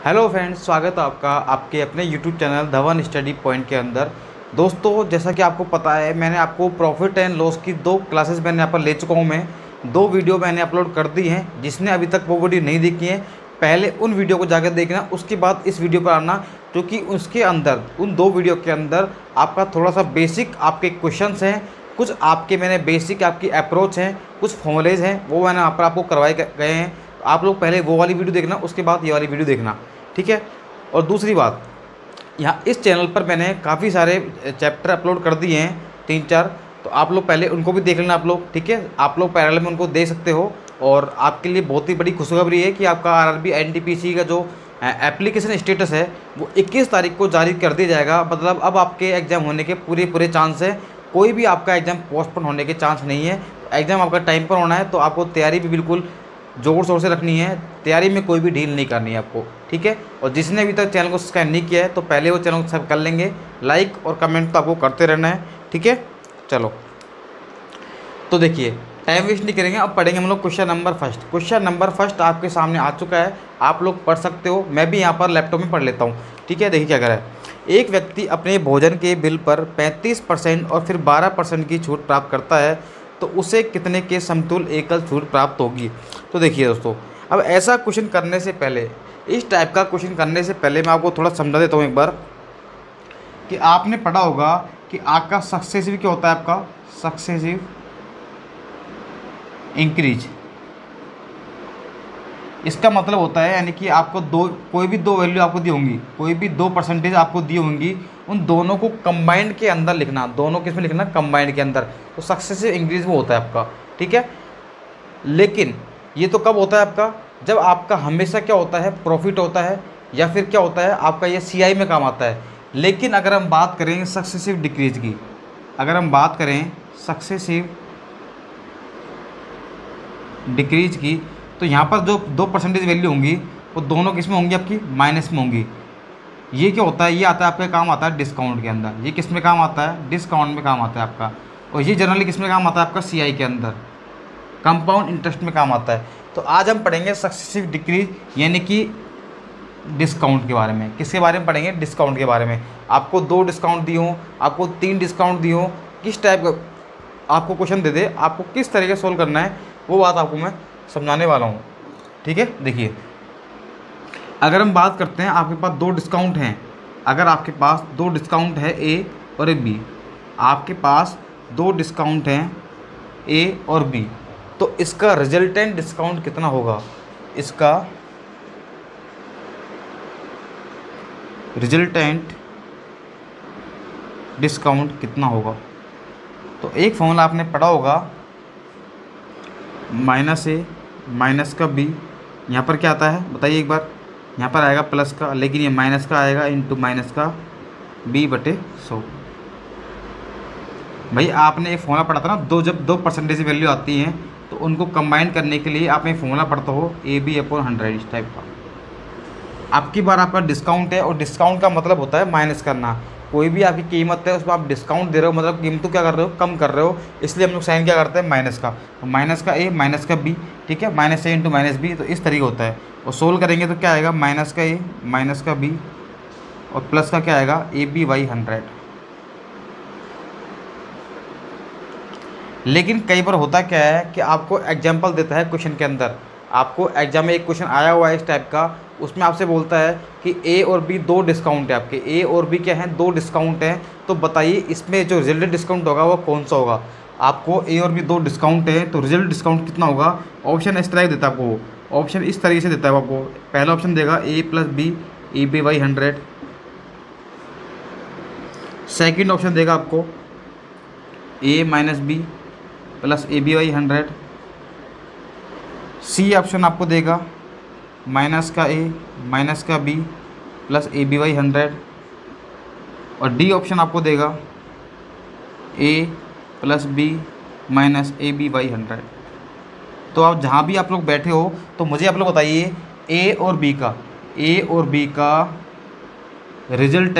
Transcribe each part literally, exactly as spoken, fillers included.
Hello friends, स्वागत है आपका आपके अपने YouTube channel Dhawan study point के अंदर। दोस्तों, जैसा कि आपको पता है, मैंने आपको प्रॉफिट एंड लॉस की दो क्लासेस मैंने यहाँ पर ले चुका हूँ। मैं दो वीडियो मैंने अपलोड कर दी हैं। जिसने अभी तक वो वीडियो नहीं देखी है, पहले उन वीडियो को जाकर देखना, उसके बाद इस वीडियो पर आना, क्योंकि उसके अंदर उन दो वीडियो के अंदर आपका थोड़ा सा बेसिक आपके क्वेश्चंस हैं, कुछ आपके मैंने बेसिक आपकी अप्रोच हैं, कुछ फॉर्मुलेज हैं, वो मैंने वहाँ पर आपको करवाए गए हैं। आप लोग पहले वो वाली वीडियो देखना, उसके बाद ये वाली वीडियो देखना, ठीक है। और दूसरी बात, यहाँ इस चैनल पर मैंने काफ़ी सारे चैप्टर अपलोड कर दिए हैं, तीन चार, तो आप लोग पहले उनको भी देख लेना आप लोग, ठीक है। आप लोग पैरेलल में उनको देख सकते हो। और आपके लिए बहुत ही बड़ी खुशखबरी है कि आपका आरआरबी एनटीपीसी का जो एप्लीकेशन स्टेटस है वो इक्कीस तारीख को जारी कर दिया जाएगा। मतलब अब आपके एग्ज़ाम होने के पूरे पूरे चांस है, कोई भी आपका एग्ज़ाम पोस्टपोन होने के चांस नहीं है। एग्ज़ाम आपका टाइम पर होना है, तो आपको तैयारी भी बिल्कुल जोर शोर से रखनी है, तैयारी में कोई भी ढील नहीं करनी है आपको, ठीक है। और जिसने अभी तक चैनल को सब्सक्राइब नहीं किया है, तो पहले वो चैनल को सब्सक्राइब कर लेंगे। लाइक और कमेंट तो आपको करते रहना है, ठीक है। चलो, तो देखिए, टाइम वेस्ट नहीं करेंगे, अब पढ़ेंगे हम लोग question number first. Question number first आपके सामने आ चुका है, आप लोग पढ़ सकते हो। मैं भी यहाँ पर लैपटॉप में पढ़ लेता हूँ, ठीक है। देखिए क्या करा है। एक व्यक्ति अपने भोजन के बिल पर पैंतीस परसेंट और फिर बारह परसेंट की छूट प्राप्त करता है, तो उसे कितने के समतुल्य एकल छूट प्राप्त होगी। तो देखिए दोस्तों, अब ऐसा क्वेश्चन करने से पहले, इस टाइप का क्वेश्चन करने से पहले मैं आपको थोड़ा समझा देता हूँ एक बार, कि आपने पढ़ा होगा कि आपका सक्सेसिव क्या होता है, आपका सक्सेसिव इंक्रीज। इसका मतलब होता है, यानी कि आपको दो कोई भी दो वैल्यू आपको दी होंगी, कोई भी दो परसेंटेज आपको दी होंगी, उन दोनों को कंबाइंड के अंदर लिखना, दोनों किस में लिखना, कंबाइंड के अंदर, तो सक्सेसिव इंक्रीज वो होता है आपका, ठीक है। लेकिन ये तो कब होता है आपका, जब आपका हमेशा क्या होता है, प्रॉफिट होता है, या फिर क्या होता है आपका ये सीआई में काम आता है। लेकिन अगर हम बात करें सक्सेसिव डिक्रीज की, अगर हम बात करें सक्सेसिव डिक्रीज की, तो यहाँ पर जो दो परसेंटेज वैल्यू होंगी वो दोनों किस में होंगी, आपकी माइनस में होंगी। ये क्या होता है, ये आता है आपका काम आता है डिस्काउंट के अंदर। ये किस में काम आता है, डिस्काउंट में काम आता है आपका। और ये जनरली किस में काम आता है, आपका सीआई के अंदर, कंपाउंड इंटरेस्ट में काम आता है। तो आज हम पढ़ेंगे सक्सेसिव डिक्रीज, यानी कि डिस्काउंट के बारे में। किसके बारे में पढ़ेंगे, डिस्काउंट के बारे में। आपको दो डिस्काउंट दिए हों, आपको तीन डिस्काउंट दिए हों, किस टाइप का आपको क्वेश्चन दे दे, आपको किस तरीके से सोल्व करना है, वो बात आपको मैं समझाने वाला हूँ, ठीक है। देखिए, अगर हम बात करते हैं, आपके पास दो डिस्काउंट हैं, अगर आपके पास दो डिस्काउंट है ए और एक बी, आपके पास दो डिस्काउंट हैं ए और बी, तो इसका रिजल्टेंट डिस्काउंट कितना होगा, इसका रिजल्टेंट डिस्काउंट कितना होगा। तो एक फॉर्मूला आपने पढ़ा होगा, माइनस ए माइनस का बी, यहाँ पर क्या आता है बताइए एक बार, यहाँ पर आएगा प्लस का, लेकिन ये माइनस का आएगा इंटू माइनस का बी बटे सौ। भाई आपने एक फॉर्मूला पढ़ा था ना, दो जब दो परसेंटेज वैल्यू आती हैं तो उनको कंबाइन करने के लिए आपने फॉर्मूला पढ़ता हो, ए बी अपॉन हंड्रेड, इस टाइप का। आपकी बार आपका डिस्काउंट है, और डिस्काउंट का मतलब होता है माइनस करना। कोई भी आपकी कीमत है, उसमें आप डिस्काउंट दे रहे हो, मतलब कीमत क्या कर रहे हो, कम कर रहे हो, इसलिए हम लोग साइन क्या करते हैं, माइनस का। तो माइनस का ए माइनस का बी, ठीक है, minus A into minus B, तो इस तरीके होता है। और सोल्व करेंगे तो क्या आएगा, माइनस का ए माइनस का बी और प्लस का क्या आएगा, ए बी बाई हंड्रेड। लेकिन कई बार होता क्या है कि आपको एग्जाम्पल देता है क्वेश्चन के अंदर, आपको एग्जाम में एक क्वेश्चन आया हुआ है इस टाइप का, उसमें आपसे बोलता है कि ए और बी दो डिस्काउंट है आपके, ए और बी क्या हैं, दो डिस्काउंट हैं, तो बताइए इसमें जो रिजल्ट डिस्काउंट होगा वो कौन सा होगा। आपको ए और बी दो डिस्काउंट है, तो रिजल्ट डिस्काउंट कितना होगा। ऑप्शन इस तरह देता है आपको, ऑप्शन इस तरीके से देता है आपको। पहला ऑप्शन देगा A plus B A B by hundred, second option देगा आपको A minus B plus A B by hundred, C option आपको देगा माइनस का ए माइनस का B plus A B by hundred, और डी ऑप्शन आपको देगा A plus B minus A B by hundred. तो आप जहाँ भी आप लोग बैठे हो, तो मुझे आप लोग बताइए ए और बी का ए और बी का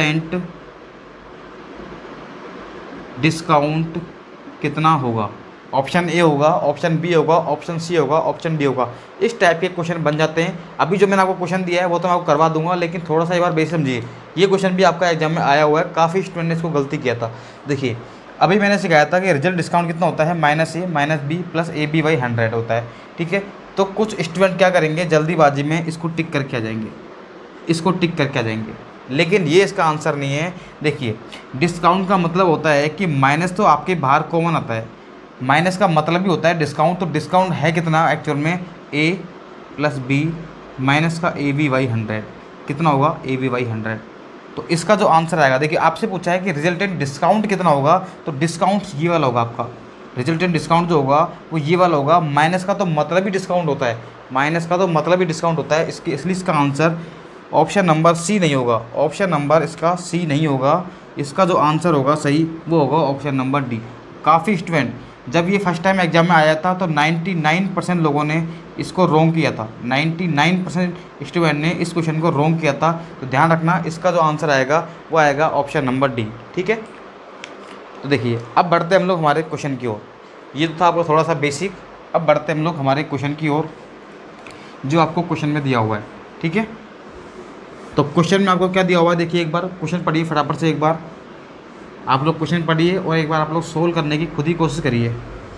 रिजल्टेंट डिस्काउंट कितना होगा। ऑप्शन ए होगा, ऑप्शन बी होगा, ऑप्शन सी होगा, ऑप्शन डी होगा। इस टाइप के क्वेश्चन बन जाते हैं। अभी जो मैंने आपको क्वेश्चन दिया है वो तो मैं आपको करवा दूंगा, लेकिन थोड़ा सा एक बार बेस समझिए। ये क्वेश्चन भी आपका एग्जाम में आया हुआ है, काफ़ी स्टूडेंट ने इसको गलती किया था। देखिए अभी मैंने सिखाया था कि रिजल्ट डिस्काउंट कितना होता है, minus A minus B plus A B by hundred होता है। ठीक है, तो कुछ स्टूडेंट क्या करेंगे, जल्दीबाजी में इसको टिक करके आ जाएंगे, इसको टिक करके आ जाएंगे, लेकिन ये इसका आंसर नहीं है। देखिए डिस्काउंट का मतलब होता है कि माइनस तो आपके बाहर कॉमन आता है, माइनस का मतलब ही होता है डिस्काउंट। तो डिस्काउंट है कितना एक्चुअल में, ए प्लस बी माइनस का ए बी बाई हंड्रेड, कितना होगा ए बी बाई हंड्रेड। तो इसका जो आंसर आएगा, देखिए आपसे पूछा है कि रिजल्टेंट डिस्काउंट कितना होगा, तो डिस्काउंट ये वाला होगा आपका। रिजल्टेंट डिस्काउंट जो होगा वो ये वाला होगा। माइनस का तो मतलब ही डिस्काउंट होता है, माइनस का तो मतलब ही डिस्काउंट होता है, इसके इसलिए इसका आंसर ऑप्शन नंबर सी नहीं होगा। ऑप्शन नंबर इसका सी नहीं होगा, इसका जो आंसर होगा सही वो होगा ऑप्शन नंबर डी। काफ़ी स्टूडेंट जब ये फर्स्ट टाइम एग्जाम में आया था तो निन्यानवे परसेंट लोगों ने इसको रॉन्ग किया था, निन्यानवे परसेंट स्टूडेंट ने इस क्वेश्चन को रॉन्ग किया था। तो ध्यान रखना, इसका जो आंसर आएगा वो आएगा ऑप्शन नंबर डी। ठीक है, तो देखिए अब बढ़ते हैं हम लोग हमारे क्वेश्चन की ओर। ये तो था आपको थोड़ा सा बेसिक, अब बढ़ते हैं हम लोग हमारे क्वेश्चन की ओर जो आपको क्वेश्चन में दिया हुआ है। ठीक है, तो क्वेश्चन में आपको क्या दिया हुआ है, देखिए एक बार क्वेश्चन पढ़िए फटाफट से, एक बार आप लोग क्वेश्चन पढ़िए और एक बार आप लोग सोल्व करने की खुद ही कोशिश करिए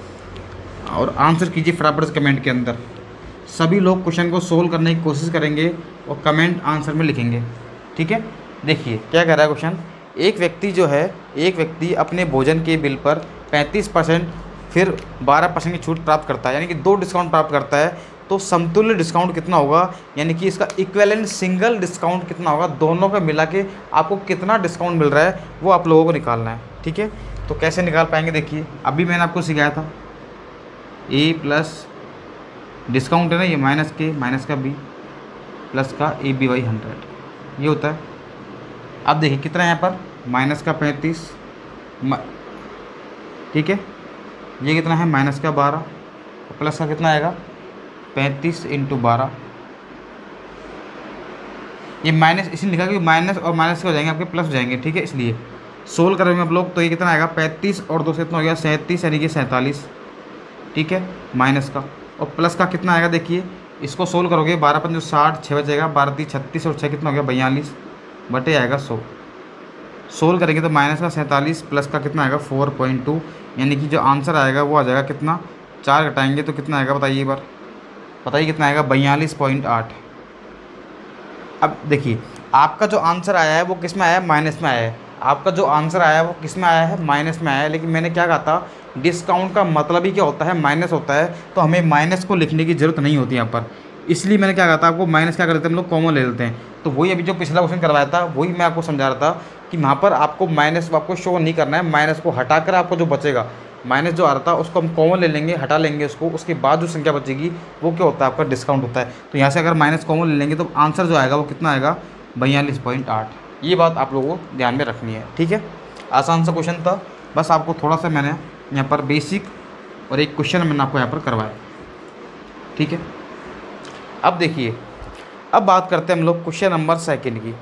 और आंसर कीजिए फटाफट से कमेंट के अंदर। सभी लोग क्वेश्चन को सोल्व करने की कोशिश करेंगे और कमेंट आंसर में लिखेंगे। ठीक है, देखिए क्या कह रहा है क्वेश्चन। एक व्यक्ति जो है एक व्यक्ति अपने भोजन के बिल पर पैंतीस परसेंट फिर बारह परसेंट की छूट प्राप्त करता है, यानी कि दो डिस्काउंट प्राप्त करता है। तो समतुल्य डिस्काउंट कितना होगा, यानी कि इसका इक्विवेलेंट सिंगल डिस्काउंट कितना होगा, दोनों का मिला के आपको कितना डिस्काउंट मिल रहा है वो आप लोगों को निकालना है। ठीक है, तो कैसे निकाल पाएंगे, देखिए अभी मैंने आपको सिखाया था ए प्लस डिस्काउंट है ना, ये माइनस के माइनस का बी प्लस का ए बी बाई हंड्रेड, ये होता है। अब देखिए कितना है यहाँ पर, माइनस का पैंतीस, ठीक है, ये कितना है माइनस का बारह, प्लस का कितना आएगा पैंतीस इंटू बारह। ये माइनस इसलिए लिखा कि माइनस और माइनस के हो जाएंगे आपके प्लस हो जाएंगे। ठीक है, इसलिए सोल्व करेंगे आप लोग तो ये कितना आएगा पैंतीस और दो से कितना हो गया सैंतीस, यानी कि सैंतालीस। ठीक है, माइनस का और प्लस का कितना आएगा, देखिए इसको सोल्व करोगे बारह पंजो साठ, छः बचेगा, बारह तीस छत्तीस और छः कितना हो गया बयालीस, बटे आएगा सौ। सोल्व करेंगे तो माइनस का सैंतालीस प्लस का कितना आएगा फोर पॉइंट टू, यानी कि जो आंसर आएगा वो आ जाएगा कितना, चार घटाएंगे तो कितना आएगा बताइए एक बार, बताइए कितना आएगा बयालीस पॉइंट आठ। अब देखिए आपका जो आंसर आया है वो किस में आया है, माइनस में आया है। आपका जो आंसर आया है वो किस में आया है, माइनस में आया है। लेकिन मैंने क्या कहा था, डिस्काउंट का मतलब ही क्या होता है, माइनस होता है। तो हमें माइनस को लिखने की ज़रूरत नहीं होती यहाँ पर, इसलिए मैंने क्या कहा था आपको, माइनस क्या करते हैं हम लोग, कॉमन ले लेते हैं। तो वही अभी जो पिछला क्वेश्चन करवाया था वही मैं आपको समझा रहा था कि वहाँ पर आपको माइनस आपको शो नहीं करना है, माइनस को हटाकर आपको जो बचेगा, माइनस जो आ रहा था उसको हम कॉमन ले लेंगे, हटा लेंगे उसको, उसके बाद जो संख्या बचेगी वो क्या होता है आपका डिस्काउंट होता है। तो यहाँ से अगर माइनस कॉमन ले लेंगे तो आंसर जो आएगा वो कितना आएगा बयालीस पॉइंट आठ। ये बात आप लोगों को ध्यान में रखनी है। ठीक है, आसान सा क्वेश्चन था, बस आपको थोड़ा सा मैंने यहाँ पर बेसिक और एक क्वेश्चन मैंने आपको यहाँ पर करवाया। ठीक है, अब देखिए अब बात करते हैं हम लोग क्वेश्चन नंबर सेकंड की।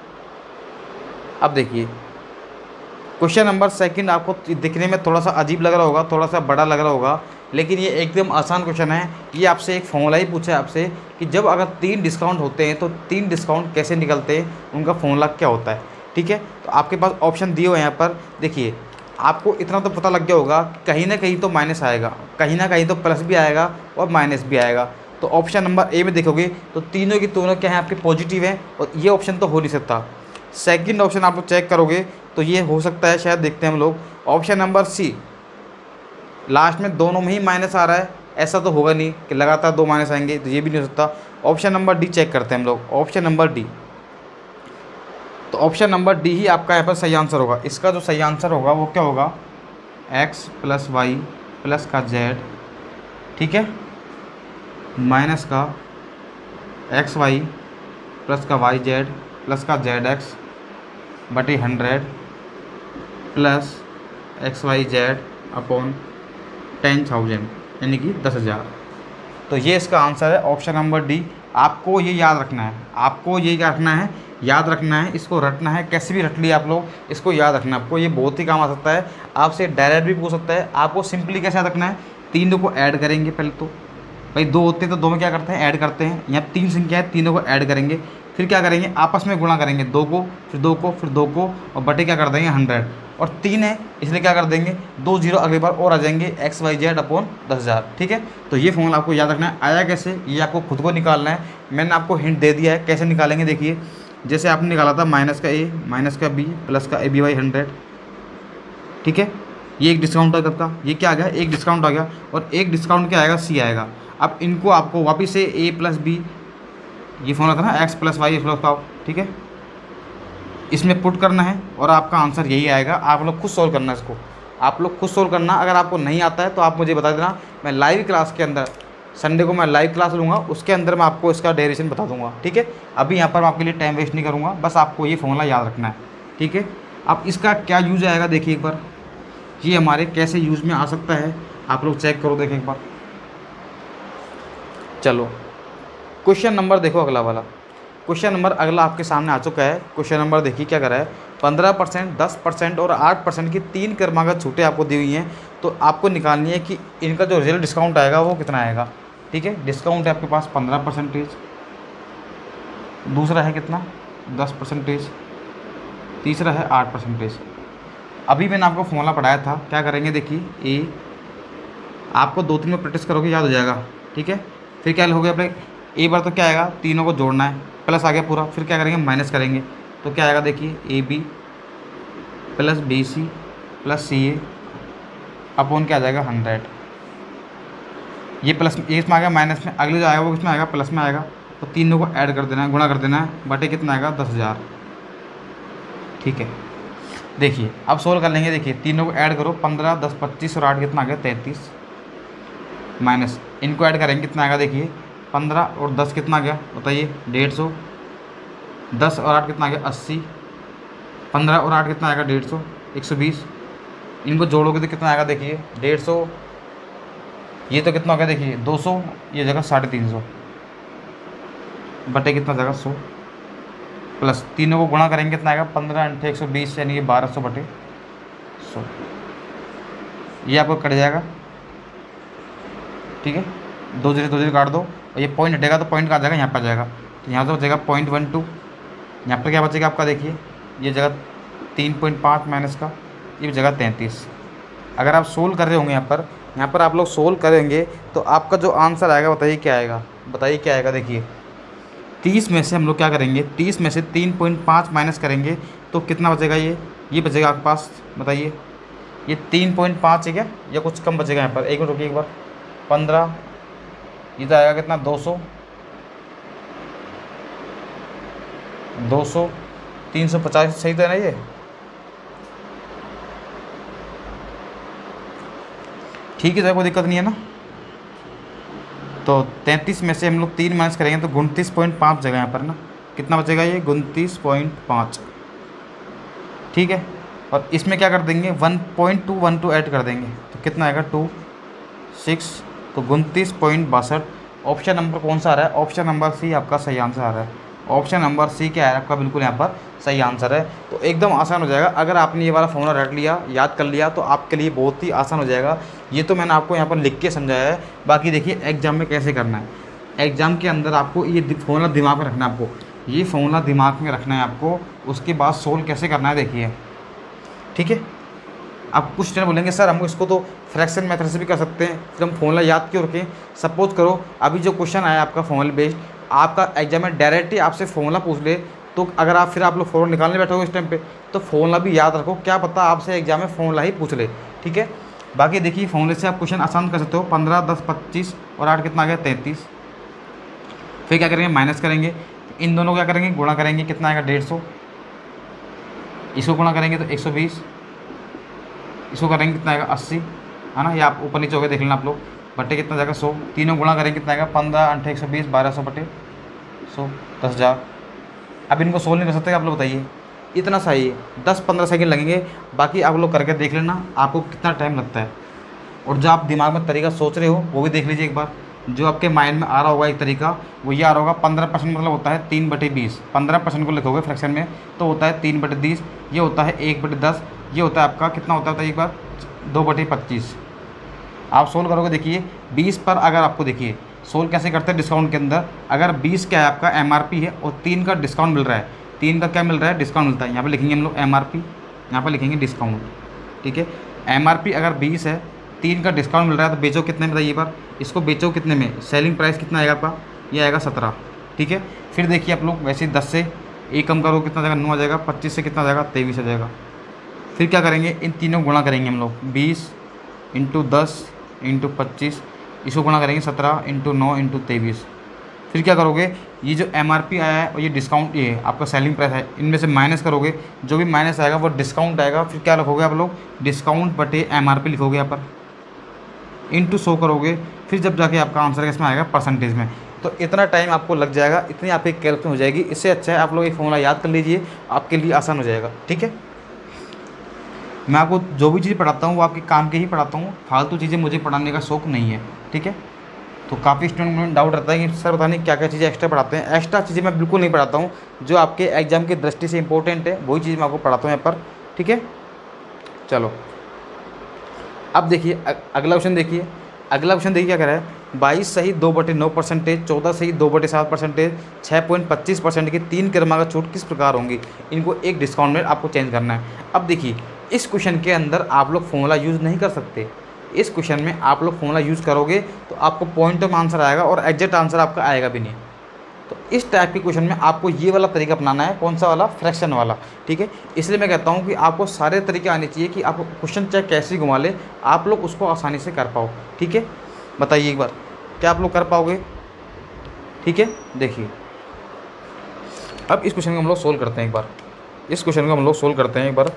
अब देखिए क्वेश्चन नंबर सेकंड आपको दिखने में थोड़ा सा अजीब लग रहा होगा, थोड़ा सा बड़ा लग रहा होगा, लेकिन ये एकदम आसान क्वेश्चन है। ये आपसे एक फॉर्मूला ही पूछा है आपसे कि जब अगर तीन डिस्काउंट होते हैं तो तीन डिस्काउंट कैसे निकलते हैं, उनका फॉर्मूला क्या होता है। ठीक है, तो आपके पास ऑप्शन दिए हुए हैं यहाँ पर। देखिए आपको इतना तो पता लग गया होगा कहीं ना कहीं तो माइनस आएगा, कहीं ना कहीं तो प्लस भी आएगा और माइनस भी आएगा। तो ऑप्शन नंबर ए में देखोगे तो तीनों की तीनों क्या है आपके पॉजिटिव हैं, और ये ऑप्शन तो हो नहीं सकता। सेकंड ऑप्शन आप लोग चेक करोगे तो ये हो सकता है, शायद देखते हैं हम लोग, ऑप्शन नंबर सी, लास्ट में दोनों में ही माइनस आ रहा है, ऐसा तो होगा नहीं कि लगातार दो माइनस आएंगे, तो ये भी नहीं हो सकता। ऑप्शन नंबर डी चेक करते हैं हम लोग, ऑप्शन नंबर डी। तो ऑप्शन नंबर डी ही आपका यहाँ पर सही आंसर होगा। इसका जो सही आंसर होगा वो क्या होगा, एक्स प्लस वाई प्लस का जेड, ठीक है, माइनस का एक्स वाई प्लस का वाई जेड प्लस का जेड एक्स बटे hundred plus X Y Z upon ten thousand, यानी कि दस हज़ार। तो ये इसका आंसर है ऑप्शन नंबर डी। आपको ये याद रखना है, आपको ये क्या रखना है याद रखना है, इसको रटना है, कैसे भी रट लिया आप लोग, इसको याद रखना है आपको, ये बहुत ही काम आ सकता है। आपसे डायरेक्ट भी पूछ सकता है। आपको सिंपली कैसे याद रखना है, तीनों को ऐड करेंगे। पहले तो भाई दो होते हैं तो दो में क्या करते हैं, ऐड करते हैं। यहाँ तीन संख्या है, तीनों को ऐड करेंगे, फिर क्या करेंगे, आपस में गुणा करेंगे, दो को फिर दो को फिर दो को, और बटे क्या कर देंगे हंड्रेड, और तीन है इसलिए क्या कर देंगे, दो जीरो अगली बार और आ जाएंगे, एक्स वाई जेड अपॉन दस हज़ार। ठीक है, तो ये फॉर्मूला आपको याद रखना है। आया कैसे, ये आपको खुद को निकालना है। मैंने आपको हिंट दे दिया है कैसे निकालेंगे। देखिए जैसे आपने निकाला था माइनस का ए माइनस का बी प्लस का ए बी वाई हंड्रेड। ठीक है, ये एक डिस्काउंट आ गया आपका, ये क्या आ गया, एक डिस्काउंट आ गया, और एक डिस्काउंट क्या आएगा, सी आएगा। अब इनको आपको वापिस से ए प्लस बी, ये फॉर्मूला था ना, एक्स प्लस वाई प्लस का, ठीक है, इसमें पुट करना है और आपका आंसर यही आएगा। आप लोग खुद सॉल्व करना है इसको, आप लोग खुद सॉल्व करना। अगर आपको नहीं आता है तो आप मुझे बता देना, मैं लाइव क्लास के अंदर संडे को मैं लाइव क्लास लूँगा, उसके अंदर मैं आपको इसका डेरिवेशन बता दूंगा। ठीक है, अभी यहाँ पर मैं आपके लिए टाइम वेस्ट नहीं करूँगा, बस आपको ये फॉर्मूला याद रखना है। ठीक है, अब इसका क्या यूज आएगा देखिए एक बार, ये हमारे कैसे यूज़ में आ सकता है, आप लोग चेक करो देखें एक बार। चलो क्वेश्चन नंबर देखो, अगला वाला क्वेश्चन नंबर अगला आपके सामने आ चुका है। क्वेश्चन नंबर देखिए क्या कर रहा है, पंद्रह परसेंट, दस परसेंट और आठ परसेंट की तीन क्रमागत छूटें आपको दी हुई हैं। तो आपको निकालनी है कि इनका जो रिजल्ट डिस्काउंट आएगा वो कितना आएगा। ठीक है, डिस्काउंट है आपके पास पंद्रह परसेंटेज, दूसरा है कितना दस परसेंटेज, तीसरा है आठ परसेंटेज। अभी मैंने आपको फॉर्मूला पढ़ाया था, क्या करेंगे देखिए, ए आपको दो तीन में प्रैक्टिस करोगे याद हो जाएगा। ठीक है, फिर क्या हो गया अपने, ए बार तो क्या आएगा, तीनों को जोड़ना है, प्लस आ गया पूरा, फिर क्या करेंगे माइनस करेंगे, तो क्या आएगा देखिए, A B plus B C plus C A upon क्या आ जाएगा हंड्रेड। ये प्लस इसमें आ गया, माइनस में, अगले जो आएगा वो किसमें आएगा, प्लस में आएगा। तो तीनों को ऐड कर देना है, गुणा कर देना है, बटे कितना आएगा दस हज़ार। ठीक है, देखिए अब सोल्व कर लेंगे। देखिए तीनों को ऐड करो, पंद्रह दस पच्चीस और आठ कितना आ गया तैंतीस, माइनस इनको ऐड करेंगे कितना आएगा, देखिए पंद्रह और दस कितना आ गया बताइए डेढ़ सौ, दस और आठ कितना आ गया अस्सी, पंद्रह और आठ कितना आएगा डेढ़ सौ, एक सौ बीस। इनको जोड़ोगे तो कितना आएगा देखिए डेढ़ सौ, ये तो कितना हो गया देखिए दो सौ, ये जगह साढ़े तीन सौ, बटे कितना जगह सौ, प्लस तीनों को गुणा करेंगे कितना आएगा, पंद्रह अंठे एक सौ बीस यानी कि बारह सौ बटे सौ, ये आपको कट जाएगा। ठीक है, दो जीरो दो जीरो काट दो, और ये पॉइंट हटेगा तो पॉइंट कहाँ जाएगा, यहाँ पर जाएगा, तो यहाँ से बचेगा पॉइंट वन टू, यहाँ पर क्या बचेगा आपका देखिए, ये जगह तीन पॉइंट पाँच माइनस का, ये जगह तैंतीस। अगर आप सोल्व कर रहे होंगे यहाँ पर यहाँ पर आप लोग सोल्व करेंगे तो आपका जो आंसर आएगा बताइए क्या आएगा, बताइए क्या आएगा। देखिए तीस में से हम लोग क्या करेंगे, तीस में से तीन पॉइंट पाँच माइनस करेंगे तो कितना बचेगा, ये ये बचेगा आपके पास, बताइए ये तीन पॉइंट पाँच है क्या, या कुछ कम बचेगा यहाँ पर, एक मिनट रुकिए एक बार, पंद्रह, ये तो आएगा कितना दो सौ, दो सौ तीन सौ पचास, सही तो है ना ये। ठीक है, तो कोई दिक्कत नहीं है ना। तो तैंतीस में से हम लोग तीन माइनस करेंगे तो उनतीस पॉइंट पाँच जगह यहाँ पर ना, कितना बचेगा ये उनतीस पॉइंट पाँच। ठीक है, और इसमें क्या कर देंगे one point two one two add कर देंगे तो कितना आएगा टू सिक्स, तो उनतीस पॉइंट बासठ। ऑप्शन नंबर कौन सा आ रहा है, ऑप्शन नंबर सी आपका सही आंसर आ रहा है। ऑप्शन नंबर सी क्या है आपका, बिल्कुल यहाँ पर सही आंसर है। तो एकदम आसान हो जाएगा, अगर आपने ये वाला फॉर्मूला रट लिया, याद कर लिया, तो आपके लिए बहुत ही आसान हो जाएगा। ये तो मैंने आपको यहाँ पर लिख के समझाया है, बाकी देखिए एग्जाम में कैसे करना है। एग्जाम के अंदर आपको ये फॉर्मूला दिमाग में रखना है, आपको ये फॉर्मूला दिमाग में रखना है आपको, उसके बाद सोल्व कैसे करना है देखिए। ठीक है, आप कुछ स्टूडेंट बोलेंगे सर हम इसको तो फ्रैक्शन मेथड से भी कर सकते हैं, फिर हम फॉर्मूला याद क्यों रखें। सपोज करो अभी जो क्वेश्चन आया आपका फॉर्मूला बेस्ड, आपका एग्जाम में डायरेक्ट ही आपसे फॉर्मूला पूछ ले, तो अगर आप फिर आप लोग फॉर्मूला निकालने बैठोगे इस टाइम पे, तो फॉर्मूला भी याद रखो, क्या पता आपसे एग्जाम में फॉर्मूला ही पूछ ले। ठीक है, बाकी देखिए फॉर्मूले से आप क्वेश्चन आसान कर सकते हो। पंद्रह दस पच्चीस और आठ कितना आ गया तैंतीस। फिर क्या करेंगे माइनस करेंगे, इन दोनों क्या करेंगे गुणा करेंगे, कितना आएगा डेढ़ सौ, इसको गुणा करेंगे तो एक सौ बीस, इसको करेंगे कितना आएगा अस्सी, है ना, ये आप ऊपर नीचे हो गए देख लेना आप लोग, बटे कितना जाएगा सौ, तीनों गुणा करेंगे कितना आएगा पंद्रह अंठे एक सौ बीस, बारह सौ बटे सौ, दस हज़ार। अब इनको सोल्व नहीं कर सकते आप लोग, बताइए इतना सही है, दस पंद्रह सेकंड लगेंगे, बाकी आप लोग करके देख लेना आपको कितना टाइम लगता है। और जो आप दिमाग में तरीका सोच रहे हो वो भी देख लीजिए एक बार, जो आपके माइंड में आ रहा होगा एक तरीका, वो ये आ रहा होगा पंद्रह परसेंट मतलब होता है तीन बटे बीस। पंद्रह परसेंट को लिखोगे फ्रैक्शन में तो होता है तीन बटे बीस, ये होता है एक बटे दस, ये होता है आपका कितना होता है एक बार दो बटे पच्चीस। आप सोल्व करोगे, देखिए बीस पर अगर आपको देखिए सोल्व कैसे करते हैं डिस्काउंट के अंदर, अगर बीस क्या है आपका एमआरपी है और तीन का डिस्काउंट मिल रहा है, तीन का क्या मिल रहा है डिस्काउंट मिलता है, यहाँ पे लिखेंगे हम लोग एमआरपी, यहाँ पर लिखेंगे डिस्काउंट। ठीक है, एमआरपी अगर बीस है, तीन का डिस्काउंट मिल रहा है तो बेचो कितने में, बताइए बार इसको बेचो कितने में, सेलिंग प्राइस कितना आएगा आपका, ये आएगा सत्रह। ठीक है, फिर देखिए आप लोग वैसे दस से एक कम करो कितना जाएगा, नौ आ जाएगा, पच्चीस से कितना जाएगा, तेईस आ जाएगा। फिर क्या करेंगे, इन तीनों को गुणा करेंगे हम लोग, बीस इंटू दस इंटू पच्चीस, इसको गुणा करेंगे सत्रह इंटू नौ इंटू तेईस। फिर क्या करोगे, ये जो एमआरपी आया है और ये डिस्काउंट, ये आपका सेलिंग प्राइस है, इनमें से माइनस करोगे, जो भी माइनस आएगा वो डिस्काउंट आएगा। फिर क्या लिखोगे आप लोग, डिस्काउंट बटे एमआरपी लिखोगे यहाँ पर, इंटू सौ करोगे, फिर जब जाके आपका आंसर किसमें आएगा, परसेंटेज में। तो इतना टाइम आपको लग जाएगा, इतनी आपकी कैलकुलेशन हो जाएगी। इससे अच्छा है आप लोग एक फॉर्मूला याद कर लीजिए, आपके लिए आसान हो जाएगा। ठीक है, मैं आपको जो भी चीज़ पढ़ाता हूँ वो आपके काम के ही पढ़ाता हूँ, फालतू चीज़ें मुझे पढ़ाने का शौक नहीं है। ठीक है, तो काफ़ी स्टूडेंट में डाउट रहता है कि सर पता नहीं क्या क्या चीज़ें एक्स्ट्रा पढ़ाते हैं। एक्स्ट्रा चीज़ें मैं बिल्कुल नहीं पढ़ाता हूँ, जो आपके एग्जाम की दृष्टि से इंपॉर्टेंट है वही चीज़ मैं आपको पढ़ाता हूँ यहाँ पर। ठीक है, चलो अब देखिए अगला ऑप्शन, देखिए अगला ऑप्शन देखिए क्या कह रहा है, बाईस सही दो बटे नौ परसेंटेज, चौदह सही दो बटे सात परसेंटेज, छः पॉइंट पच्चीस परसेंट की तीन क्रमागत छूट किस प्रकार होंगी, इनको एक डिस्काउंट में आपको चेंज करना है। अब देखिए इस क्वेश्चन के अंदर आप लोग फॉर्मूला यूज़ नहीं कर सकते, इस क्वेश्चन में आप लोग फॉर्मूला यूज़ करोगे तो आपको पॉइंट में आंसर आएगा और एग्जैक्ट आंसर आपका आएगा भी नहीं। तो इस टाइप के क्वेश्चन में आपको ये वाला तरीका अपनाना है, कौन सा वाला, फ्रैक्शन वाला। ठीक है, इसलिए मैं कहता हूँ कि आपको सारे तरीके आने चाहिए कि आपको क्वेश्चन चाहे कैसे घुमा ले, आप लोग उसको आसानी से कर पाओ। ठीक है, बताइए एक बार क्या आप लोग कर पाओगे। ठीक है, देखिए अब इस क्वेश्चन को हम लोग सोल्व करते हैं एक बार, इस क्वेश्चन को हम लोग सोल्व करते हैं एक बार।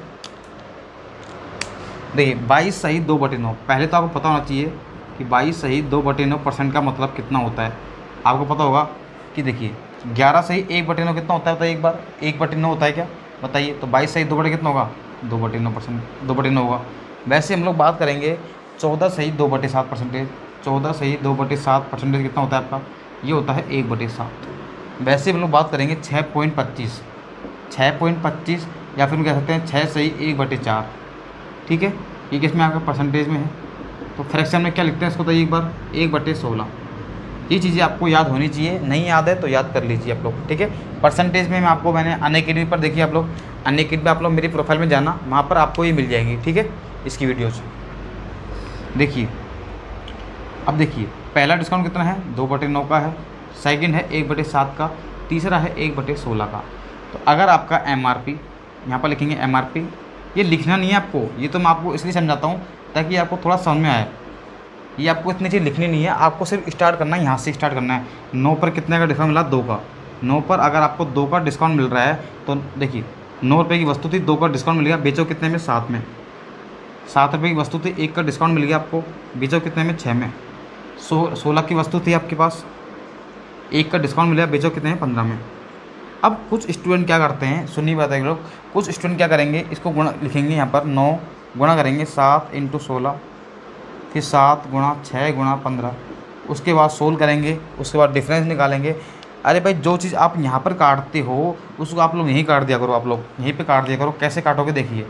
देखिए बाईस सही दो बटे नौ, पहले तो आपको पता होना चाहिए कि बाईस सही दो बटे नौ परसेंट का मतलब कितना होता है। आपको पता होगा कि देखिए ग्यारह सही एक बटे नौ कितना होता है, बताइए एक बार, एक बटे नौ होता है क्या, बताइए। तो बाईस सही दो बटे कितना होगा, दो बटे नौ परसेंट, दो बटे नौ होगा। वैसे हम लोग बात करेंगे चौदह सही दो बटे सात परसेंटेज, चौदह सही दो बटे सात परसेंटेज कितना होता है आपका, ये होता है एक बटे सात। वैसे हम लोग बात करेंगे छः पॉइंट पच्चीस, छः पॉइंट पच्चीस या फिर हम कह सकते हैं छः सही एक बटे चार। ठीक है, ये किस में आपका परसेंटेज में है। तो फ्रैक्शन में क्या लिखते हैं इसको, तो एक बार एक बटे सोलह। ये चीज़ें आपको याद होनी चाहिए, नहीं याद है तो याद कर लीजिए आप लोग। ठीक है, परसेंटेज में मैं आपको मैंने अनअकैडमी पर देखिए, आप लोग अनअकैडमी आप लोग मेरी प्रोफाइल में जाना, वहाँ पर आपको ये मिल जाएंगी। ठीक है, इसकी वीडियोज़ देखिए। अब देखिए पहला डिस्काउंट कितना है, दो बटे नौ का है, सेकंड है एक बटे सात का, तीसरा है एक बटे सोलह का। तो अगर आपका एम आर पी यहाँ पर लिखेंगे, एम आर पी ये लिखना नहीं है आपको, ये तो मैं आपको इसलिए समझाता हूँ ताकि आपको थोड़ा समझ में आए। ये आपको इतनी चीज़ लिखनी नहीं है, आपको सिर्फ स्टार्ट करना है, यहाँ से स्टार्ट करना है। नौ पर कितने का डिस्काउंट मिला, दो का। नौ पर अगर आपको दो का डिस्काउंट मिल रहा है तो देखिए नौ रुपये की वस्तु थी, दो का डिस्काउंट मिल गया, बेचो कितने में, सात में। सात रुपये की वस्तु थी, एक का डिस्काउंट मिल गया आपको, बेचो कितने में, छः में। सो सोलह की वस्तु थी आपके पास, एक का डिस्काउंट मिल गया, बेचो कितने में, पंद्रह में। अब कुछ स्टूडेंट क्या करते हैं, सुनिए बात है लोग, कुछ स्टूडेंट क्या करेंगे, इसको गुणा लिखेंगे यहाँ पर, नौ गुणा करेंगे सात इंटू सोलह, फिर सात गुणा छः गुणा पंद्रह, उसके बाद सोल्व करेंगे, उसके बाद डिफरेंस निकालेंगे। अरे भाई जो चीज़ आप यहाँ पर काटते हो उसको आप लोग यहीं काट दिया करो, आप लोग यहीं पे काट दिया करो। कैसे काटोगे देखिए,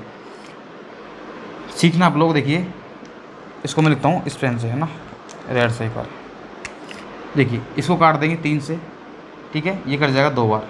सीखना आप लोग। देखिए इसको मैं लिखता हूँ इस पेन से, है ना, रेड से एक बार। देखिए इसको काट देंगे तीन से, ठीक है, ये कट जाएगा दो बार,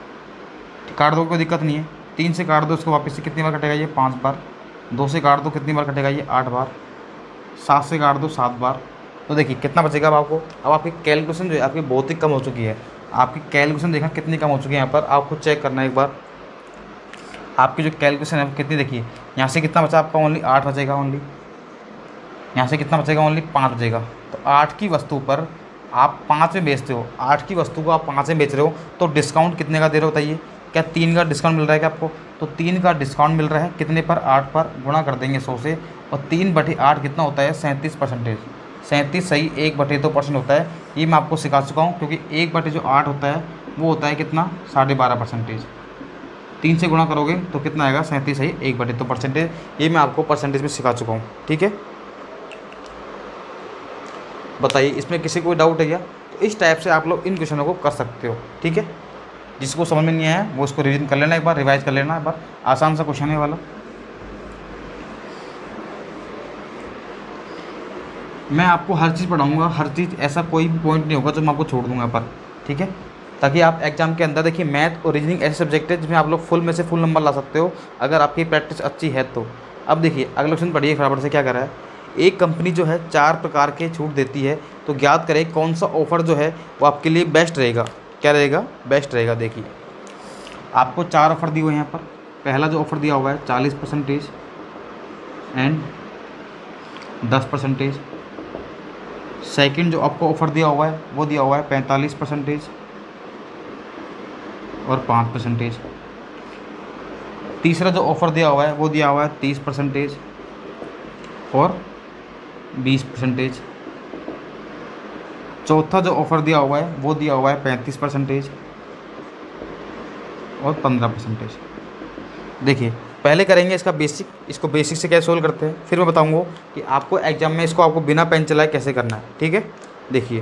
काट दो कोई दिक्कत नहीं है। तीन से काट दो इसको वापस से, कितनी बार कटेगा ये, पाँच बार। दो से काट दो कितनी बार कटेगा ये, आठ बार। सात से काट दो, सात बार। तो देखिए कितना बचेगा अब आपको। अब आपकी कैलकुलेशन जो है आपकी बहुत ही कम हो चुकी है, आपकी कैलकुलेशन देखना कितनी कम हो चुकी है। यहाँ पर आपको चेक करना है एक बार, आपकी जो कैलकुलेशन है कितनी, देखिए यहाँ से कितना बचा आपका, ओनली आठ बचेगा, ओनली यहाँ से कितना बचेगा, ओनली पाँच बचेगा। तो आठ की वस्तु पर आप पाँच में बेचते हो, आठ की वस्तु को आप पाँच में बेच रहे हो, तो डिस्काउंट कितने का दे रहे हो बताइए। क्या तीन का डिस्काउंट मिल रहा है क्या आपको, तो तीन का डिस्काउंट मिल रहा है कितने पर, आठ पर। गुणा कर देंगे सौ से, और तीन बटे आठ कितना होता है, सैंतीस परसेंटेज। सैंतीस सही एक बटे दो परसेंट होता है, ये मैं आपको सिखा चुका हूँ, क्योंकि एक बटे जो आठ होता है वो होता है कितना, साढ़े बारह परसेंटेज। तीन से गुणा करोगे तो कितना आएगा, सैंतीस सही एक बटे दो परसेंटेज। ये मैं आपको परसेंटेज में सिखा चुका हूँ, ठीक है। बताइए इसमें किसी को डाउट है क्या? तो इस टाइप से आप लोग इन क्वेश्चनों को कर सकते हो, ठीक है। जिसको समझ में नहीं आया वो उसको रिवीजन कर लेना, एक बार रिवाइज कर लेना एक बार, आसान सा क्वेश्चन है वाला। मैं आपको हर चीज़ पढ़ाऊँगा, हर चीज़, ऐसा कोई भी पॉइंट नहीं होगा जो मैं आपको छोड़ दूँगा पर, ठीक है। ताकि आप एग्जाम के अंदर देखिए मैथ और रीजनिंग ऐसे सब्जेक्ट है जिसमें आप लोग फुल में से फुल नंबर ला सकते हो अगर आपकी प्रैक्टिस अच्छी है तो। अब देखिए अगला क्वेश्चन पढ़िए फटाफट से, क्या कर रहा है। एक कंपनी जो है चार प्रकार के छूट देती है, तो ज्ञात करें कौन सा ऑफ़र जो है वो आपके लिए बेस्ट रहेगा। क्या रहेगा? बेस्ट रहेगा। देखिए आपको चार ऑफ़र दिए हुए हैं यहाँ पर। पहला जो ऑफ़र दिया हुआ है चालीस परसेंटेज एंड दस परसेंटेज। सेकेंड जो आपको ऑफ़र दिया हुआ है वो दिया हुआ है पैंतालीस परसेंटेज और पाँच परसेंटेज। तीसरा जो ऑफ़र दिया हुआ है वो दिया हुआ है तीस परसेंटेज और बीस परसेंटेज। चौथा जो ऑफ़र दिया हुआ है वो दिया हुआ है पैंतीस परसेंटेज और पंद्रह परसेंटेज। देखिए पहले करेंगे इसका बेसिक, इसको बेसिक से कैसे सोल्व करते हैं, फिर मैं बताऊंगा कि आपको एग्जाम में इसको आपको बिना पेन चलाए कैसे करना है, ठीक है। देखिए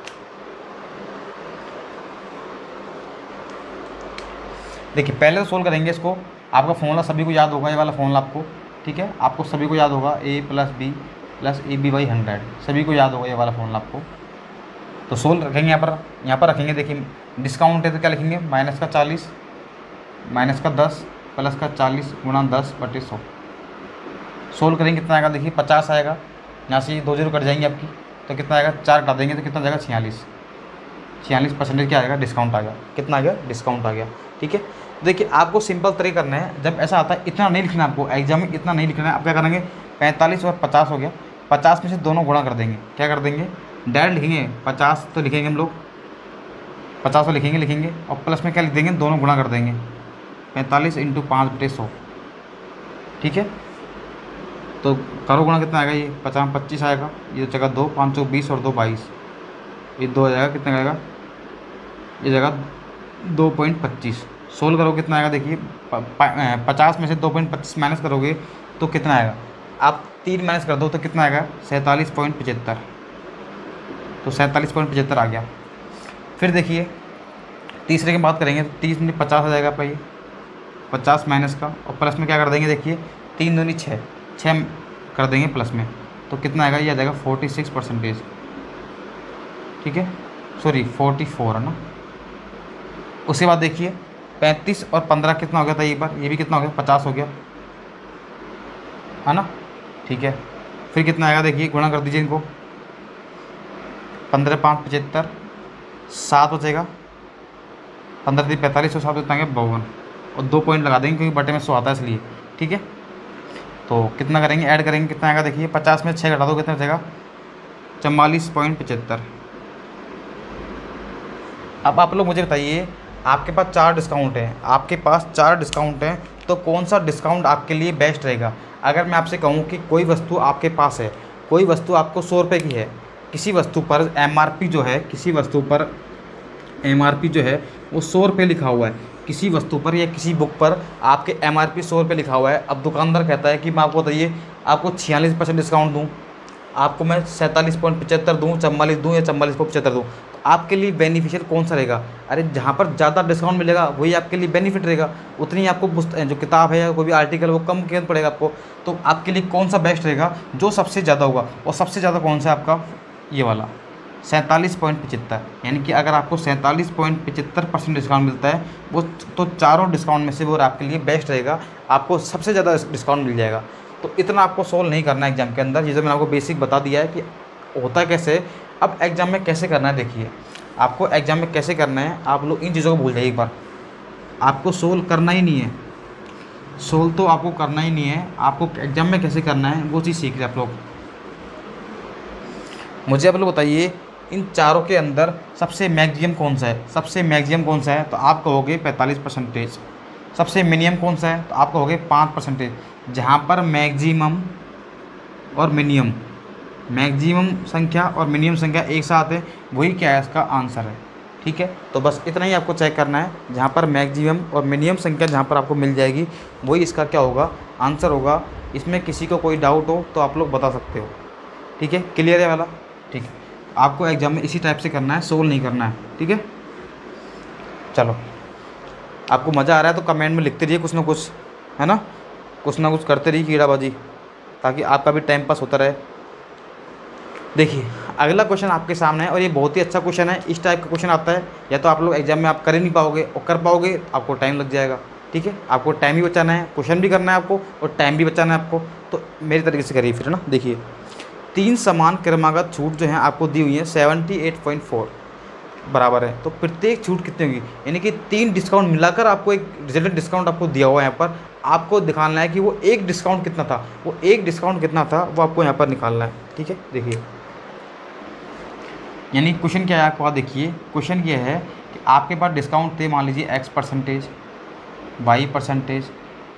देखिए पहले तो सोल्व करेंगे इसको। आपका फॉर्मूला सभी को याद होगा, ये वाला फॉर्मूला आपको, ठीक है, आपको सभी को याद होगा, A plus B plus A B by hundred, सभी को याद होगा ये वाला फॉर्मूला आपको। तो सोल्व रखेंगे यहाँ पर, यहाँ पर रखेंगे। देखिए डिस्काउंट है तो क्या लिखेंगे, माइनस का चालीस माइनस का दस प्लस का चालीस गुणा दस बटे सौ। सोल्व करेंगे कितना आएगा, देखिए पचास आएगा। यहाँ से दो जीरो कट जाएंगे आपकी, तो कितना आएगा, चार हटा देंगे तो कितना जाएगा, छियालीस। छियालीस परसेंटेज क्या आएगा, डिस्काउंट आ गया। कितना आ गया, डिस्काउंट आ गया, ठीक है। देखिए आपको सिंपल तरीका करना है, जब ऐसा आता है इतना नहीं लिखना आपको, एग्जाम में इतना नहीं लिखना है। आप क्या करेंगे, पैंतालीस और पचास हो गया, पचास में से दोनों गुणा कर देंगे। क्या कर देंगे, डायरेक्ट लिखेंगे, पचास तो लिखेंगे हम लोग, पचास तो लिखेंगे लिखेंगे और प्लस में क्या लिख देंगे, दोनों गुणा कर देंगे, पैंतालीस इंटू पाँच बटे सौ, ठीक है। तो करो गुणा, कितना आएगा, ये पचास पच्चीस आएगा, ये जगह दो, पाँच सौ बीस और दो बाईस, ये दो आ जाएगा, कितना आएगा, ये जगह दो पॉइंट पच्चीस। सोल्व करो कितना आएगा, देखिए पचास में से दो पॉइंट पच्चीस माइनस करोगे तो कितना आएगा, आप तीन माइनस कर दो तो कितना आएगा, सैंतालीस पॉइंट पचहत्तर। तो सैंतालीस पॉइंट पचहत्तर आ गया। फिर देखिए तीसरे की बात करेंगे, तो तीस में पचास आ जाएगा आपका, ये पचास माइनस का और प्लस में क्या कर देंगे, देखिए तीन दूनी छः, छः कर देंगे प्लस में, तो कितना आएगा, ये आ जाएगा फोर्टी सिक्स परसेंटेज, ठीक है, सॉरी फोर्टी फोर है ना। उसके बाद देखिए पैंतीस और पंद्रह कितना हो गया था, एक बार ये भी कितना हो गया, पचास हो गया, है ना, ठीक है। फिर कितना आएगा, देखिए गुणा कर दीजिए इनको, पंद्रह पाँच पचहत्तर, सात बचेगा, पंद्रह तीन पैंतालीस और सात कितना गया, बावन, और दो पॉइंट लगा देंगे क्योंकि बटे में सौ आता है इसलिए, ठीक है। तो कितना करेंगे, ऐड करेंगे, कितना आएगा, देखिए पचास में छः घटा दो, कितना बचेगा, चवालीस पॉइंट पचहत्तर। अब आप लोग मुझे बताइए, आपके पास चार डिस्काउंट हैं, आपके पास चार डिस्काउंट हैं, तो कौन सा डिस्काउंट आपके लिए बेस्ट रहेगा। अगर मैं आपसे कहूँ कि कोई वस्तु आपके पास है, कोई वस्तु आपको सौ रुपये की है, किसी वस्तु पर एमआरपी जो है, किसी वस्तु पर एमआरपी जो है वो सौ रुपये लिखा हुआ है, किसी वस्तु पर या किसी बुक पर आपके एमआरपी सौ रुपये लिखा हुआ है। अब दुकानदार कहता है कि मैं आपको बताइए आपको छियालीस परसेंट डिस्काउंट दूँ, आपको मैं सैंतालीस पॉइंट पचहत्तर दूँ, चवालीस दूँ या चवालीस पॉइंट पचहत्तर दूँ, तो आपके लिए बेनिफिशियल कौन सा रहेगा। अरे जहाँ पर ज़्यादा डिस्काउंट मिलेगा वही आपके लिए बेनिफिट रहेगा, उतनी ही आपको जो किताब है या कोई भी आर्टिकल वो कम कीमत पड़ेगा आपको। तो आपके लिए कौन सा बेस्ट रहेगा, जो सबसे ज़्यादा होगा, और सबसे ज़्यादा कौन सा है आपका, ये वाला सैंतालीस पॉइंट पचहत्तर। यानी कि अगर आपको सैंतालीस पॉइंट पचहत्तर परसेंट डिस्काउंट मिलता है वो, तो चारों डिस्काउंट में से वो आपके लिए बेस्ट रहेगा, आपको सबसे ज़्यादा डिस्काउंट मिल जाएगा। तो इतना आपको सोल्व नहीं करना है एग्जाम के अंदर, ये जो मैंने आपको बेसिक बता दिया है कि होता कैसे। अब एग्जाम में कैसे करना है, देखिए आपको एग्जाम में कैसे करना है, आप लोग इन चीज़ों को भूल जाइए एक बार, आपको सोल्व करना ही नहीं है, सोल्व तो आपको करना ही नहीं है, आपको एग्जाम में कैसे करना है वो चीज़ सीख रहे आप लोग। मुझे आप लोग बताइए इन चारों के अंदर सबसे मैक्सिमम कौन सा है, सबसे मैक्सिमम कौन सा है, तो आप कहोगे पैंतालीस परसेंटेज। सबसे मिनिमम कौन सा है, तो आप कहोगे पाँच परसेंटेज। जहाँ पर मैक्सिमम और मिनिमम, मैक्सिमम संख्या और मिनिमम संख्या एक साथ है, वही क्या है इसका आंसर है, ठीक है। तो बस इतना ही आपको चेक करना है, जहाँ पर मैक्सिमम और मिनिमम संख्या जहाँ पर आपको मिल जाएगी वही इसका क्या होगा, आंसर होगा। इसमें किसी को कोई डाउट हो तो आप लोग बता सकते हो, ठीक है, क्लियर है वाला, ठीक है। आपको एग्जाम में इसी टाइप से करना है, सोल्व नहीं करना है, ठीक है। चलो, आपको मज़ा आ रहा है तो कमेंट में लिखते रहिए कुछ ना कुछ, है ना, कुछ ना कुछ करते रहिए कीड़ाबाजी, ताकि आपका भी टाइम पास होता रहे। देखिए अगला क्वेश्चन आपके सामने है और ये बहुत ही अच्छा क्वेश्चन है। इस टाइप का क्वेश्चन आता है या तो आप लोग एग्जाम में आप कर ही नहीं पाओगे, और कर पाओगे आपको टाइम लग जाएगा, ठीक है। आपको टाइम भी बचाना है, क्वेश्चन भी करना है आपको, और टाइम भी बचाना है आपको, तो मेरी तरीके से करिए फिर ना। देखिए तीन समान क्रमागत छूट जो है आपको दी हुई है सेवेंटी एट पॉइंट फोर बराबर है, तो प्रत्येक छूट कितनी होगी, यानी कि तीन डिस्काउंट मिलाकर आपको एक रिजल्ट डिस्काउंट आपको दिया हुआ है। यहाँ पर आपको दिखाना है कि वो एक डिस्काउंट कितना था, वो एक डिस्काउंट कितना था वो आपको यहाँ पर निकालना है, ठीक है। देखिए यानी क्वेश्चन क्या है आपको, देखिए क्वेश्चन ये है कि आपके पास डिस्काउंट थे, मान लीजिए एक्स परसेंटेज, वाई परसेंटेज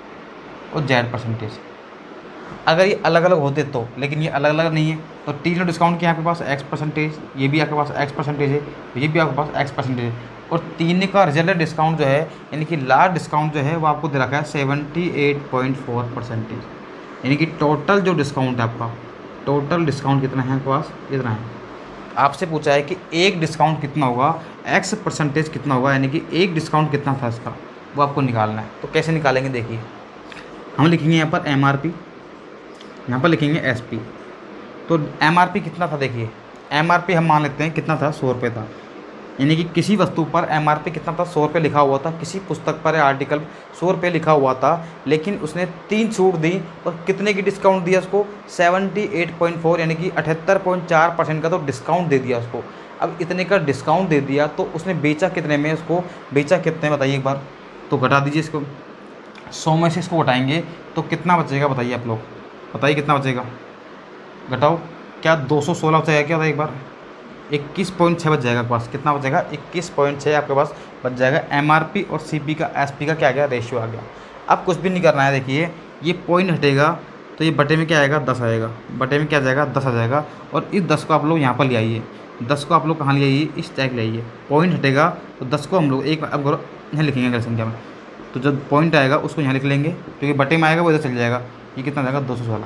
और जेड परसेंटेज। अगर ये अलग अलग होते तो, लेकिन ये अलग अलग नहीं है, तो तीनों डिस्काउंट क्या है आपके पास, एक्स परसेंटेज, ये भी आपके पास एक्स परसेंटेज है, ये भी आपके पास एक्स परसेंटेज है, और तीन का रिजल्ट डिस्काउंट जो है यानी कि लास्ट डिस्काउंट जो है वो आपको दे रखा है seventy eight point four percentage. यानी कि टोटल जो डिस्काउंट है आपका, टोटल डिस्काउंट कितना है आपके पास, इतना है। आपसे पूछा है कि एक डिस्काउंट कितना होगा, एक्स परसेंटेज कितना होगा, यानी कि एक डिस्काउंट कितना था इसका, वो आपको निकालना है। तो कैसे निकालेंगे, देखिए हम लिखेंगे यहाँ पर एम आर पी, यहाँ पर लिखेंगे एस पी। तो एम आर पी कितना था, देखिए एम आर पी हम मान लेते हैं कितना था, सौ रुपये था। यानी कि किसी वस्तु पर एम आर पी कितना था, सौ रुपये लिखा हुआ था, किसी पुस्तक पर या आर्टिकल सौ रुपये लिखा हुआ था, लेकिन उसने तीन छूट दी और कितने की डिस्काउंट दिया उसको, सेवेंटी एट पॉइंट फोर, यानी कि अठहत्तर पॉइंट चार परसेंट का तो डिस्काउंट दे दिया उसको। अब इतने का डिस्काउंट दे दिया तो उसने बेचा कितने में, उसको बेचा कितने बताइए एक बार, तो घटा दीजिए इसको, सौ में से इसको घटाएंगे तो कितना बचेगा बताइए आप लोग, बताइए कितना बचेगा, घटाओ, क्या दो सौ सोलह बचेगा क्या, एक बार इक्कीस पॉइंट छः बच जाएगा आपके पास, कितना बचेगा, इक्कीस पॉइंट छः आपके पास बच जाएगा। एमआरपी और सीपी का, एसपी का क्या आ गया, रेशियो आ गया। अब कुछ भी नहीं करना है, देखिए ये पॉइंट हटेगा तो ये बटे में क्या आएगा, दस आएगा, बटे में क्या जाएगा, दस आ जाएगा, और इस दस को आप लोग यहाँ पर ले आइए, दस को आप लोग कहाँ ले आइए, इस टैग ले आइए, पॉइंट हटेगा तो दस को हम लोग एक अब यहाँ लिखेंगे अगली संख्या में, तो जब पॉइंट आएगा उसको यहाँ लिख लेंगे, क्योंकि बटे में आएगा वो इधर चल जाएगा, ये कितना जाएगा, दो सौ सोलह।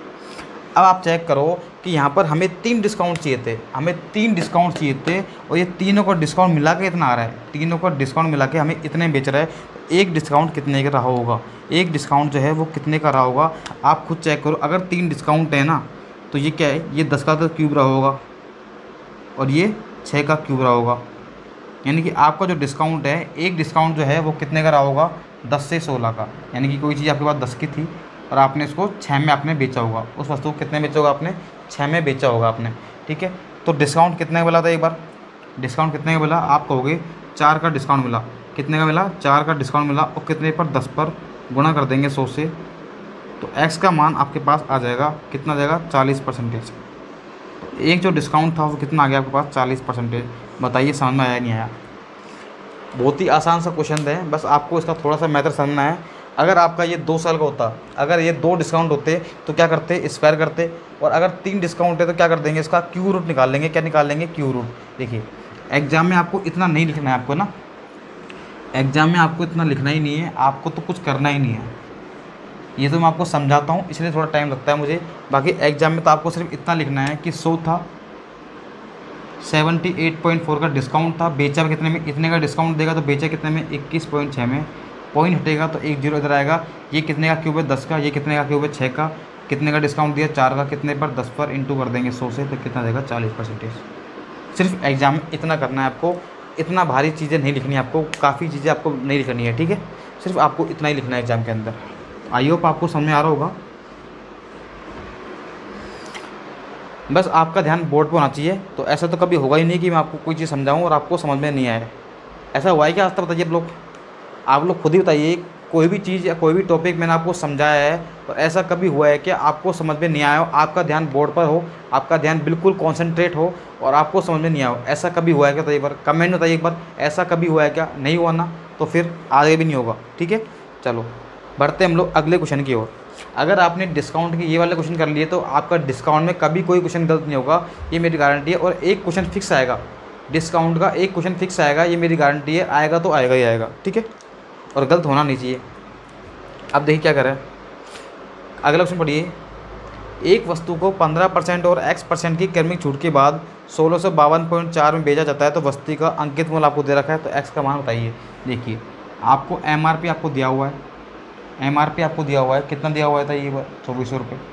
अब आप चेक करो कि यहाँ पर हमें तीन डिस्काउंट चाहिए थे, हमें तीन डिस्काउंट चाहिए थे, और ये तीनों का डिस्काउंट मिला के इतना आ रहा है, तीनों का डिस्काउंट मिला के हमें इतने बेच रहा है, तो एक डिस्काउंट कितने का रहा होगा, एक डिस्काउंट जो है वो कितने का रहा होगा, आप खुद चेक करो। अगर तीन डिस्काउंट है ना, तो ये क्या है, ये दस का तो क्यूब रहा होगा और ये छः का क्यूब रहा होगा, यानी कि आपका जो डिस्काउंट है, एक डिस्काउंट जो है वो कितने का रहा होगा, दस से सोलह का। यानी कि कोई चीज़ आपके पास दस की थी और आपने इसको छः में आपने बेचा होगा, उस वस्तु को कितने बेचा होगा आपने, छः में बेचा होगा आपने, ठीक है। तो डिस्काउंट कितने का मिला था, एक बार डिस्काउंट कितने का मिला, आप कहोगे चार का डिस्काउंट मिला, कितने का मिला, चार का डिस्काउंट मिला, और कितने पर, दस पर गुणा कर देंगे सौ से, तो एक्स का मान आपके पास आ जाएगा, कितना आ जाएगा, चालीस परसेंटेज। तो एक जो डिस्काउंट था वो कितना आ गया आपके पास, चालीस परसेंटेज। बताइए समझ में आया नहीं आया। बहुत ही आसान सा क्वेश्चन है, बस आपको इसका थोड़ा सा मैथड समझना है। अगर आपका ये दो साल का होता, अगर ये दो डिस्काउंट होते तो क्या करते, स्क्वायर करते, और अगर तीन डिस्काउंट है तो क्या कर देंगे, इसका क्यू रूट निकाल लेंगे। क्या निकाल लेंगे, क्यू रूट। देखिए एग्जाम में आपको इतना नहीं लिखना है, आपको ना एग्जाम में आपको इतना लिखना ही नहीं है, आपको तो कुछ करना ही नहीं है। ये तो मैं आपको समझाता हूँ इसलिए थोड़ा टाइम लगता है मुझे, बाकी एग्जाम में तो आपको सिर्फ इतना लिखना है कि सौ था, सेवेंटी एट पॉइंट फोर का डिस्काउंट था, बेचा कितने में, इतने का डिस्काउंट देगा तो बेचा कितने में, इक्कीस पॉइंट छः में, पॉइंट हटेगा तो एक जीरो इधर आएगा, ये कितने का क्यूब है, दस का, ये कितने का क्यूब है, छः का, कितने का डिस्काउंट दिया, चार का, कितने पर, दस पर इंटू कर देंगे सौ से, तो कितना देगा, चालीस परसेंटेज। सिर्फ एग्जाम में इतना करना है आपको, इतना भारी चीज़ें नहीं लिखनी है आपको, काफ़ी चीज़ें आपको नहीं लिखनी है, ठीक है। सिर्फ आपको इतना ही लिखना है एग्जाम के अंदर। आई होप आपको समझ में आ रहा होगा। बस आपका ध्यान बोर्ड पर होना चाहिए, तो ऐसा तो कभी होगा ही नहीं कि मैं आपको कोई चीज़ समझाऊं और आपको समझ में नहीं आए। ऐसा हुआ है क्या आज तक, बताइए आप लोग, आप लोग खुद ही बताइए। कोई भी चीज़ या कोई भी टॉपिक मैंने आपको समझाया है और ऐसा कभी हुआ है कि आपको समझ में नहीं आया हो, आपका ध्यान बोर्ड पर हो, आपका ध्यान बिल्कुल कॉन्सेंट्रेट हो और आपको समझ में नहीं आया हो, ऐसा कभी हुआ है क्या? बताइए एक बार, कमेंट में बताइए एक बार, ऐसा कभी हुआ है क्या? नहीं हुआ ना, तो फिर आगे भी नहीं होगा, ठीक है। चलो बढ़ते हम लोग अगले क्वेश्चन की ओर। अगर आपने डिस्काउंट के ये वाले क्वेश्चन कर लिए तो आपका डिस्काउंट में कभी कोई क्वेश्चन गलत नहीं होगा, ये मेरी गारंटी है। और एक क्वेश्चन फिक्स आएगा, डिस्काउंट का एक क्वेश्चन फिक्स आएगा, ये मेरी गारंटी है, आएगा तो आएगा ही आएगा, ठीक है, और गलत होना नहीं चाहिए। अब देखिए क्या करें, अगला क्वेश्चन पढ़िए। एक वस्तु को पंद्रह परसेंट और एक्स परसेंट की क्रमिक छूट के बाद सोलह सौ बावन पॉइंट चार में बेचा जाता है तो वस्तु का अंकित मूल्य आपको दे रखा है, तो एक्स का मान बताइए। देखिए आपको एम आर पी आपको दिया हुआ है, एम आर पी आपको दिया हुआ है, कितना दिया हुआ था ये चौबीस सौ रुपये,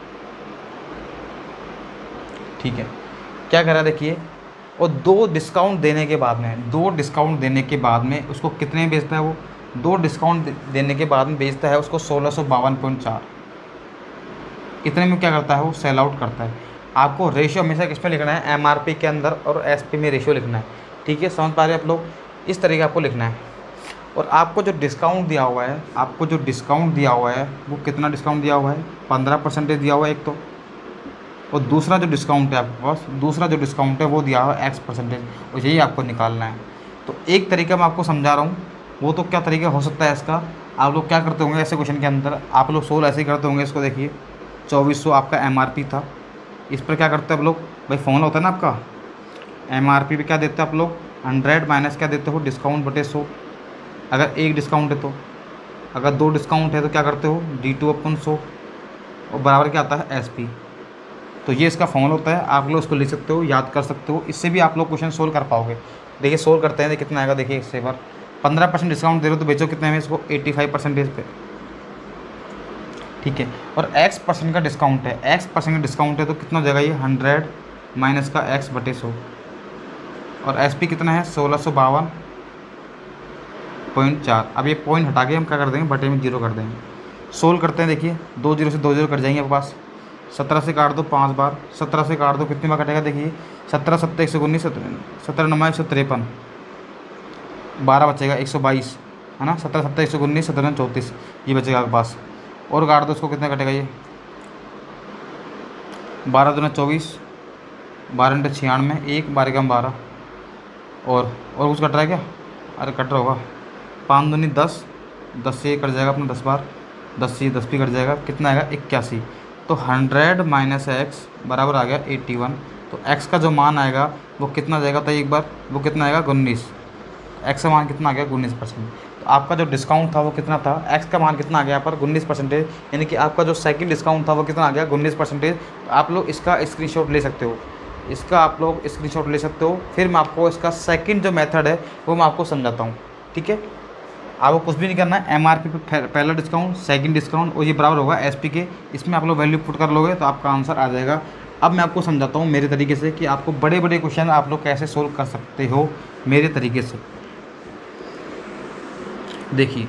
ठीक है। क्या करा देखिए, और दो डिस्काउंट देने के बाद में दो डिस्काउंट देने के बाद में उसको कितने में बेचता है, वो दो डिस्काउंट देने के बाद में बेचता है उसको सोलह सौ बावन पॉइंट चार, इतने में क्या करता है वो सेल आउट करता है। आपको रेशियो हमेशा किस में लिखना है, एम आर पी के अंदर और एस पी में रेशियो लिखना है, ठीक है। समझ पा रहे हैं आप लोग, इस तरीके आपको लिखना है। और आपको जो डिस्काउंट दिया हुआ है, आपको जो डिस्काउंट दिया हुआ है वो कितना डिस्काउंट दिया हुआ है, पंद्रह परसेंटेज दिया हुआ है एक तो, और दूसरा जो डिस्काउंट है आपके पास, दूसरा जो डिस्काउंट है वो दिया हुआ है एक्स परसेंटेज, और यही आपको निकालना है। तो एक तरीका मैं आपको समझा रहा हूँ, वो तो क्या तरीका हो सकता है इसका, आप लोग क्या करते होंगे ऐसे क्वेश्चन के अंदर, आप लोग सोल्व ऐसे ही करते होंगे। इसको देखिए चौबीस सौ आपका एम आर पी था, इस पर क्या करते हैं आप लोग, भाई फॉर्मूला होता है ना आपका, एम आर पी पे क्या देते हैं आप लोग, हंड्रेड माइनस क्या देते हो, डिस्काउंट बटे सौ। अगर एक डिस्काउंट है तो, अगर दो डिस्काउंट है तो क्या करते हो, डी टू अपन सौ, और बराबर क्या आता है एस पी। तो ये इसका फॉर्मूला होता है, आप लोग उसको लिख सकते हो, याद कर सकते हो, इससे भी आप लोग क्वेश्चन सोल्व कर पाओगे। देखिए सोल्व करते हैं, देखिए कितना आएगा, देखिए इससे बार पंद्रह परसेंट डिस्काउंट दे रहे हो तो बेचो कितने में इसको, एट्टी फाइव परसेंटेज पे, ठीक है। और एक्स परसेंट का डिस्काउंट है, एक्स परसेंट का डिस्काउंट है तो कितना हो जाएगा ये, हंड्रेड माइनस का एक्स बटे सौ, और एस पी कितना है, सोलह सौ बावन पॉइंट चार। अब ये पॉइंट हटा के हम क्या कर देंगे, बटे में जीरो कर देंगे। सोल्व करते हैं, देखिए दो जीरो से दो जीरो कट जाएंगे आपके पास, सत्रह से काट दो पाँच बार, सत्रह से काट दो कितनी बार कटेगा, देखिए सत्रह सत्तर एक सौ उन्नीस, सत्रह नंबर एक सौ तिरपन, बारह बचेगा एक सौ बाईस, है ना, सत्रह सत्तर एक सौ उन्नीस, सत्रह चौंतीस, ये बचेगा आपके पास। और काट दो उसको, कितना कटेगा ये, बारह दूना चौबीस, बारह इंटू छियानवे, एक बारह कम बारह, और और कुछ कट रहा है क्या, अरे कट रहा होगा, पाँच दूनी दस, दस से कट जाएगा अपना दस बार, दस से दस भी कट जाएगा, कितना आएगा इक्यासी। तो हंड्रेड माइनस एक्स बराबर आ गया एट्टी वन। तो एक्स का जो मान आएगा वो कितना जाएगा, तो एक बार वो कितना आएगा, उन्नीस। एक्स का मान कितना आ गया, उन्नीस परसेंट। तो आपका जो डिस्काउंट था वो कितना था, एक्स का मान कितना आ गया यहाँ पर, उन्नीस परसेंटेज, यानी कि आपका जो सेकंड डिस्काउंट था वो कितना आ गया, उन्नीस परसेंटेज। तो आप लोग इसका स्क्रीनशॉट ले सकते हो, इसका आप लोग स्क्रीनशॉट ले सकते हो। फिर मैं आपको इसका सेकंड जो मेथड है वो मैं आपको समझाता हूँ, ठीक है। आपको कुछ भी नहीं करना है, एम आर पी पे पहला डिस्काउंट, सेकंड डिस्काउंट, और ये बराबर होगा एस पी के, इसमें आप लोग वैल्यू पुट कर लोगे तो आपका आंसर आ जाएगा। अब मैं आपको समझाता हूँ मेरे तरीके से कि आपको बड़े बड़े क्वेश्चन आप लोग कैसे सोल्व कर सकते हो मेरे तरीके से। देखिए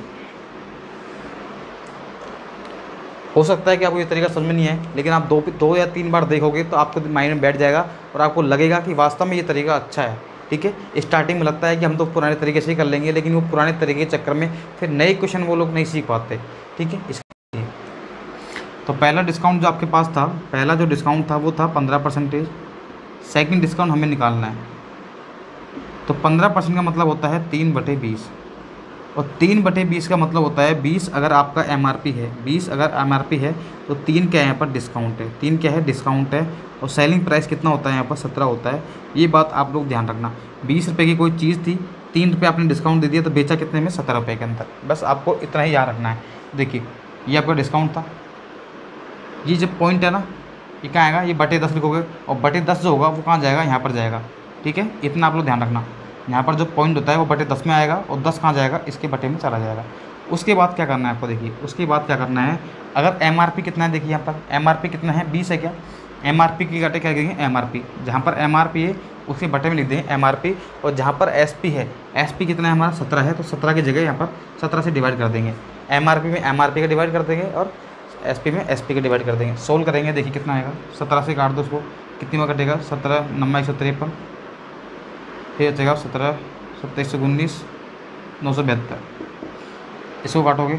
हो सकता है कि आपको ये तरीका समझ में नहीं है, लेकिन आप दो दो या तीन बार देखोगे तो आपको माइंड में बैठ जाएगा और आपको लगेगा कि वास्तव में ये तरीका अच्छा है, ठीक है। स्टार्टिंग में लगता है कि हम तो पुराने तरीके से ही कर लेंगे, लेकिन वो पुराने तरीके के चक्कर में फिर नए क्वेश्चन वो लोग नहीं सीख पाते, ठीक है। इसलिए तो पहला डिस्काउंट जो आपके पास था, पहला जो डिस्काउंट था वो था पंद्रह परसेंटेज, सेकेंड डिस्काउंट हमें निकालना है। तो पंद्रह परसेंट का मतलब होता है तीन बटे बीस, और तीन बटे बीस का मतलब होता है बीस अगर आपका एम आर पी है, बीस अगर एम आर पी है तो तीन क्या है यहाँ पर डिस्काउंट है, तीन क्या है डिस्काउंट है, और सेलिंग प्राइस कितना होता है यहाँ पर सत्रह होता है। ये बात आप लोग ध्यान रखना, बीस रुपये की कोई चीज़ थी, तीन रुपये आपने डिस्काउंट दे दिया तो बेचा कितने में, सत्रह रुपये के अंदर। बस आपको इतना ही याद रखना है। देखिए ये आपका डिस्काउंट था, ये जो पॉइंट है ना ये कहाँ आएगा, ये बटे दस लिखोगे, और बटे दस जो होगा वो कहाँ जाएगा, यहाँ पर जाएगा, ठीक है। इतना आप लोग ध्यान रखना, यहाँ पर जो पॉइंट होता है वो बटे दस में आएगा, और दस कहाँ जाएगा, इसके बटे में चला जाएगा। उसके बाद क्या करना है आपको, देखिए उसके बाद क्या करना है, अगर एम आर पी कितना है, देखिए यहाँ पर एम आर पी कितना है, बीस है क्या, एम आर पी की घटे क्या करेंगे, एम आर पी, जहाँ पर एम आर पी है उसके बटे में लिख देंगे एम आर पी, और जहाँ पर एस पी है, एस पी कितना है हमारा सत्रह है, तो सत्रह की जगह यहाँ पर सत्रह से डिवाइड कर देंगे, एम आर पी में एम आर पी का डिवाइड कर देंगे, और एस पी में एस पी का डिवाइड कर देंगे। सोल्व करेंगे, देखिए कितना आएगा, सत्रह से काट दो उसको, कितनी में कटेगा, सत्रह नब्बे एक सौ तिरपन, फिर बचेगा सत्रह सत्तर एक सौ उन्नीस नौ सौ बहत्तर, इसको काटोगे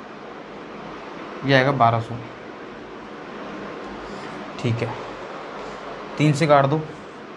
ये आएगा बारह सौ, ठीक है। तीन से काट दो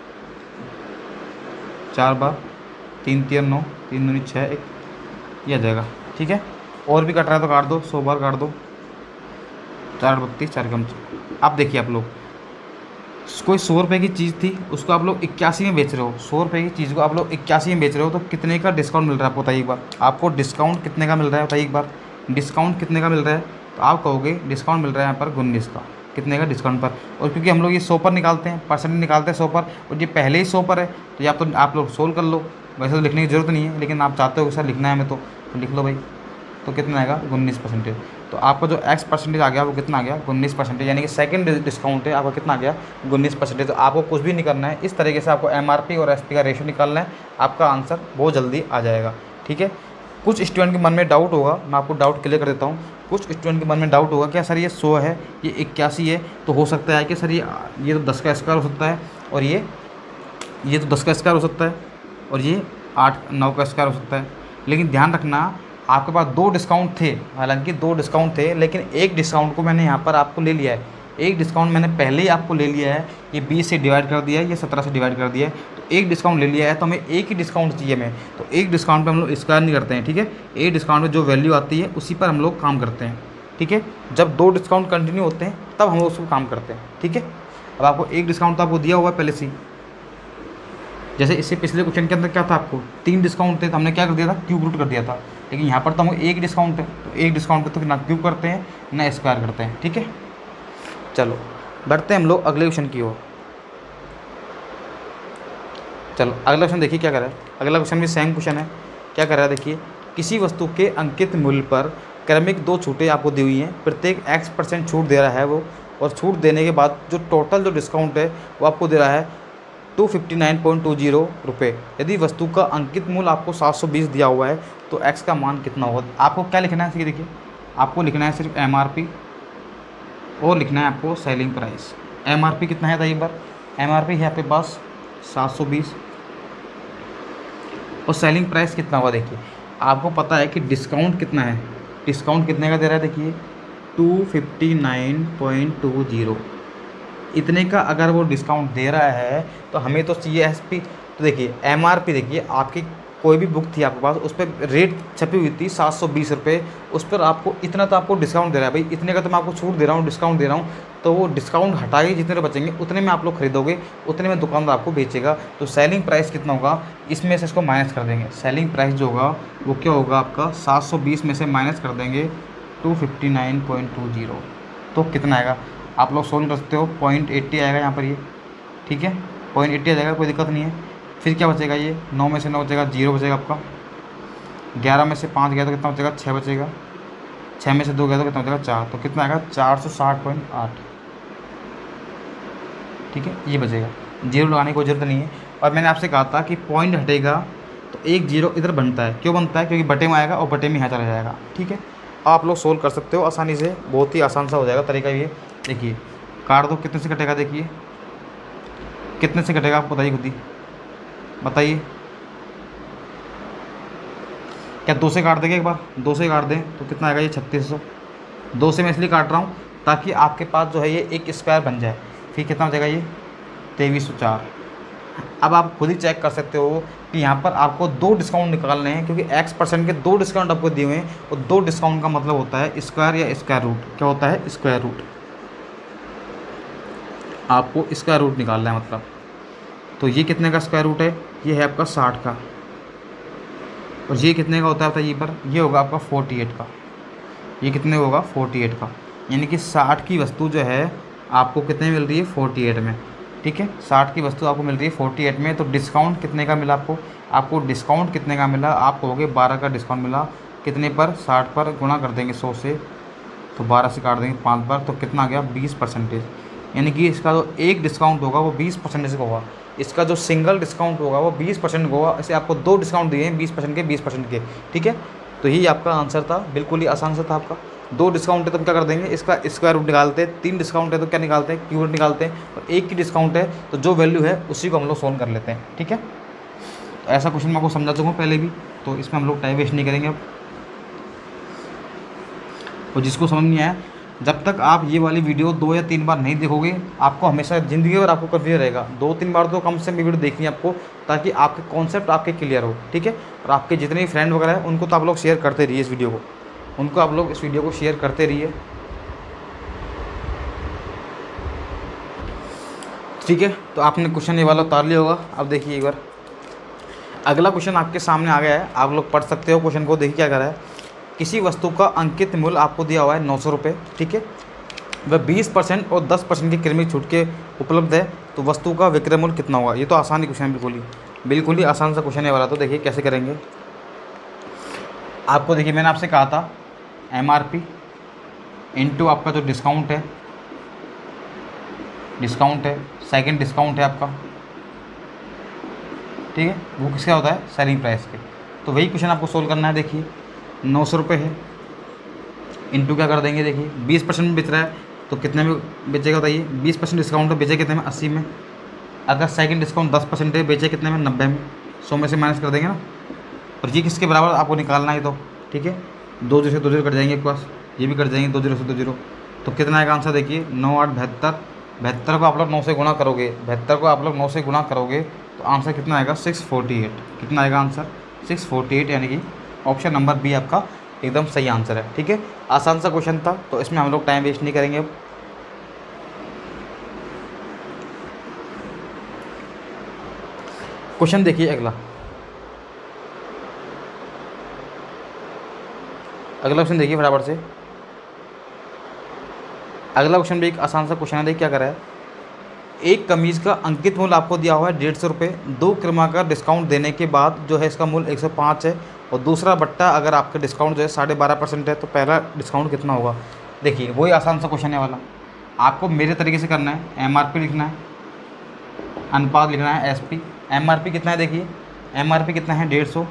चार बार, तीन तीन नौ, तीन दूनी छः, एक ये आ जाएगा, ठीक है। और भी कट रहा है तो काट दो, सौ बार काट दो, चार बत्तीस, चार कम। अब देखिए आप लोग कोई सौ रुपये की चीज़ थी उसको आप लोग इक्यासी में बेच रहे हो, सौ रुपये की चीज़ को आप लोग इक्यासी में बेच रहे हो, तो कितने का डिस्काउंट मिल रहा है आपको बताइए एक बार, आपको डिस्काउंट कितने का मिल रहा है बताइए एक बार, डिस्काउंट कितने का मिल रहा है, तो आप कहोगे डिस्काउंट मिल रहा है यहाँ पर उन्नीस का, कितने का डिस्काउंट पर। और क्योंकि हम लोग ये सौ पर निकालते हैं, परसेंट निकालते हैं सौ पर, और ये पहले ही सौ पर है, तो या तो आप लोग सोल्व कर लो। वैसे तो लिखने की ज़रूरत नहीं है, लेकिन आप चाहते हो कि सर लिखना है हमें, तो, तो लिख लो भाई। तो कितना आएगा, उन्नीस परसेंटेज। तो आपका जो एक्स परसेंटेज आ गया वो कितना आ गया, उन्नीस परसेंटेज, यानी कि सेकंड डिस्काउंट है आपका कितना आ गया, उन्नीस परसेंटेज। तो आपको कुछ भी नहीं करना है, इस तरीके से आपको एमआरपी और एसपी का रेशियो निकालना है, आपका आंसर बहुत जल्दी आ जाएगा। ठीक है, कुछ स्टूडेंट के मन में डाउट होगा, मैं आपको डाउट क्लियर कर देता हूँ। कुछ स्टूडेंट के मन में डाउट होगा, क्या सर ये सौ है, ये इक्यासी है, तो हो सकता है कि सर ये ये तो दस का स्क्वायर हो सकता है, और ये ये तो दस का स्क्वायर हो सकता है, और ये आठ नौ का स्क्वायर हो सकता है। लेकिन ध्यान रखना, आपके पास दो डिस्काउंट थे, हालांकि दो डिस्काउंट थे, लेकिन एक डिस्काउंट को मैंने यहाँ पर आपको ले लिया है। एक डिस्काउंट मैंने पहले ही आपको ले लिया है, ये बीस से डिवाइड कर दिया है, ये सत्रह से डिवाइड कर दिया है, तो एक डिस्काउंट ले लिया है, तो हमें एक ही डिस्काउंट चाहिए हमें। तो एक डिस्काउंट पे हम लोग स्क्वायर नहीं करते हैं, ठीक है। एक डिस्काउंट में जो वैल्यू आती है उसी पर हम लोग काम करते हैं, ठीक है। जब दो डिस्काउंट कंटिन्यू होते हैं तब हम लोग उसको काम करते हैं, ठीक है। अब आपको एक डिस्काउंट तो आपको दिया हुआ है पहले से, जैसे इससे पिछले क्वेश्चन के अंदर क्या था, आपको तीन डिस्काउंट थे, तो हमने क्या कर दिया था, क्यूब रूट कर दिया था। लेकिन यहाँ पर तो हमको एक डिस्काउंट है, तो एक डिस्काउंट पे तो ना क्यूब करते हैं ना स्क्वायर करते हैं, ठीक है। चलो बढ़ते हैं हम लोग अगले क्वेश्चन की ओर। चलो अगला क्वेश्चन देखिए क्या कर रहा है। अगला क्वेश्चन भी सेम क्वेश्चन है, क्या कर रहा है देखिए। किसी वस्तु के अंकित मूल्य पर क्रमिक दो छूटें आपको दी हुई हैं, प्रत्येक एक्स परसेंट छूट दे रहा है वो, और छूट देने के बाद जो टोटल जो डिस्काउंट है वो आपको दे रहा है two fifty nine point two zero रुपये। यदि वस्तु का अंकित मूल्य आपको सात सौ बीस दिया हुआ है तो एक्स का मान कितना होगा। आपको क्या लिखना है, देखिए आपको लिखना है सिर्फ एम आर पी, और लिखना है आपको selling price. M R P कितना है था, एक बार एम आर पी है आपके पास सात सौ बीस, और सेलिंग प्राइस कितना होगा। देखिए आपको पता है कि डिस्काउंट कितना है, डिस्काउंट कितने का दे रहा है, देखिए two fifty nine point two zero. इतने का अगर वो डिस्काउंट दे रहा है तो हमें तो चाहिए एस पी। तो देखिए एम आर पी, देखिए आपकी कोई भी बुक थी आपके पास, उस पर रेट छपी हुई थी सात सौ बीस रुपये, उस पर आपको इतना तो आपको डिस्काउंट दे रहा है भाई, इतने का तो मैं आपको छूट दे रहा हूँ, डिस्काउंट दे रहा हूँ। तो वो डिस्काउंट हटाए जितने बचेंगे उतने में आप लोग खरीदोगे, उतने में दुकानदार आपको बेचेगा। तो सेलिंग प्राइस कितना होगा, इसमें से इसको माइनस कर देंगे। सेलिंग प्राइस जो होगा वो क्या होगा आपका, सात सौ बीस में से माइनस कर देंगे two fifty nine point two zero, तो कितना आएगा आप लोग सोल्व कर सकते हो, पॉइंट एट्टी आएगा यहाँ पर ये, ठीक है। पॉइंट एट्टी आ जाएगा, कोई दिक्कत नहीं है। फिर क्या बचेगा, ये नौ में से नौ बचेगा, जीरो बचेगा आपका। ग्यारह में से पाँच गया तो कितना बचेगा, छः बचेगा। छः में से दो गया तो कितना बचेगा, चार। तो कितना आएगा, चार सौ साठ पॉइंट आठ, ठीक है, ये बचेगा। जीरो लगाने की कोई ज़रूरत नहीं है। और मैंने आपसे कहा था कि पॉइंट हटेगा तो एक जीरो इधर बनता है, क्यों बनता है, क्योंकि बटे में आएगा और बटे में यहाँ चला जाएगा, ठीक है। आप लोग सोल्व कर सकते हो आसानी से, बहुत ही आसान सा हो जाएगा तरीका ये। देखिए काट दो, कितने से कटेगा, देखिए कितने से कटेगा, आप बताइए खुद ही बताइए। क्या दो से काट देंगे, एक बार दो से काट दें तो कितना आएगा, ये छत्तीस सौ। दो से मैं इसलिए काट रहा हूँ ताकि आपके पास जो है ये एक स्क्वायर बन जाए। फिर कितना हो जाएगा, ये तेईस सौ चार। अब आप खुद ही चेक कर सकते हो कि यहाँ पर आपको दो डिस्काउंट निकालने हैं, क्योंकि एक्स परसेंट के दो डिस्काउंट आपको दिए हुए हैं, और दो डिस्काउंट का मतलब होता है स्क्वायर या स्क्वायर रूट। क्या होता है, स्क्वायर रूट। आपको स्क्वायर रूट निकालना है मतलब। तो ये कितने का स्क्वायर रूट है, ये है आपका साठ का, और ये कितने का होता है बताइए पर, ये होगा आपका अड़तालीस का। ये कितने होगा, अड़तालीस का, यानी कि साठ की वस्तु जो है आपको कितने मिल रही है, अड़तालीस में, ठीक है। साठ की वस्तु आपको मिल रही है अड़तालीस में, तो डिस्काउंट कितने का मिला आपको, आपको डिस्काउंट कितने का मिला, आप कहोगे बारह का डिस्काउंट मिला। कितने पर, साठ पर गुणा कर देंगे सौ से, तो बारह से काट देंगे पाँच बार, तो कितना आ गया, बीस परसेंटेज। यानी कि इसका जो एक डिस्काउंट होगा वो बीस परसेंटेज का होगा, इसका जो सिंगल डिस्काउंट होगा वो बीस परसेंट होगा। ऐसे आपको दो डिस्काउंट दिए हैं बीस परसेंट के, बीस परसेंट के, ठीक है। तो यही आपका आंसर था, बिल्कुल ही आसान सा था आपका। दो डिस्काउंट है तो हम क्या कर देंगे, इसका स्क्वायर रूट निकालते हैं। तीन डिस्काउंट है तो क्या निकालते हैं, क्यूब रूट निकालते हैं। और एक की डिस्काउंट है तो जो वैल्यू है उसी को हम लोग सोल्व कर लेते हैं, ठीक है। तो ऐसा क्वेश्चन मैं आपको समझा चुका हूँ पहले भी, तो इसमें हम लोग टाइम वेस्ट नहीं करेंगे अब। तो जिसको समझ नहीं आया, जब तक आप ये वाली वीडियो दो या तीन बार नहीं देखोगे, आपको हमेशा ज़िंदगी भर आपको कन्फ्यूजन रहेगा। दो तीन बार तो कम से कम वीडियो देखनी है आपको, ताकि आपके कॉन्सेप्ट आपके क्लियर हो, ठीक है। और आपके जितने भी फ्रेंड वगैरह हैं उनको तो आप लोग शेयर करते रहिए इस वीडियो को, उनको आप लोग इस वीडियो को शेयर करते रहिए, ठीक है। तो आपने क्वेश्चन ये वाला उतार लिया होगा। अब देखिए एक बार अगला क्वेश्चन आपके सामने आ गया है, आप लोग पढ़ सकते हो क्वेश्चन को। देखिए क्या कर रहा है, किसी वस्तु का अंकित मूल्य आपको दिया हुआ है नौ सौ रुपये, ठीक है। वह बीस परसेंट और दस परसेंट की क्रमिक छूट के उपलब्ध है तो वस्तु का विक्रय मूल्य कितना होगा। ये तो आसान ही क्वेश्चन है, बिल्कुल ही बिल्कुल ही आसान सा क्वेश्चन है वाला। तो देखिए कैसे करेंगे। आपको देखिए मैंने आपसे कहा था एम आर पी इंटू आपका जो डिस्काउंट है, डिस्काउंट है सेकंड डिस्काउंट है आपका, ठीक है, वो किसका होता है, सेलिंग प्राइस के। तो वही क्वेश्चन आपको सोल्व करना है। देखिए नौ सौ रुपये है, इंटू क्या कर देंगे, देखिए बीस परसेंट में बेच रहा है तो कितने में बेचेगा बताइए, बीस परसेंट डिस्काउंट है, बेचे कितने में, अस्सी में। अगर सेकंड डिस्काउंट दस परसेंट है, बेचे कितने में, नब्बे में। सौ में से माइनस कर देंगे ना, और ये किसके बराबर आपको निकालना है। तो ठीक है, दो जीरो से दो जीरो कट जाएंगे आपके पास, ये भी कट जाएंगे दो जीरो से दो जीरो। तो कितना आएगा आंसर, देखिए नौ आठ बहत्तर, बहत्तर को आप लोग नौ से गुणा करोगे, बहत्तर को आप लोग नौ से गुणा करोगे तो आंसर कितना आएगा, सिक्स फोर्टी एट। कितना आएगा आंसर, सिक्स फोर्टी एट, यानी कि ऑप्शन नंबर बी आपका एकदम सही आंसर है। ठीक है, आसान सा क्वेश्चन था, तो इसमें हम लोग टाइम वेस्ट नहीं करेंगे। अब क्वेश्चन देखिए अगला, अगला क्वेश्चन देखिए फटाफट से। अगला क्वेश्चन भी एक आसान सा क्वेश्चन है। देखिए क्या करा है, एक कमीज़ का अंकित मूल्य आपको दिया हुआ है डेढ़ सौ रुपये, दो क्रमांक डिस्काउंट देने के बाद जो है इसका मूल्य एक सौ पाँच है, और दूसरा बट्टा अगर आपका डिस्काउंट जो है साढ़े बारह परसेंट है तो पहला डिस्काउंट कितना होगा। देखिए वही आसान सा क्वेश्चन है वाला, आपको मेरे तरीके से करना है। एम आर पी लिखना है, अनुपात लिखना है, S P. M R P कितना है, देखिए एम आर पी कितना है, डेढ़ सौ।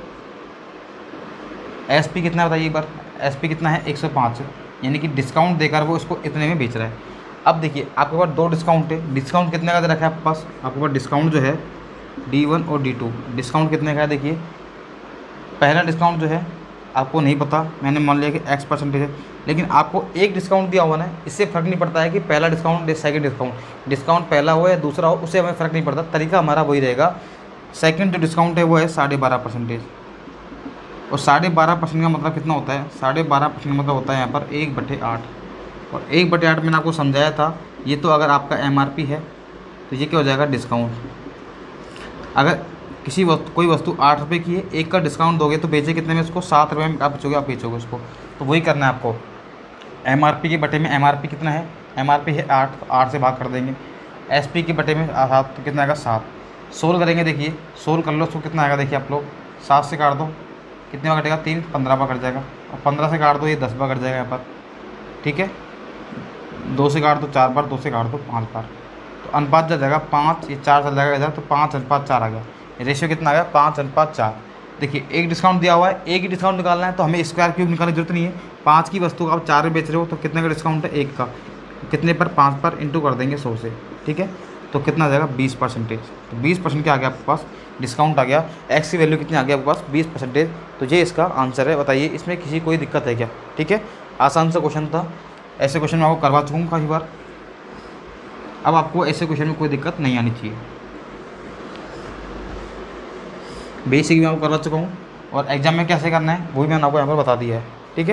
एस पी कितना है बताइए एक बार, एस पी कितना है, एक सौ पाँच, यानी कि डिस्काउंट देकर वो इसको इतने में बेच रहा है। अब देखिए आपके पास दो डिस्काउंट है, डिस्काउंट कितने का दे रखा है आपके पास, आपके पास डिस्काउंट जो है डी वन और डी टू, डिस्काउंट कितने का है। देखिए पहला डिस्काउंट जो है आपको नहीं पता, मैंने मान लिया कि एक्स परसेंटेज है, लेकिन आपको एक डिस्काउंट दिया हुआ ना, इससे फ़र्क नहीं पड़ता है कि पहला डिस्काउंट सेकंड डिस्काउंट डिस्काउंट पहला हो या दूसरा हो, उससे हमें फ़र्क नहीं पड़ता, तरीका हमारा वही रहेगा। सेकंड जो डिस्काउंट है वो है साढ़े बारह परसेंटेज, और साढ़े बारह परसेंट का मतलब कितना होता है, साढ़े बारह परसेंट का मतलब होता है यहाँ पर एक बटे आठ, और एक बटे आठ मैंने आपको समझाया था। ये तो अगर आपका एम आर पी है तो ये क्या हो जाएगा, डिस्काउंट। अगर किसी वस्तु कोई वस्तु आठ रुपये की है, एक का डिस्काउंट दोगे तो बेचे कितने में उसको, सात रुपये में आप बेचोगे, आप बेचोगे उसको। तो वही करना है आपको, एम आर पी के बटे में एम आर पी कितना है, एम आर पी है आठ, तो आठ से भाग कर देंगे। एस पी के बटे में सात, तो कितना आएगा, सात। सोल्व करेंगे, देखिए सोल्व कर लो, उसको कितना आएगा, देखिए आप लोग सात से काट दो, कितने बार कटेगा, तीन, पंद्रह बार कट जाएगा, और पंद्रह से काट दो, ये दस बार कट जाएगा यहाँ पर। ठीक है, दो से काट दो चार बार, दो से काट दो पाँच बार, तो अनुपात जा जाएगा पाँच, ये चार चल जाएगा इधर, तो पाँच अनुपात चार आ गया। रेशियो कितना आ गया, पाँच अनुपात चार। देखिए एक डिस्काउंट दिया हुआ है, एक ही डिस्काउंट निकालना है, तो हमें स्क्वायर क्यूब निकालने की जरूरत नहीं है। पाँच की वस्तु का आप चार में बेच रहे हो तो कितने का डिस्काउंट है, एक का, कितने पर, पाँच पर इंटू कर देंगे सौ से। ठीक है, तो कितना आ जाएगा, बीस परसेंटेज। तो बीस परसेंट क्या आ गया आपके पास, डिस्काउंट आ गया। एक्स की वैल्यू कितनी आ गया आपके पास, बीस परसेंटेज। तो ये इसका आंसर है। बताइए इसमें किसी कोई दिक्कत है क्या। ठीक है, आसान सा क्वेश्चन था, ऐसे क्वेश्चन मैं आपको करवा चुका हूँ काफ़ी बार। अब आपको ऐसे क्वेश्चन में कोई दिक्कत नहीं आनी चाहिए। बेसिक मैं आपको करवा चुका हूँ, और एग्जाम में कैसे करना है वो भी मैंने आपको यहाँ पर बता दिया है। ठीक है,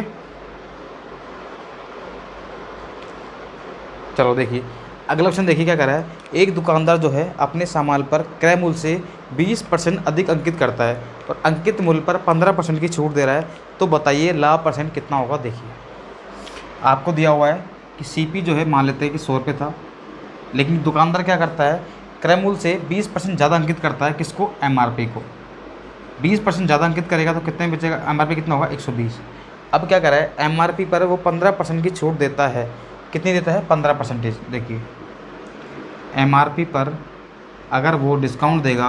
चलो देखिए अगला क्वेश्चन। देखिए क्या कर रहा है, एक दुकानदार जो है अपने सामान पर क्रय मूल्य से बीस परसेंट अधिक अंकित करता है और अंकित मूल्य पर पंद्रह परसेंट की छूट दे रहा है, तो बताइए लाभ परसेंट कितना होगा। देखिए आपको दिया हुआ है कि सीपी जो है मान लेते हैं कि सौ रुपये था, लेकिन दुकानदार क्या करता है, क्रय मूल्य से बीस परसेंट ज़्यादा अंकित करता है, किसको, एमआरपी को। बीस परसेंट ज़्यादा अंकित करेगा तो कितने में बेचेगा, एमआरपी कितना होगा, एक सौ बीस। अब क्या कर रहा है, एमआरपी पर वो पंद्रह परसेंट की छूट देता है, कितनी देता है, पंद्रह परसेंटेज। देखिए एमआरपी पर अगर वो डिस्काउंट देगा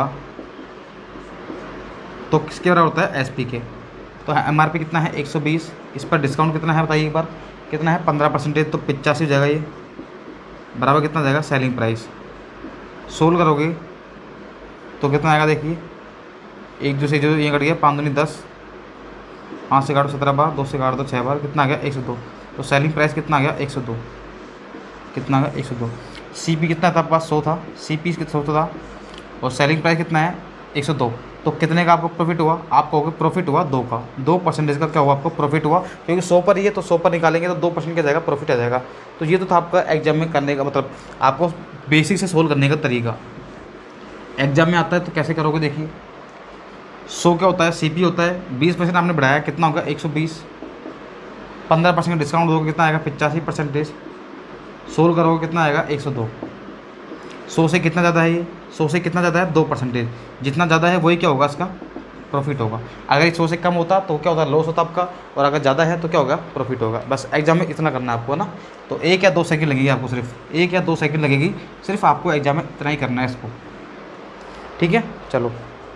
तो किसके बराबर होता है, एसपी के। तो एमआरपी कितना है, एक सौ बीस, इस पर डिस्काउंट कितना है बताइए एक बार, कितना है, पंद्रह परसेंटेज, तो पचासी हो जाएगा, ये बराबर कितना जाएगा, सेलिंग प्राइस। सोल्व करोगे तो कितना आएगा, देखिए एक दो से जो ये कट गया, पाँच दूनी दस, पाँच से काटो सत्रह बार, दो से काट दो छः बार, कितना आ गया, एक सौ दो। तो सेलिंग प्राइस कितना आ गया, एक सौ दो, कितना आ गया, एक सौ दो। सी पी कितना था आपके पास, सौ था, सी पी सौ था, और सेलिंग प्राइस कितना है, एक सौ दो। तो कितने का आपको प्रॉफिट हुआ, आप कहोगे प्रॉफिट हुआ दो का, दो परसेंटेज का क्या हुआ आपको प्रॉफिट हुआ, क्योंकि सौ पर ही है तो सौ पर निकालेंगे तो दो परसेंट क्या जाएगा, प्रॉफिट आ जाएगा। तो ये तो था आपका एग्जाम में करने का मतलब, आपको बेसिक से सोल्व करने का तरीका। एग्जाम में आता है तो कैसे करोगे, देखिए सौ क्या होता है, सी पी होता है, बीस परसेंट आपने बढ़ाया, कितना होगा, एक सौ बीस। पंद्रह परसेंट का डिस्काउंट दोगे, कितना आएगा, पचासी परसेंटेज। सोल्व करोगे कितना आएगा एक सौ दो। सौ से कितना ज़्यादा है ये, सौ से कितना ज़्यादा है दो परसेंटेज, जितना ज़्यादा है वही क्या होगा इसका प्रॉफिट होगा। अगर सौ से कम होता तो क्या होता लॉस होता आपका, और अगर ज़्यादा है तो क्या होगा प्रॉफिट होगा। बस एग्जाम में इतना करना है आपको ना। तो एक या दो सेकंड लगेगी आपको, सिर्फ एक या दो सेकंड लगेगी, सिर्फ आपको एग्जाम में इतना ही करना है इसको, ठीक है। चलो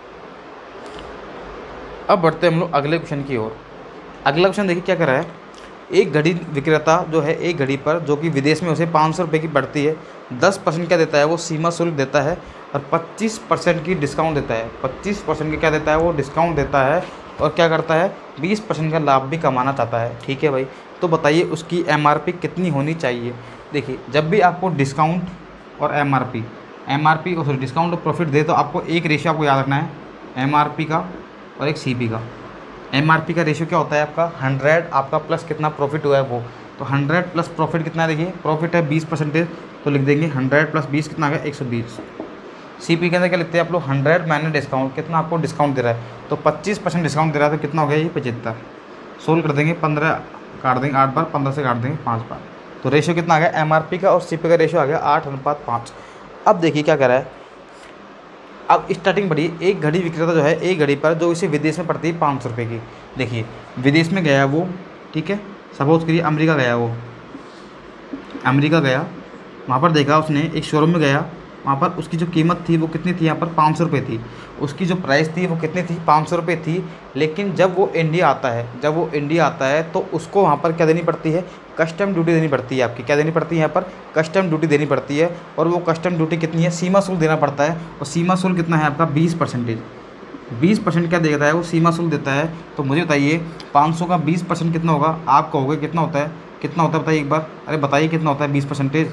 अब बढ़ते हैं हम लोग अगले क्वेश्चन की ओर। अगला क्वेश्चन देखिए क्या कर रहा है। एक घड़ी विक्रेता जो है एक घड़ी पर जो कि विदेश में उसे पाँच सौ रुपये की पड़ती है, दस परसेंट क्या देता है वो सीमा शुल्क देता है, और पच्चीस परसेंट की डिस्काउंट देता है। पच्चीस परसेंट का क्या देता है वो डिस्काउंट देता है, और क्या करता है बीस परसेंट का लाभ भी कमाना चाहता है, ठीक है भाई। तो बताइए उसकी एमआरपी कितनी होनी चाहिए। देखिए जब भी आपको डिस्काउंट और एमआरपी एमआरपी और सॉरी डिस्काउंट और प्रॉफिट दे तो आपको एक रेशियो आपको याद रखना है, एमआरपी का और एक सीपी का। एमआरपी का रेशियो क्या होता है आपका हंड्रेड, आपका प्लस कितना प्रॉफिट हुआ है वो, तो हंड्रेड प्लस प्रॉफिट कितना है, देखिए प्रॉफिट है बीस परसेंटेज, तो लिख देंगे हंड्रेड प्लस बीस कितना आ गया एक सौ बीस। सीपी के अंदर क्या लिखते हैं आप लोग हंड्रेड माइनस डिस्काउंट, कितना आपको डिस्काउंट दे रहा है, तो पच्चीस परसेंट डिस्काउंट दे रहा है, तो कितना हो गया ये पचहत्तर। सोल्व कर देंगे, पंद्रह काट देंगे आठ बार, पंद्रह से काट देंगे पाँच बार, तो रेशियो कितना आ गया एमआरपी का और सीपी का रेशियो आ गया आठ अनुपात पाँच। अब देखिए क्या कर रहा है, अब स्टार्टिंग बढ़ी, एक घड़ी विक्रेता जो है एक घड़ी पर जो इसे विदेश में पड़ती है पाँच सौ रुपये की। देखिए विदेश में गया वो, ठीक है, सपोज करिए अमेरिका गया वो, अमेरिका गया, वहाँ पर देखा उसने एक शोरूम में गया, वहाँ पर उसकी जो कीमत थी वो कितनी थी, यहाँ पर पाँच सौ रुपये थी, उसकी जो प्राइस थी वो कितनी थी पाँच सौ रुपये थी। लेकिन जब वो इंडिया आता है जब वो इंडिया आता है तो उसको वहाँ पर क्या देनी पड़ती है, कस्टम ड्यूटी देनी पड़ती है आपकी, क्या देनी पड़ती है यहाँ पर कस्टम ड्यूटी देनी पड़ती है। और वो कस्टम ड्यूटी कितनी है, सीमा शुल्क देना पड़ता है, और सीमा शुल्क कितना है आपका बीस परसेंटेज। बीस परसेंट क्या देता है वो सीमा शुल्क देता है। तो मुझे बताइए पाँच सौ का बीस परसेंट कितना होगा, आप कहोगे कितना होता है, कितना होता है बताइए एक बार, अरे बताइए कितना होता है बीस परसेंटेज,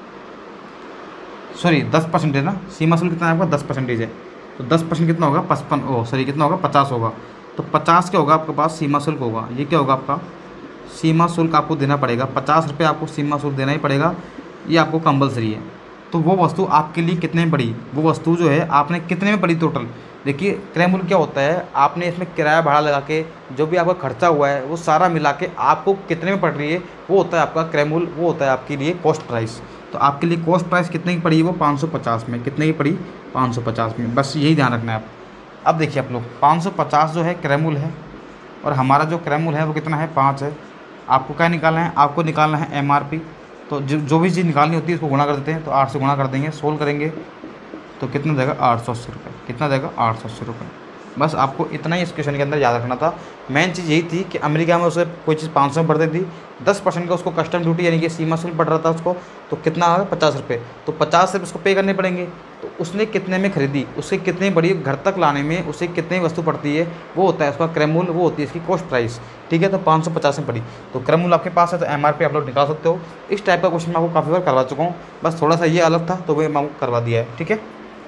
सॉरी दस परसेंटेज ना, सीमा शुल्क कितना है आपका दस परसेंटेज है, तो दस परसेंट कितना होगा पचपन, ओ सॉरी कितना होगा पचास होगा, तो पचास क्या होगा आपके पास सीमा शुल्क होगा। ये क्या होगा आपका सीमा शुल्क आपको देना पड़ेगा, पचास रुपये आपको सीमा शुल्क देना ही पड़ेगा, ये आपको कंपलसरी है। तो वो वस्तु आपके लिए कितने में पड़ी, वो वस्तु जो है आपने कितने में पड़ी टोटल। देखिए क्रय मूल्य क्या होता है, आपने इसमें किराया भाड़ा लगा के जो भी आपका खर्चा हुआ है वो सारा मिला के आपको कितने में पड़ रही है वो होता है आपका क्रय मूल्य, वो होता है आपके लिए कॉस्ट प्राइस। तो आपके लिए कॉस्ट प्राइस कितने की पड़ी वो पाँच सौ पचास में, कितने की पड़ी पाँच सौ पचास में, बस यही ध्यान रखना है आप। अब देखिए आप लोग पाँच सौ पचास जो है क्रय मूल्य है, और हमारा जो क्रय मूल्य है वो कितना है पाँच है। आपको क्या निकालना है, आपको निकालना है एमआरपी। तो जो जो भी चीज़ निकालनी होती है उसको गुणा कर देते हैं, तो आठ से गुणा कर देंगे, सोल्व करेंगे तो कितना देगा आठ सौ अस्सी रुपये, कितना देगा आठ सौ अस्सी रुपये। बस आपको इतना ही इस क्वेश्चन के अंदर याद रखना था। मेन चीज़ यही थी कि अमेरिका में उसे कोई चीज़ पाँच सौ में पड़ती थी, दस परसेंट का उसको कस्टम ड्यूटी यानी कि सीमा शुल्क पड़ रहा था उसको, तो कितना आ गया पचास रुपये, तो पचास रुपये उसको पे करने पड़ेंगे। तो उसने कितने में खरीदी, उससे कितनी बड़ी घर तक लाने में उसे कितनी वस्तु पड़ती है वो होता है उसका क्रय मूल्य, वो होती है इसकी कॉस्ट प्राइस, ठीक है। तो पाँच सौ पचास में पड़ी, तो क्रय मूल्य आपके पास है, तो एम आर पी आप लोग निकाल सकते हो। इस टाइप का क्वेश्चन मैं आपको काफ़ी बार करवा चुका हूँ, बस थोड़ा सा ये अलग था तो वो मैं आपको करवा दिया है, ठीक है।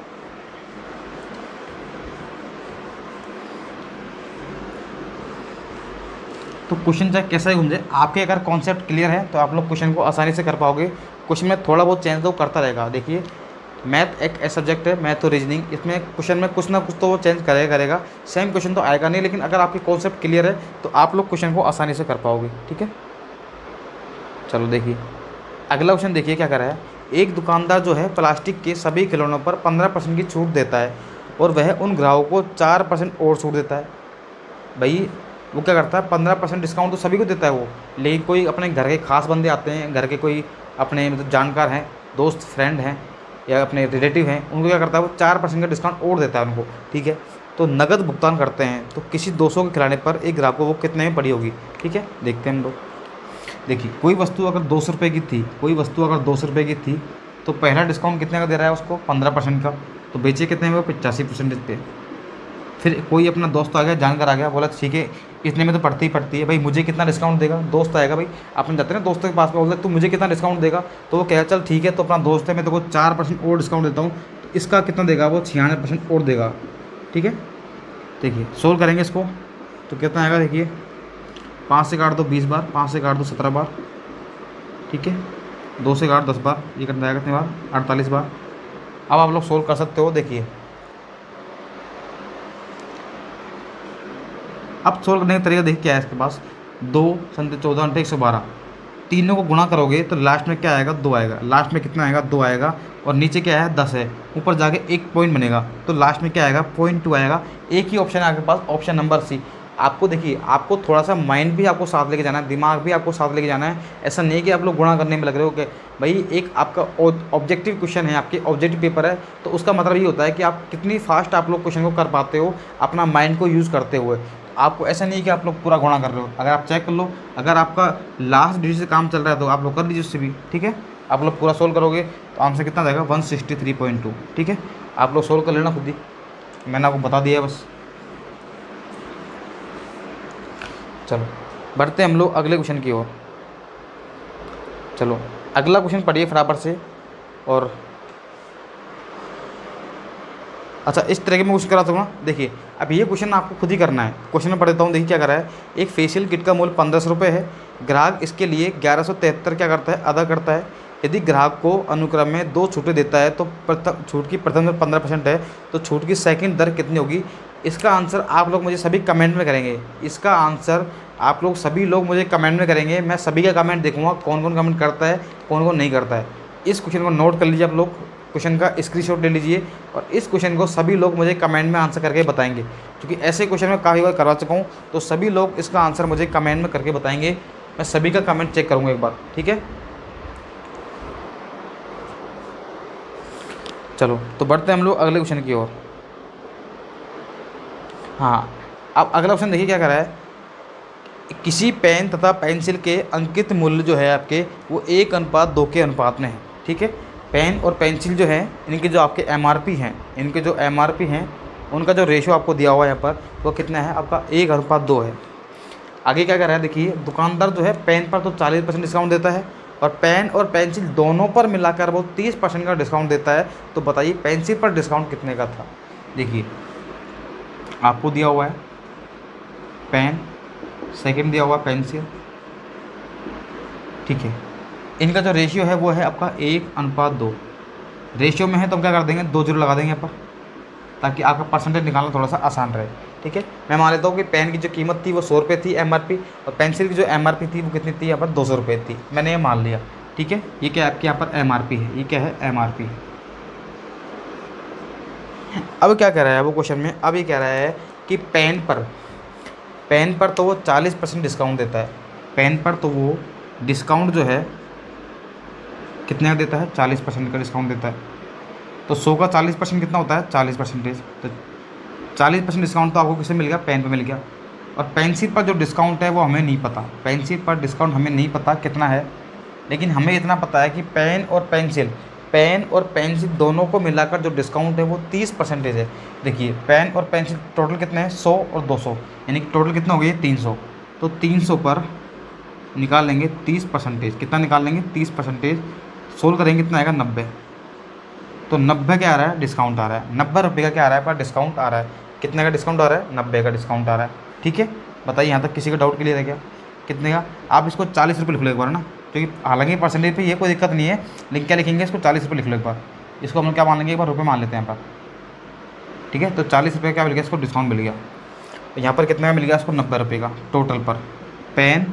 तो क्वेश्चन चाहे कैसा ही घूम जाए, आपके अगर कॉन्सेप्ट क्लियर है तो आप लोग क्वेश्चन को आसानी से कर पाओगे। क्वेश्चन में थोड़ा बहुत चेंज तो करता रहेगा। देखिए मैथ एक ऐसा सब्जेक्ट है, मैथ और रीजनिंग, इसमें क्वेश्चन में कुछ ना कुछ तो वो चेंज करेगा करेगा सेम क्वेश्चन तो आएगा नहीं, लेकिन अगर आपकी कॉन्सेप्ट क्लियर है तो आप लोग क्वेश्चन को आसानी से कर पाओगे, ठीक है। चलो देखिए अगला क्वेश्चन देखिए क्या कर रहा है। एक दुकानदार जो है प्लास्टिक के सभी खिलौनों पर पंद्रह परसेंट की छूट देता है, और वह उन ग्राहकों को चार परसेंट और छूट देता है। भाई वो क्या करता है पंद्रह परसेंट डिस्काउंट तो सभी को देता है वो, लेकिन कोई अपने घर के खास बंदे आते हैं, घर के कोई अपने मतलब जानकार हैं, दोस्त फ्रेंड हैं या अपने रिलेटिव हैं, उनको क्या करता है वो चार परसेंट का डिस्काउंट और देता है उनको, ठीक है। तो नगद भुगतान करते हैं, तो किसी दो सौ के खिलाने पर एक ग्राहक को वो कितने में पड़ी होगी, ठीक है। देखते हैं हम लोग। देखिए कोई वस्तु अगर दो सौ रुपये की थी कोई वस्तु अगर दो सौ रुपये की थी तो पहला डिस्काउंट कितने का दे रहा है उसको पंद्रह परसेंट का, तो बेचे कितने में वो पचासी परसेंटेज पे। फिर कोई अपना दोस्त आ गया, जानकर आ गया, बोला ठीक है इतने में तो पड़ती ही पड़ती है, भाई मुझे कितना डिस्काउंट देगा। दोस्त आएगा, भाई अपने जाते हैं ना दोस्तों के पास में, बोलते तू मुझे कितना डिस्काउंट देगा, तो वो कहेगा चल ठीक है, तो अपना दोस्त है मैं तो को चार परसेंट और डिस्काउंट देता हूँ, तो इसका कितना देगा वो छियानवे परसेंट और देगा, ठीक है। देखिए सोल्व करेंगे इसको तो कितना आएगा, देखिए पाँच से काट दो बीस बार, पाँच से काट दो सत्रह बार, ठीक है, दो से काट दस बार, ये कितना आएगा कितनी बार अड़तालीस बार। अब आप लोग सोल्व कर सकते हो। देखिए अब सोल्व करने का तरीका देखिए क्या है इसके पास, दो संत चौदह घंटे एक सौ बारह, तीनों को गुणा करोगे तो लास्ट में क्या आएगा, दो आएगा। लास्ट में कितना आएगा, दो आएगा। और नीचे क्या है, दस है। ऊपर जाके एक पॉइंट बनेगा तो लास्ट में क्या आएगा, पॉइंट टू आएगा। एक ही ऑप्शन है आपके पास, ऑप्शन नंबर सी। आपको देखिए, आपको थोड़ा सा माइंड भी आपको साथ लेके जाना है, दिमाग भी आपको साथ लेके जाना है। ऐसा नहीं है कि आप लोग गुणा करने में लग रहे हो कि भाई एक आपका ऑब्जेक्टिव क्वेश्चन है, आपके ऑब्जेक्टिव पेपर है, तो उसका मतलब ये होता है कि आप कितनी फास्ट आप लोग क्वेश्चन को कर पाते हो अपना माइंड को यूज़ करते हुए। आपको ऐसा नहीं है कि आप लोग पूरा गुणा कर रहे हो। अगर आप चेक कर लो, अगर आपका लास्ट डिजिट से काम चल रहा है तो आप लोग कर लीजिए उससे भी, ठीक है। आप लोग पूरा सोल्व करोगे तो आंसर कितना जाएगा, one sixty three point two, ठीक है। आप लोग सोल्व कर लेना खुद ही, मैंने आपको बता दिया है बस। चलो बढ़ते हम लोग अगले क्वेश्चन की ओर। चलो अगला क्वेश्चन पढ़िए फटाफट से। और अच्छा, इस तरह के मैं क्वेश्चन कराता हूँ ना, देखिए अब ये क्वेश्चन आपको खुद ही करना है। क्वेश्चन में पढ़ देता हूँ, देखिए क्या कर रहा है। एक फेशियल किट का मूल्य पंद्रह सौ रुपये है। ग्राहक इसके लिए ग्यारह सौ तिहत्तर क्या करता है, अदा करता है। यदि ग्राहक को अनुक्रम में दो छूटें देता है तो प्रथम छूट की प्रथम में पंद्रह परसेंट है तो छूट की सेकंड दर कितनी होगी। इसका आंसर आप लोग मुझे सभी कमेंट में करेंगे। इसका आंसर आप लोग सभी लोग मुझे कमेंट में करेंगे। मैं सभी का कमेंट देखूंगा, कौन कौन कमेंट करता है, कौन कौन नहीं करता है। इस क्वेश्चन को नोट कर लीजिए आप लोग, क्वेश्चन का स्क्रीनशॉट ले लीजिए और इस क्वेश्चन को सभी लोग मुझे कमेंट में आंसर करके बताएंगे। क्योंकि ऐसे क्वेश्चन मैं काफ़ी बार करवा चुका हूँ, तो सभी लोग इसका आंसर मुझे कमेंट में करके बताएंगे। मैं सभी का कमेंट चेक करूँगा एक बार, ठीक है। चलो तो बढ़ते हैं हम लोग अगले क्वेश्चन की ओर। हाँ, अब अगला क्वेश्चन देखिए क्या कर रहा है। किसी पेन तथा पेंसिल के अंकित मूल्य जो है आपके, वो एक अनुपात दो के अनुपात में है, ठीक है। पेन और पेंसिल जो है, इनके जो आपके एमआरपी हैं, इनके जो एमआरपी हैं उनका जो रेशो आपको दिया हुआ है यहाँ पर, वो कितना है आपका, एक अनुपात दो है। आगे क्या कर रहा है, देखिए दुकानदार जो है पेन पर तो चालीस परसेंट डिस्काउंट देता है और पेन और पेंसिल दोनों पर मिलाकर वो तीस परसेंट का डिस्काउंट देता है। तो बताइए पेंसिल पर डिस्काउंट कितने का था। देखिए आपको दिया हुआ है पेन, सेकंड दिया हुआ पेंसिल, ठीक है। इनका जो रेशियो है वो है आपका एक अनुपात दो। रेशियो में है तो हम क्या कर देंगे, दो जीरो लगा देंगे यहाँ पर, ताकि आपका परसेंटेज निकालना थोड़ा सा आसान रहे, ठीक है। मैं मान लेता हूँ कि पेन की जो कीमत थी वो सौ रुपये थी एमआरपी, और पेंसिल की जो एमआरपी थी वो कितनी थी यहाँ पर, दो सौ रुपये थी। मैंने ये मान लिया, ठीक है। ये क्या आपके यहाँ पर एमआरपी है, ये क्या है एमआरपी। अब क्या कह रहा है वो क्वेश्चन में, अब ये कह रहा है कि पेन पर पेन पर तो वो चालीस परसेंट डिस्काउंट देता है। पेन पर तो वो डिस्काउंट जो है कितने का देता है, चालीस परसेंट का डिस्काउंट देता है। तो सौ का चालीस परसेंट कितना होता है, चालीस परसेंटेज। तो चालीस परसेंट डिस्काउंट तो आपको किससे मिल गया, पेन पे मिल गया। और पेंसिल पर जो डिस्काउंट है वो हमें नहीं पता, पेंसिल पर डिस्काउंट हमें नहीं पता कितना है, लेकिन हमें इतना पता है कि पेन और पेंसिल पेन और पेंसिल दोनों को मिलाकर जो डिस्काउंट है वो तीस परसेंटेज है। देखिए पेन और पेंसिल टोटल कितने हैं, सौ और दो सौ, यानी कि टोटल कितना हो गया, तीन सौ। तो तीन सौ पर निकाल लेंगे तीस परसेंटेज, कितना निकाल लेंगे, तीस परसेंटेज। सोल्व करेंगे कितना आएगा, नब्बे। तो नब्बे क्या आ रहा है, डिस्काउंट आ रहा है। नब्बे रुपये का क्या आ रहा है पर डिस्काउंट आ रहा है। कितने का डिस्काउंट आ रहा है, नब्बे का डिस्काउंट आ रहा है, ठीक है। बताइए यहाँ तक किसी का डाउट क्लियर है क्या, कितने का। आप इसको चालीस रुपये लिख लो एक बार ना, क्योंकि हालांकि परसेंटेज पे ये कोई दिक्कत नहीं है, लेकिन क्या लिखेंगे, इसको चालीस रुपये लिख लो एक बार। इसको हम क्या मान लेंगे, एक बार रुपये मान लेते हैं यहाँ पर, ठीक है। तो चालीस रुपये क्या मिल गया, इसको डिस्काउंट मिल गया। यहाँ पर कितने का मिल गया, इसको नब्बे रुपये का टोटल पर। पेन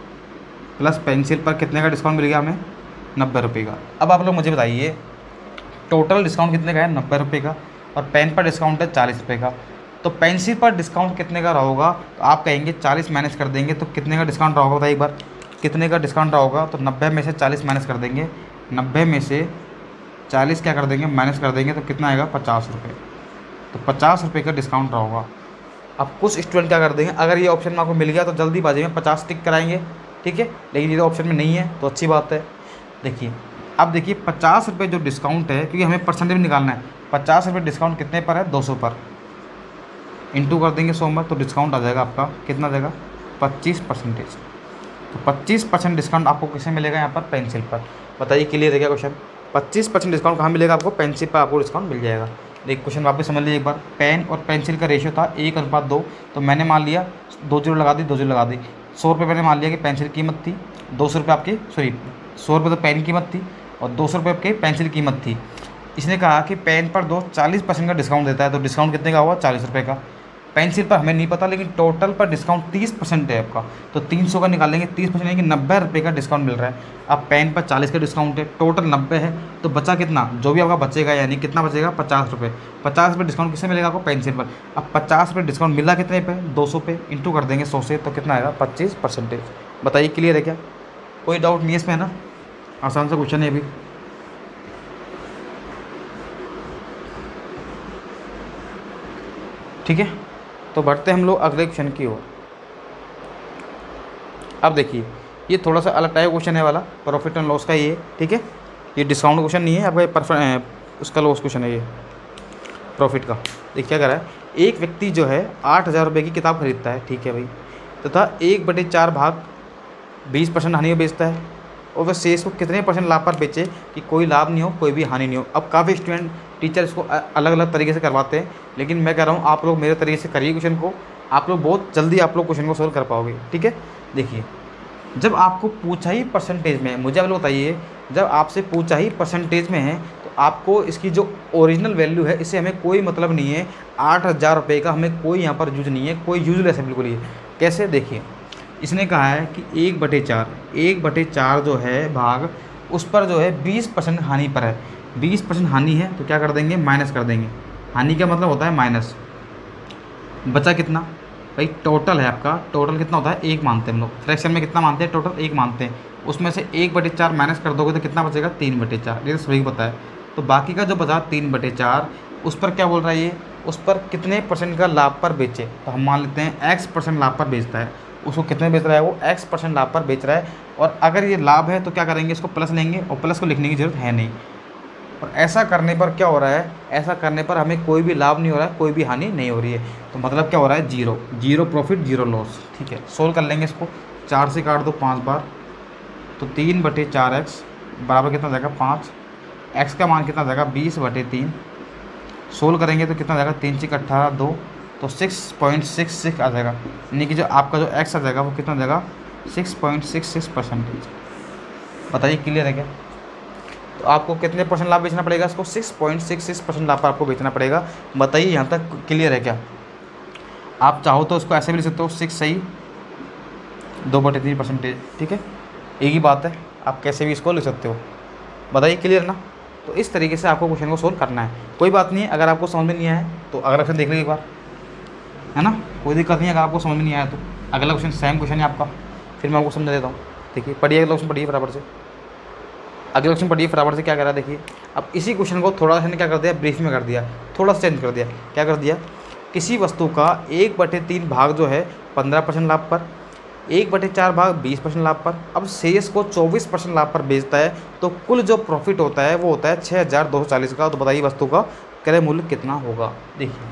प्लस पेंसिल पर कितने का डिस्काउंट मिल गया हमें, नब्बे रुपये का। अब आप लोग मुझे बताइए टोटल डिस्काउंट कितने का है, नब्बे रुपये का, और पेन पर डिस्काउंट है चालीस रुपये का। तो पेंसिल पर डिस्काउंट कितने का रहा होगा, तो आप कहेंगे चालीस माइनस कर देंगे तो कितने का डिस्काउंट रहा होगा, बताइए एक बार कितने का डिस्काउंट रहा होगा। तो नब्बे में से चालीस माइनस कर देंगे, नब्बे में से चालीस क्या कर देंगे, माइनस कर देंगे तो कितना आएगा, पचास रुपये। तो पचास रुपये का डिस्काउंट रहा होगा। अब कुछ स्टूडेंट क्या कर देंगे, अगर ये ऑप्शन में आपको मिल गया तो जल्दीबाजी में पचास टिक कराएंगे, ठीक है। लेकिन ये ऑप्शन में नहीं है तो अच्छी बात है। देखिए अब देखिए पचास रुपये जो डिस्काउंट है, क्योंकि हमें परसेंटेज निकालना है, पचास रुपये डिस्काउंट कितने पर है, दो सौ पर। इंटू कर देंगे सौ में तो डिस्काउंट आ जाएगा आपका, कितना जाएगा, पच्चीस परसेंटेज। तो पच्चीस परसेंट डिस्काउंट आपको किसे मिलेगा यहाँ पर, पेंसिल पर। बताइए क्लियर है क्या क्वेश्चन। पच्चीस परसेंट डिस्काउंट कहाँ मिलेगा आपको, पेंसिल पर आपको डिस्काउंट मिल जाएगा। एक क्वेश्चन वापस समझ लीजिए एक बार। पेन और पेंसिल का रेशियो था एक अनुपात दो, तो मैंने मान लिया दो जीरो लगा दी, दो जीरो लगा दी। सौ रुपये मैंने मान लिया कि पेंसिल कीमत थी, दो सौ रुपये आपकी सॉरी सौ रुपये तो पेन कीमत थी और दो सौ रुपये आपकी पेंसिल कीमत थी। इसने कहा कि पेन पर दो चालीस परसेंट का डिस्काउंट देता है, तो डिस्काउंट कितने का हुआ, चालीस रुपये का। पेंसिल पर हमें नहीं पता, लेकिन टोटल पर डिस्काउंट तीस परसेंट है आपका, तो तीन सौ का निकालेंगे, तीस परसेंट यानी कि नब्बे रुपये का डिस्काउंट मिल रहा है। अब पेन पर चालीस का डिस्काउंट है, टोटल नब्बे है, तो बचा कितना, जो भी आपका बचेगा यानी कितना बचेगा, पचास रुपये। पचास रुपये डिस्काउंट किससे मिलेगा आपको, पेंसिल पर। अब पचास रुपये डिस्काउंट मिला कितने पे, दो सौ पे, इंटू कर देंगे सौ से, तो कितना आएगा, पच्चीस परसेंटेज। बताइए क्लियर है क्या, कोई डाउट नहीं है इसमें, है ना, आसान सा क्वेश्चन है अभी। ठीक है, तो बढ़ते हम लोग अगले क्वेश्चन की ओर। अब देखिए ये थोड़ा सा अलग टाइप क्वेश्चन है वाला, प्रॉफिट एंड लॉस का ये। ठीक है, ये डिस्काउंट क्वेश्चन नहीं है आपका, ये परफेक्ट उसका लॉस क्वेश्चन है ये प्रॉफिट का। देखिए क्या कर रहा है, एक व्यक्ति जो है आठ हज़ार रुपये की किताब खरीदता है, ठीक है भाई, तथा तो एक बटे चार भाग बीस परसेंट हानि में बेचता है, और वह शेष को कितने परसेंट लाभ पर बेचे कि कोई लाभ नहीं हो कोई भी हानि नहीं हो। अब काफ़ी स्टूडेंट टीचर इसको अलग अलग तरीके से करवाते हैं, लेकिन मैं कह रहा हूँ आप लोग मेरे तरीके से करिए क्वेश्चन को, आप लोग बहुत जल्दी आप लोग क्वेश्चन को सोल्व कर पाओगे। ठीक है, देखिए जब आपको पूछा ही परसेंटेज में है, मुझे आप लोग बताइए, जब आपसे पूछा ही परसेंटेज में है तो आपको इसकी जो ओरिजिनल वैल्यू है इससे हमें कोई मतलब नहीं है। आठ हज़ार रुपये का हमें कोई यहाँ पर यूज नहीं है, कोई यूजलेस है बिल्कुल ये। कैसे, देखिए इसने कहा है कि एक बटे चार एक बटे चार जो है भाग, उस पर जो है बीस परसेंट हानि पर है, बीस परसेंट हानि है तो क्या कर देंगे, माइनस कर देंगे। हानि का मतलब होता है माइनस। बचा कितना भाई, टोटल है आपका, टोटल कितना होता है, एक मानते हैं हम लोग, फ्रैक्शन में कितना मानते हैं, टोटल एक मानते हैं, उसमें से एक बटे चार माइनस कर दोगे तो कितना बचेगा, तीन बटे चार। ये तो सभी पता है। तो बाकी का जो बचा तीन बटे चार, उस पर क्या बोल रहा है ये, उस पर कितने परसेंट का लाभ पर बेचे, तो हम मान लेते हैं एक्स परसेंट लाभ पर बेचता है। उसको कितने बेच रहा है, वो एक्स परसेंट लाभ पर बेच रहा है। और अगर ये लाभ है तो क्या करेंगे, इसको प्लस लेंगे, और प्लस को लिखने की जरूरत है नहीं। और ऐसा करने पर क्या हो रहा है, ऐसा करने पर हमें कोई भी लाभ नहीं हो रहा है, कोई भी हानि नहीं हो रही है, तो मतलब क्या हो रहा है, zero, zero profit zero loss. ठीक है, सोल्व कर लेंगे इसको, चार से काट दो पाँच बार, तो तीन बटे चार एक्स बराबर कितना जाएगा, पाँच। एक्स का मान कितना जाएगा, बीस बटे तीन। सोल्व करेंगे तो कितना जाएगा, तीन से अट्ठारह, दो, तो सिक्स पॉइंट सिक्स सिक्स आ जाएगा, यानी कि जो आपका जो एक्स आ जाएगा वो कितना जाएगा, six point six six percentage. बताइए क्लियर है क्या, तो आपको कितने परसेंट लाभ बेचना पड़ेगा, इसको six point six six percent लाभ पर आपको बेचना पड़ेगा। बताइए यहाँ तक क्लियर है क्या, आप चाहो तो उसको ऐसे भी लिख सकते हो, सिक्स सही दो बटे तीन परसेंटेज। ठीक है, एक ही बात है, आप कैसे भी इसको लिख सकते हो। बताइए क्लियर ना, तो इस तरीके से आपको क्वेश्चन को सोल्व करना है। कोई बात नहीं है अगर आपको समझ में नहीं आया तो अगला क्वेश्चन देख लीजिए एक बार, है ना, कोई दिक्कत नहीं है। अगर आपको समझ में नहीं आया तो अगला क्वेश्चन सेम क्वेश्चन है आपका, फिर मैं आपको समझा देता हूँ। देखिए पढ़िए अगला क्वेश्चन, पढ़िए बराबर से, अगला क्वेश्चन पढ़िए बराबर से। क्या करा, देखिए अब इसी क्वेश्चन को थोड़ा सा क्या कर दिया, ब्रीफ में कर दिया, थोड़ा सा चेंज कर दिया। क्या कर दिया, किसी वस्तु का एक बटे तीन भाग जो है पंद्रह परसेंट लाभ पर, एक बटे चार भाग बीस परसेंट लाभ पर, अब शेष को चौबीस परसेंट लाभ पर बेचता है, तो कुल जो प्रॉफिट होता है वो होता है छः हज़ार दो सौ चालीस का। तो बताइए वस्तु का क्रय मूल्य कितना होगा। देखिए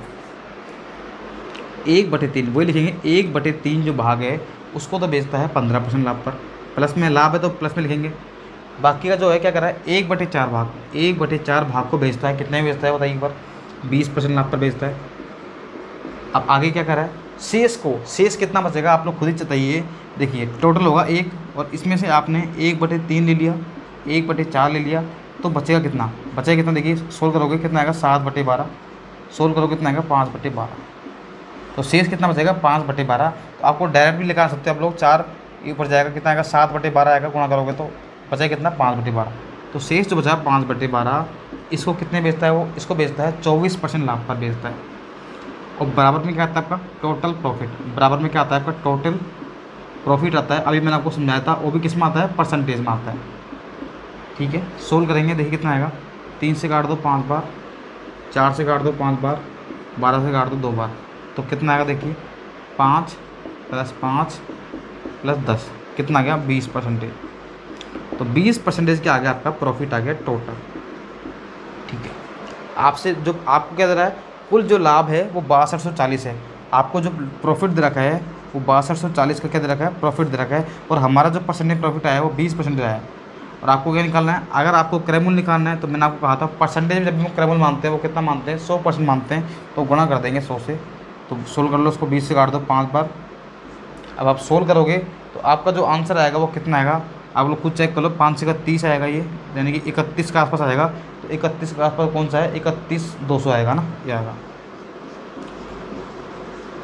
एक बटे तीन वही लिखेंगे, एक बटे तीन जो भाग है उसको तो बेचता है पंद्रह परसेंट लाभ पर, प्लस में लाभ है तो प्लस में लिखेंगे। बाकी का जो है क्या कर रहा है, एक बटे चार भाग, एक बटे चार भाग को बेचता है, कितने में बेचता है बताइए एक बार, बीस परसेंट लाभ पर बेचता है। अब आगे क्या कर रहा है, शेष को, शेष कितना बचेगा आप लोग खुद ही बताइए। देखिए टोटल होगा एक, और इसमें से आपने एक बटे तीन ले लिया, एक बटे चार ले लिया, तो बचेगा कितना, बचेगा कितना, देखिए सोल्व करोगे कितना आएगा, सात बटे बारह, सोल्व करोगे कितना आएगा, पाँच बटे बारह। तो शेष कितना बचेगा, पाँच बटे बारह। तो आपको डायरेक्ट भी लिखा सकते हो आप लोग, चार ऊपर जाएगा कितना आएगा, सात बटे बारह आएगा, गुणा करोगे तो बचेगा कितना, पाँच बटे बारह। तो शेष जो बचा पाँच बटे बारह, इसको कितने बेचता है वो, इसको बेचता है चौबीस परसेंट लाभ पर बेचता है। और बराबर में क्या आता है आपका, टोटल प्रॉफिट, बराबर में क्या आता है आपका, टोटल प्रॉफिट आता है। अभी मैंने आपको समझाया था, वो भी किस में आता है, परसेंटेज में आता है। ठीक है, सोल्व करेंगे, देखिए कितना आएगा, तीन से काट दो पाँच बार, चार से काट दो पाँच बार, बारह से काट दो दो बार, तो कितना आएगा देखिए, पाँच प्लस पाँच प्लस दस, कितना आ गया, बीस परसेंटेज। तो बीस परसेंटेज क्या आ गया आपका, प्रॉफिट आ गया टोटल। ठीक है, आपसे जो आपको क्या दे रहा है, कुल जो लाभ है वो बासठ सौ चालीस है, आपको जो प्रॉफिट दे रखा है वो बासठ सौ चालीस का क्या दे रखा है, प्रॉफिट दे रखा है, और हमारा जो परसेंटेज प्रॉफिट आया है वो बीस परसेंट आया है। और आपको क्या निकालना है, अगर आपको क्रय मूल्य निकालना है तो मैंने आपको कहा था परसेंटेज में जब हम क्रय मूल्य मानते हैं वो कितना मानते हैं, सौ परसेंट मानते हैं, तो गुणा कर देंगे सौ से। तो सोल्व कर लो उसको, बीस से काट दो पाँच बार। अब आप सोल्व करोगे तो आपका जो आंसर आएगा वो कितना आएगा, आप लोग खुद चेक कर लो, पाँच से इकतीस आएगा ये, यानी कि इकतीस के आसपास आएगा। तो इकतीस के आसपास कौन सा है, इकतीस दो सौ आएगा ना, ये आएगा।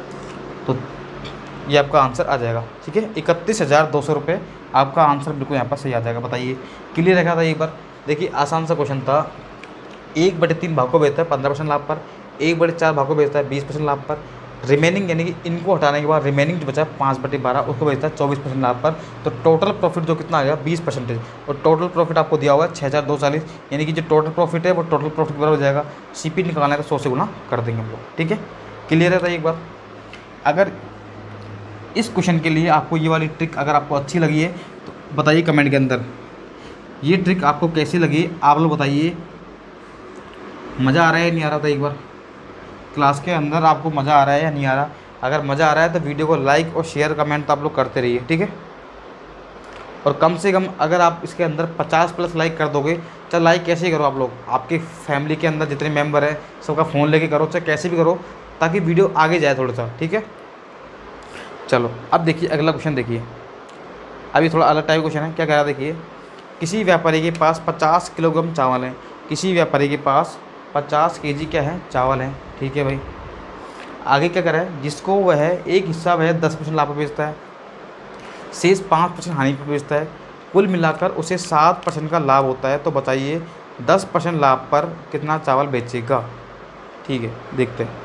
तो ये आपका आंसर आ जाएगा। ठीक है, इकतीस हज़ार दो सौ रुपये आपका आंसर बिल्कुल यहाँ पर सही आ जाएगा। बताइए क्लियर रखा था एक बार। देखिए आसान सा क्वेश्चन था। एक बटे तीन भाग को बेचता है पंद्रह परसेंट लाभ पर, एक बटे चार भाग को बेचता है बीस परसेंट लाभ पर, रिमेनिंग यानी कि इनको हटाने के बाद रिमेनिंग जो बचा है पाँच बटे बारह उसको बेचता है चौबीस परसेंट लाभ पर। तो टोटल प्रॉफिट जो कितना आ गया बीस परसेंटेज, और टोटल प्रॉफिट आपको दिया हुआ है छः हज़ार दो सौ चालीस, यानी कि जो टोटल प्रॉफिट है वो टोटल प्रॉफिट बराबर हो जाएगा सी पी निकालना है तो सौ से गुना कर देंगे हम लोग। ठीक है, क्लियर है एक बार। अगर इस क्वेश्चन के लिए आपको ये वाली ट्रिक अगर आपको अच्छी लगी है तो बताइए कमेंट के अंदर, ये ट्रिक आपको कैसी लगी आप लोग बताइए। मज़ा आ रहा है या नहीं आ रहा था एक बार क्लास के अंदर, आपको मज़ा आ रहा है या नहीं आ रहा? अगर मज़ा आ रहा है तो वीडियो को लाइक और शेयर कमेंट तो आप लोग करते रहिए। ठीक है, और कम से कम अगर आप इसके अंदर पचास प्लस लाइक कर दोगे, चाहे लाइक कैसे ही करो आप लोग, आपके फैमिली के अंदर जितने मेंबर हैं सबका फ़ोन लेके करो, चाहे कैसे भी करो ताकि वीडियो आगे जाए थोड़ा सा। ठीक है, चलो अब देखिए अगला क्वेश्चन। देखिए अभी थोड़ा अलग टाइप क्वेश्चन है। क्या कह रहा है देखिए, किसी व्यापारी के पास पचास किलोग्राम चावल है, किसी व्यापारी के पास पचास केजी क्या है चावल है। ठीक है भाई, आगे क्या कर रहा है, जिसको वह एक हिस्सा वह दस परसेंट लाभ पर बेचता है, शेष पाँच परसेंट हानि पर बेचता है, कुल मिलाकर उसे सात परसेंट का लाभ होता है। तो बताइए दस परसेंट लाभ पर कितना चावल बेचेगा। ठीक है, देखते हैं।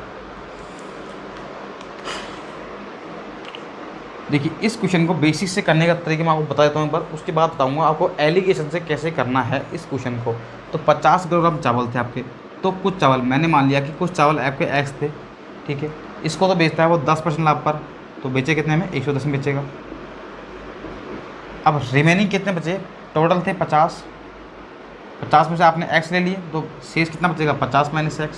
देखिए इस क्वेश्चन को बेसिक से करने का तरीका मैं आपको बता देता हूँ एक बार, उसके बाद बताऊँगा आपको एलिगेशन से कैसे करना है इस क्वेश्चन को। तो पचास किलोग्राम चावल थे आपके, तो कुछ चावल मैंने मान लिया कि कुछ चावल आपके एक्स थे। ठीक है, इसको तो बेचता है वो दस परसेंट लाभ पर, तो बेचे कितने में, एक सौ दस में बेचेगा। अब रिमेनिंग कितने बचे, टोटल थे पचास, पचास में से आपने एक्स ले लिए तो शेष कितना बचेगा, पचास माइनस एक्स।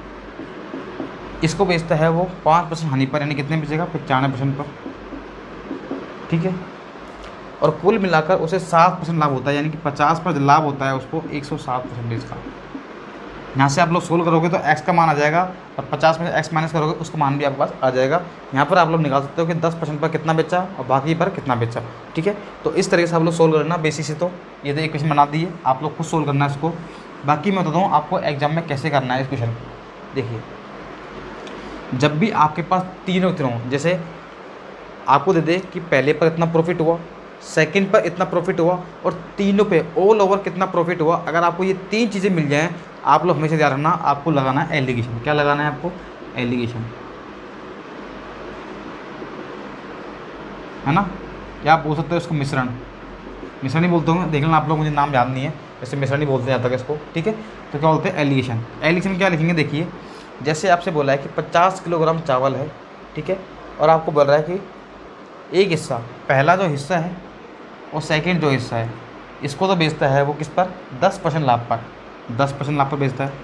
इसको बेचता है वो पाँच परसेंट हानि पर, यानी कितने बेचेगा, पचानवे परसेंट पर। ठीक है, और कुल मिलाकर उसे सात परसेंट लाभ होता है, यानी कि पचास पर लाभ होता है उसको एक सौ सात परसेंटेज का। यहाँ से आप लोग सोल्व करोगे तो x का मान आ जाएगा, और पचास में से x माइनस करोगे उसका मान भी आपके पास आ जाएगा। यहाँ पर आप लोग निकाल सकते हो कि दस परसेंट पर कितना बेचा और बाकी पर कितना बेचा। ठीक है, तो इस तरीके से आप लोग सोल्व करना बेसिक से। तो ये तो एक क्वेश्चन बना दिए, आप लोग खुद सोल्व करना है इसको। बाकी मैं बताता हूँ आपको एग्जाम में कैसे करना है इस क्वेश्चन को। देखिए जब भी आपके पास तीनों तीनों जैसे आपको दे दे कि पहले पर इतना प्रॉफिट हुआ, सेकंड पर इतना प्रॉफिट हुआ, और तीनों पे ऑल ओवर कितना प्रॉफिट हुआ, अगर आपको ये तीन चीज़ें मिल जाएं, आप लोग हमेशा ध्यान रखना आपको लगाना है एलिगेशन। क्या लगाना है आपको, एलिगेशन, है ना, या आप बोल सकते हो इसको मिश्रण, मिश्रण ही बोलते होंगे, देख लेना आप लोग, मुझे नाम याद नहीं है, जैसे मिश्रण ही बोलते हैं तक इसको। ठीक है, तो क्या बोलते हैं एलिगेशन। एलिगेशन क्या लिखेंगे, देखिए जैसे आपसे बोला है कि पचास किलोग्राम चावल है। ठीक है, और आपको बोल रहा है कि एक हिस्सा, पहला जो हिस्सा है और सेकंड जो हिस्सा है, इसको तो बेचता है वो किस पर, दस परसेंट लाभ पर, दस परसेंट लाभ पर बेचता है।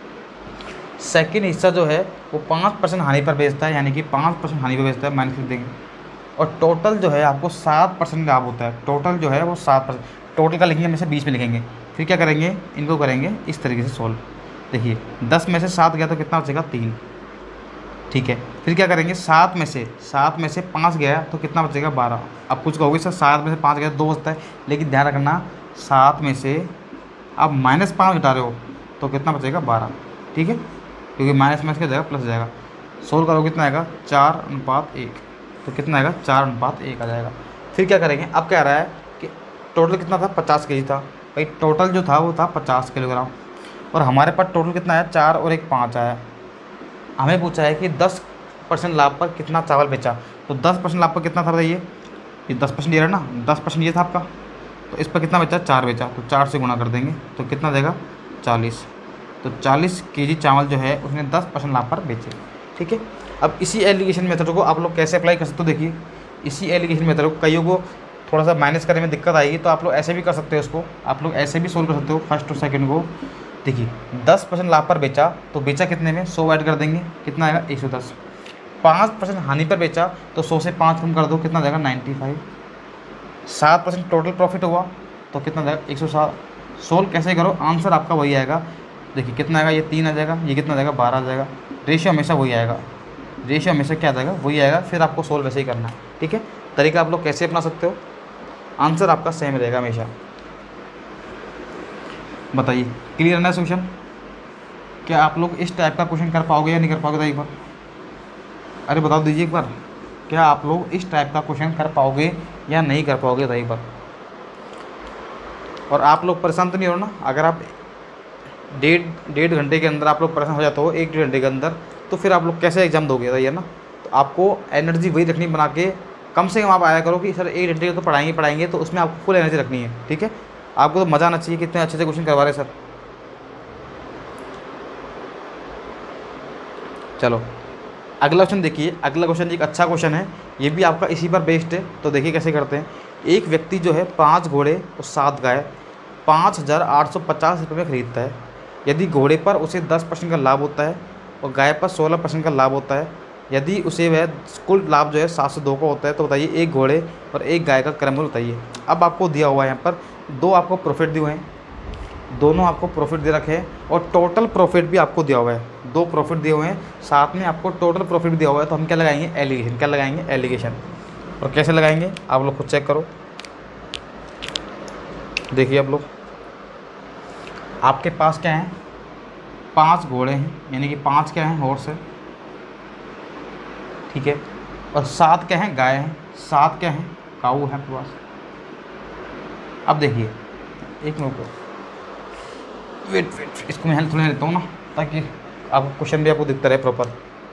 सेकंड हिस्सा जो है वो पाँच परसेंट हानि पर बेचता है, यानी कि पाँच परसेंट हानि पर बेचता है, माइनस कर देंगे। और टोटल जो है आपको सात परसेंट लाभ होता है, टोटल जो है वो सात परसेंट, टोटल का लिखेंगे हमेशा बीच में लिखेंगे। फिर क्या करेंगे, इनको करेंगे इस तरीके से सोल्व। देखिए दस में से सात गया तो कितना बचेगा, तीन। ठीक है, फिर क्या करेंगे, सात में से सात में से पाँच गया तो कितना बचेगा, बारह। अब कुछ कहोगे सर सात में से पाँच गया तो दो बचता है, लेकिन ध्यान रखना सात में से आप माइनस पाँच घटा रहे हो तो कितना बचेगा, बारह। ठीक है, क्योंकि माइनस माइनस क्या जाएगा, प्लस हो जाएगा। सोल्व करोगे कितना आएगा, चार अनुपात एक, तो कितना आएगा, चार अनुपात एक आ जाएगा। फिर क्या करेंगे, अब क्या रहा है कि टोटल कितना था, पचास के जी था भाई, टोटल जो था वो था पचास किलोग्राम, और हमारे पास टोटल कितना आया, चार और एक पाँच आया। हमें पूछा है कि दस परसेंट लाभ पर कितना चावल बेचा, तो दस परसेंट लाभ पर कितना था बताइए, ये दस परसेंट ये रहा ना, दस परसेंट ये था आपका, तो इस पर कितना बेचा, चार बेचा, तो चार से गुणा कर देंगे तो कितना देगा, चालीस। तो चालीस केजी चावल जो है उसने दस परसेंट लाभ पर बेचे। ठीक है, अब इसी एलिगेशन मेथड को आप लोग कैसे अप्लाई कर सकते हो, देखिए इसी एलिगेशन मेथड को कईयों को थोड़ा सा माइनस करने में दिक्कत आएगी, तो आप लोग ऐसे भी कर सकते हो इसको, आप लोग ऐसे भी सोल्व कर सकते हो फर्स्ट और सेकंड को। देखिए दस परसेंट लाभ पर बेचा तो बेचा कितने में, सौ ऐड कर देंगे, कितना आएगा, एक सौ दस। पाँच परसेंट हानि पर बेचा तो सौ से पाँच कम कर दो, कितना जाएगा, नाइन्टी फाइव। सात परसेंट टोटल प्रॉफिट हुआ तो कितना जाएगा, एक सौ सात। सोल्व कैसे करो, आंसर आपका वही आएगा। देखिए कितना आएगा, ये तीन आ जाएगा, ये कितना आ जाएगा, बारह आ जाएगा। रेशियो हमेशा वही आएगा, रेशियो हमेशा क्या आ जाएगा, वही आएगा। फिर आपको सोल्व वैसे ही करना है। ठीक है, तरीका आप लोग कैसे अपना सकते हो, आंसर आपका सेम रहेगा हमेशा। बताइए क्लियर है ना सोल्यूशन, क्या आप लोग इस टाइप का क्वेश्चन कर पाओगे या नहीं कर पाओगे, एक बार अरे बता दीजिए एक बार, क्या आप लोग इस टाइप का क्वेश्चन कर पाओगे या नहीं कर पाओगे बताइए एक बार। और आप लोग परेशान तो नहीं हो ना, अगर आप डेढ़ डेढ़ घंटे के अंदर आप लोग परेशान हो जाते हो एक डेढ़ घंटे के अंदर, तो फिर आप लोग कैसे एग्ज़ाम दोगे बताइए ना। तो आपको एनर्जी वही रखनी बना के, कम से कम आप आया करो कि सर एक घंटे तो पढ़ाएंगे पढ़ाएंगे, तो उसमें आपको फुल एनर्जी रखनी है, ठीक है। आपको तो मज़ा आना चाहिए कि इतने अच्छे से क्वेश्चन करवा रहे सर। चलो अगला क्वेश्चन देखिए, अगला क्वेश्चन एक अच्छा क्वेश्चन है, ये भी आपका इसी पर बेस्ड है। तो देखिए कैसे करते हैं। एक व्यक्ति जो है पाँच घोड़े और सात गाय पाँच हज़ार आठ सौ पचास रुपये में खरीदता है। यदि घोड़े पर उसे दस परसेंट का लाभ होता है और गाय पर सोलह परसेंट का लाभ होता है, यदि उसे वह कुल लाभ जो है सात सौ दो का होता है, तो बताइए एक घोड़े और एक गाय का क्रममूल्य बताइए। अब आपको दिया हुआ है यहाँ पर दो आपको प्रॉफिट दिए हुए हैं, दोनों आपको प्रॉफिट दे रखे हैं और टोटल प्रॉफिट भी आपको दिया हुआ है, दो प्रॉफिट दिए हुए हैं, साथ में आपको टोटल प्रॉफिट दिया हुआ है। तो हम क्या लगाएंगे, एलिगेशन। क्या लगाएंगे, एलिगेशन। और कैसे लगाएंगे आप लोग खुद चेक करो। देखिए आप लोग, आपके पास क्या है, पांच घोड़े हैं, यानी कि पांच क्या हैं, हॉर्स है, ठीक है। और सात क्या हैं, गाय हैं, सात क्या हैं, काऊ है आपके पास। अब देखिए एक मिनट, वेट वेट इसको मैं हेल्प थोड़ा लेता हूँ ना, ताकि आपको क्वेश्चन भी आपको दिखता रहे प्रॉपर।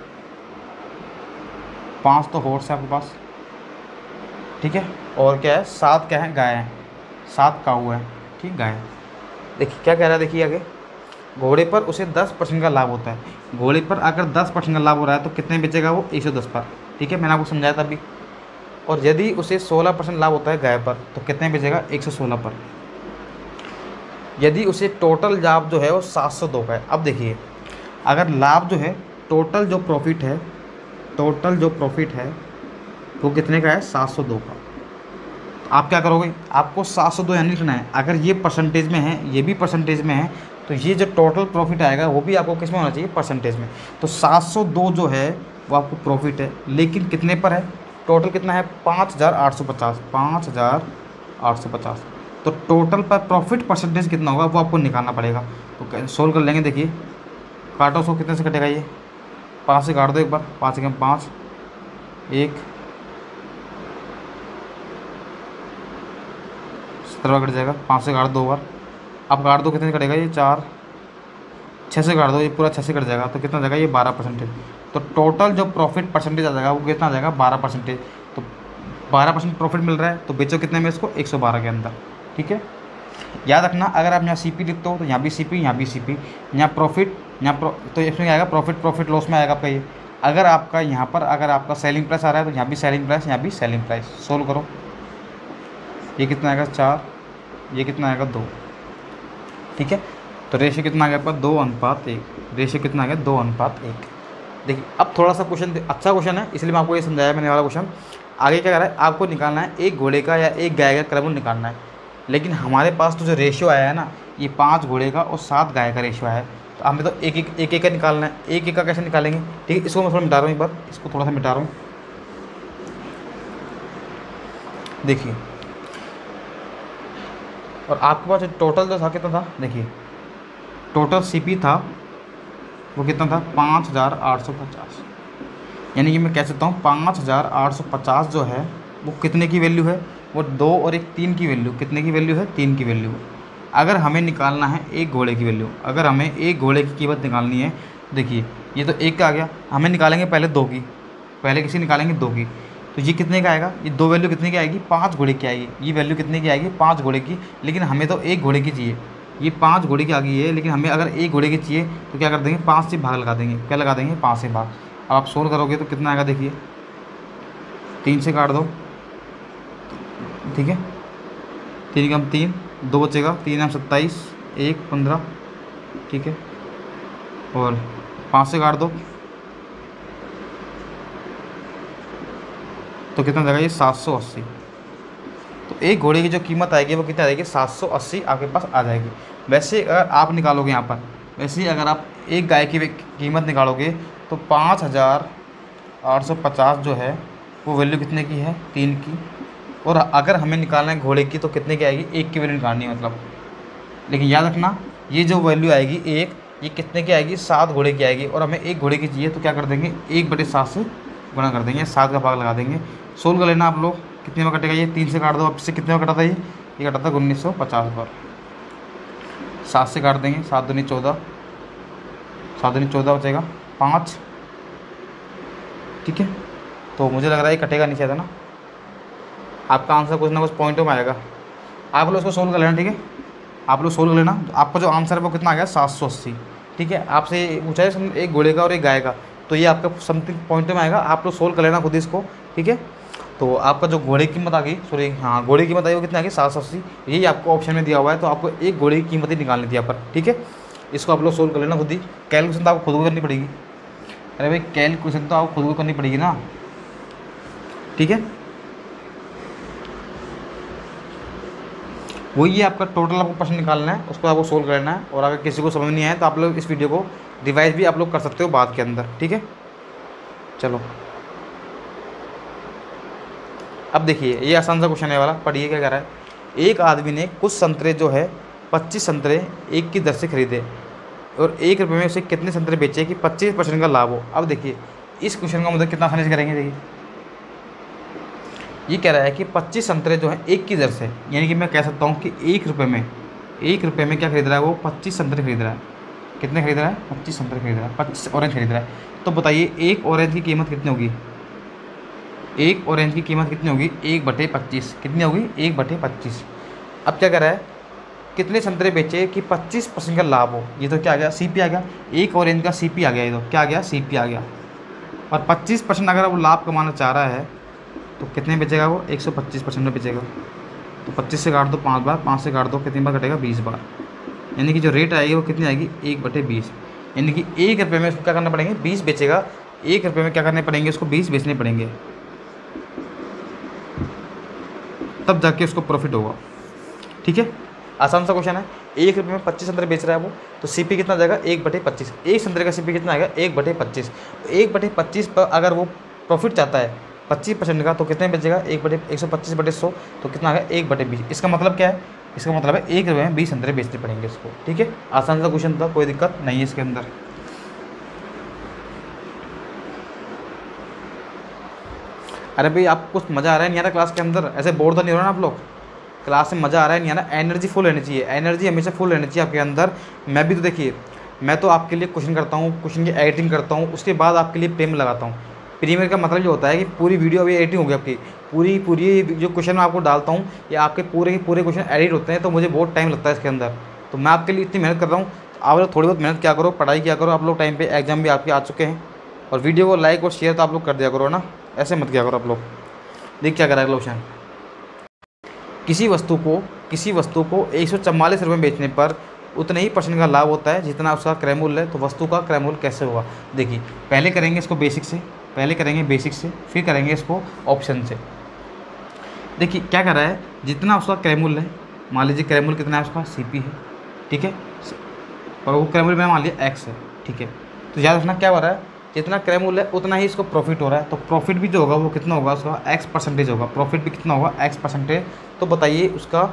पांच तो हॉर्स है आपके पास, ठीक है। और क्या है, सात क्या है, गाय है, सात काऊ है, ठीक, गाय। देखिए क्या कह रहा है, देखिए आगे, घोड़े पर उसे दस परसेंट का लाभ होता है। घोड़े पर अगर दस परसेंट का लाभ हो रहा है तो कितने बेचेगा वो, एक सौ दस पर, ठीक है, मैंने आपको समझाया था अभी। और यदि उसे सोलह परसेंट लाभ होता है गाय पर, तो कितने बेचेगा, एक सौ सोलह पर। यदि उसे टोटल लाभ जो है वो सात सौ दो का है। अब देखिए, अगर लाभ जो है, टोटल जो प्रॉफिट है, टोटल जो प्रॉफिट है वो कितने का है, सात सौ दो का। तो आप क्या करोगे, आपको सात सौ दो यानी लिखना है। अगर ये परसेंटेज में है, ये भी परसेंटेज में है, तो ये जो टोटल प्रॉफिट आएगा वो भी आपको किस में होना चाहिए, परसेंटेज में। तो सात सौ दो जो है वो आपको प्रॉफिट है, लेकिन कितने पर है, टोटल कितना है, पाँच हज़ार आठ सौ पचास, पाँच हज़ार आठ सौ पचास। तो टोटल पर प्रॉफिट परसेंटेज कितना होगा वो आपको निकालना पड़ेगा। तो सोल्व कर लेंगे। देखिए काटो, सौ कितने से कटेगा, ये पाँच से काट दो एक बार, पाँच से पाँच, एक सत्रह कट जाएगा, पाँच से काट दो बार, अब काट दो कितने से कटेगा, ये चार, छः से काट दो, ये पूरा छः से कट जाएगा, तो कितना जाएगा, ये बारह परसेंटेज। तो टोटल जो प्रॉफिट परसेंटेज आ जाएगा वो कितना आ जाएगा, बारह परसेंटेज। तो बारह परसेंट प्रॉफिट मिल रहा है, तो बेचो कितने में इसको, एक सौ बारह के अंदर, ठीक है। याद रखना, अगर आप यहाँ सी पी लिखते हो तो यहाँ भी सी पी, यहाँ भी सी पी, यहाँ प्रॉफिट, यहाँ प्रो, तो इसमें आएगा प्रॉफिट, प्रॉफिट लॉस में आएगा आपका ये। अगर आपका यहाँ पर अगर आपका सेलिंग प्राइस आ रहा है तो यहाँ भी सेलिंग प्राइस, यहाँ भी सेलिंग प्राइस। सोल्व करो, ये कितना आएगा, चार, ये कितना आएगा, दो, ठीक है। तो रेशियो कितना आ गया आपका, दो अनुपात एक। रेशियो कितना आ गया, दो अनुपात एक। देखिए अब थोड़ा सा क्वेश्चन अच्छा क्वेश्चन है, इसलिए मैं आपको ये समझाया मैंने वाला क्वेश्चन। आगे क्या कर रहा है, आपको निकालना है एक घोड़े का या एक गाय का क्रममूल्य निकालना है। लेकिन हमारे पास तो जो रेशियो आया है ना, ये पाँच घोड़े का और सात गाय का रेशियो आया है, तो हमें तो एक एक एक एक का निकालना है। एक एक का कैसे निकालेंगे, ठीक है। इसको मैं थोड़ा मिटा रहा हूँ, एक बार इसको थोड़ा सा मिटा रहा हूँ। देखिए, और आपके पास टोटल जो था कितना था, देखिए टोटल सीपी था वो कितना था, पाँच हज़ार आठ सौ पचास। यानी कि मैं कह सकता हूँ पाँच हज़ार आठ सौ पचास जो है वो कितने की वैल्यू है, वो दो और एक तीन की वैल्यू, कितने की वैल्यू है, तीन की वैल्यू। अगर हमें निकालना है एक घोड़े की वैल्यू, अगर हमें एक घोड़े की कीमत निकालनी है, देखिए ये तो एक का आ गया, हमें निकालेंगे पहले दो की, पहले किसी निकालेंगे दो की। तो ये कितने का आएगा, ये दो वैल्यू कितने की आएगी, पाँच घोड़े की आएगी। ये वैल्यू कितने की आएगी, पाँच घोड़े की। लेकिन हमें तो एक घोड़े की चाहिए, ये पाँच घोड़े की आ गई है, लेकिन हमें अगर एक घोड़े की चाहिए तो क्या कर देंगे, पाँच से भाग लगा देंगे। क्या लगा देंगे, पाँच से भाग। अब आप सोल्व करोगे तो कितना आएगा, देखिए तीन से काट दो, ठीक है, तीन कम तीन, दो बचेगा, तीन हम सत्ताईस, एक पंद्रह, ठीक है, और पाँच से काट दो तो कितना जाएगा, ये सात सौ अस्सी। तो एक घोड़े की जो कीमत आएगी वो कितना आएगी, सात सौ अस्सी आपके पास आ जाएगी। वैसे अगर आप निकालोगे यहाँ पर, वैसे ही अगर आप एक गाय की कीमत निकालोगे तो पाँच हज़ार आठ सौ पचास जो है वो वैल्यू कितने की है, तीन की। और अगर हमें निकालना है घोड़े की तो कितने की आएगी, एक की वैल्यू निकालनी है मतलब। लेकिन याद रखना, ये जो वैल्यू आएगी एक, ये कितने की आएगी, सात घोड़े की आएगी। और हमें एक घोड़े की चाहिए तो क्या कर देंगे, एक बटे सात से गुणा कर देंगे, सात का भाग लगा देंगे, सोल्व कर लेना आप लोग। कितने में कटेगा ये, तीन से काट दो, अब से कितने में कटा था ये ये कटा था उन्नीस सौ पचास पर। सात से काट देंगे, सात दूनी चौदह, सात दूनी चौदह बचेगा पाँच, ठीक है। तो मुझे लग रहा है ये कटेगा नहीं शायद, है ना। आपका आंसर कुछ ना कुछ पॉइंटों में आएगा, आप लोग इसको सोल्व कर लेना, ठीक है। आप लोग सोल्व कर लेना, आपका जो आंसर है वो कितना आ गया, सात सौ अस्सी, ठीक है। आपसे पूछा है एक घोड़े का और एक गाय का, तो ये आपका समथिंग पॉइंटों में आएगा, आप लोग सोल्व कर लेना खुद इसको, ठीक है। तो आपका जो घोड़े की कीमत आ गई, सॉरी हाँ घोड़े की कीमत आई वो कितनी आ गई, सात सौ अस्सी, यही आपको ऑप्शन में दिया हुआ है। तो आपको एक घोड़े की कीमत ही निकालनी थी यहाँ पर, ठीक है। इसको आप लोग सोल्व कर लेना खुद ही, कैलकुलेशन तो आपको खुद को करनी पड़ेगी। अरे भाई कैलकुलेशन तो आपको खुद को करनी पड़ेगी ना, ठीक है। वही है आपका टोटल, आपको प्रश्न निकालना है, उसको आपको सोल्व करना है। और अगर किसी को समझ नहीं आए तो आप लोग इस वीडियो को रिवाइज भी आप लोग कर सकते हो बाद के अंदर, ठीक है। चलो अब देखिए ये आसान सा क्वेश्चन है वाला, पढ़िए क्या कह रहा है। एक आदमी ने कुछ संतरे जो है पच्चीस संतरे एक की दर से खरीदे और एक रुपये में उसे कितने संतरे बेचे कि पच्चीस परसेंट का लाभ हो। अब देखिए इस क्वेश्चन का मतलब कितना आसानी से करेंगे। देखिए ये कह रहा है कि पच्चीस संतरे जो है एक की दर से, यानी कि मैं कह सकता हूँ कि एक रुपये में एक रुपये में क्या खरीद रहा है वो, पच्चीस संतरे खरीद रहा है। कितने खरीद रहा है, पच्चीस संतरे खरीद रहा है, पच्चीस ऑरेंज खरीद रहा है। तो बताइए एक ऑरेंज की कीमत कितनी होगी, एक ऑरेंज की कीमत कितनी होगी, एक बटे पच्चीस, कितनी होगी, एक बटे पच्चीस। अब क्या कर रहा है, कितने संतरे बेचे कि पच्चीस परसेंट का लाभ हो। ये तो क्या आ गया, सी पी आ गया, एक ऑरेंज का सी पी आ गया, ये तो क्या आ गया, सी पी आ गया। और पच्चीस परसेंट अगर वो लाभ कमाना चाह रहा है तो कितने बेचेगा वो, एक सौ पच्चीस परसेंट में बेचेगा। तो पच्चीस से काट दो पाँच बार, पाँच से काट दो कितनी बार कटेगा, बीस बार। यानी कि जो रेट आएगी वो कितनी आएगी, एक बटे बीस। यानी कि एक रुपये में उसको क्या करना पड़ेंगे, बीस बेचेगा, एक रुपये में क्या करने पड़ेंगे, उसको बीस बेचने पड़ेंगे, तब जाके उसको प्रॉफिट होगा, ठीक है। आसान सा क्वेश्चन है। एक रुपये में पच्चीस संतरे बेच रहा है वो, तो सीपी कितना जाएगा, एक बटे पच्चीस। एक संतरे का सीपी कितना आएगा, एक बटे पच्चीस। एक बटे पच्चीस पर अगर वो प्रॉफिट चाहता है पच्चीस परसेंट का, तो कितने बेचेगा, एक बटे एक सौ पच्चीस बटे सौ, तो कितना आ गया, एक बटे बीस। इसका मतलब क्या है, इसका मतलब है एक रुपये में बीस संतरे बेचने पड़ेंगे इसको, ठीक है। आसान सा क्वेश्चन था, कोई दिक्कत नहीं है इसके अंदर। अरे भाई आपको कुछ मज़ा आ रहा है नहीं आ रहा क्लास के अंदर, ऐसे बोर तो नहीं हो रहा ना आप लोग, क्लास में मज़ा आ रहा है नहीं आ रहा, एनर्जी फुल रहनी चाहिए, एनर्जी हमेशा फुल रहनी चाहिए आपके अंदर। मैं भी तो देखिए, मैं तो आपके लिए क्वेश्चन करता हूँ, क्वेश्चन की एडिटिंग करता हूँ, उसके बाद आपके लिए प्रीमियर लगाता हूँ। प्रीमियर का मतलब ये होता है कि पूरी वीडियो अभी एडिटिंग होगी आपकी, पूरी पूरी जो क्वेश्चन मैं आपको डालता हूँ ये आपके पूरे के पूरे क्वेश्चन एडिट होते हैं, तो मुझे बहुत टाइम लगता है इसके अंदर। तो मैं आपके लिए इतनी मेहनत कर रहा हूँ, आप लोग थोड़ी बहुत मेहनत क्या करो, पढ़ाई क्या करो। आप लोग टाइम पे एग्जाम भी आपके आ चुके हैं, और वीडियो को लाइक और शेयर तो आप लोग कर दिया करो ना, ऐसे मत किया करो आप लोग। देख क्या करा है क्वेश्चन, किसी वस्तु को किसी वस्तु को एक सौ चवालीस रुपये बेचने पर उतने ही परसेंट का लाभ होता है जितना उसका क्रय मूल्य है। तो वस्तु का क्रय मूल्य कैसे होगा, देखिए पहले करेंगे इसको बेसिक से, पहले करेंगे बेसिक से, फिर करेंगे इसको ऑप्शन से। देखिए क्या कर रहा है, जितना उसका क्रय मूल्य है, मान लीजिए क्रय मूल्य कितना है उसका, सी पी है, ठीक है, और वो क्रय मूल्य में मान लिया एक्स है, ठीक है। तो याद रखना क्या हो रहा है, जितना क्रय मूल्य है उतना ही इसको प्रॉफिट हो रहा है। तो प्रॉफिट भी जो होगा वो कितना होगा, उसका एक्स परसेंटेज होगा, प्रॉफिट भी कितना होगा, एक्स परसेंटेज। तो बताइए उसका,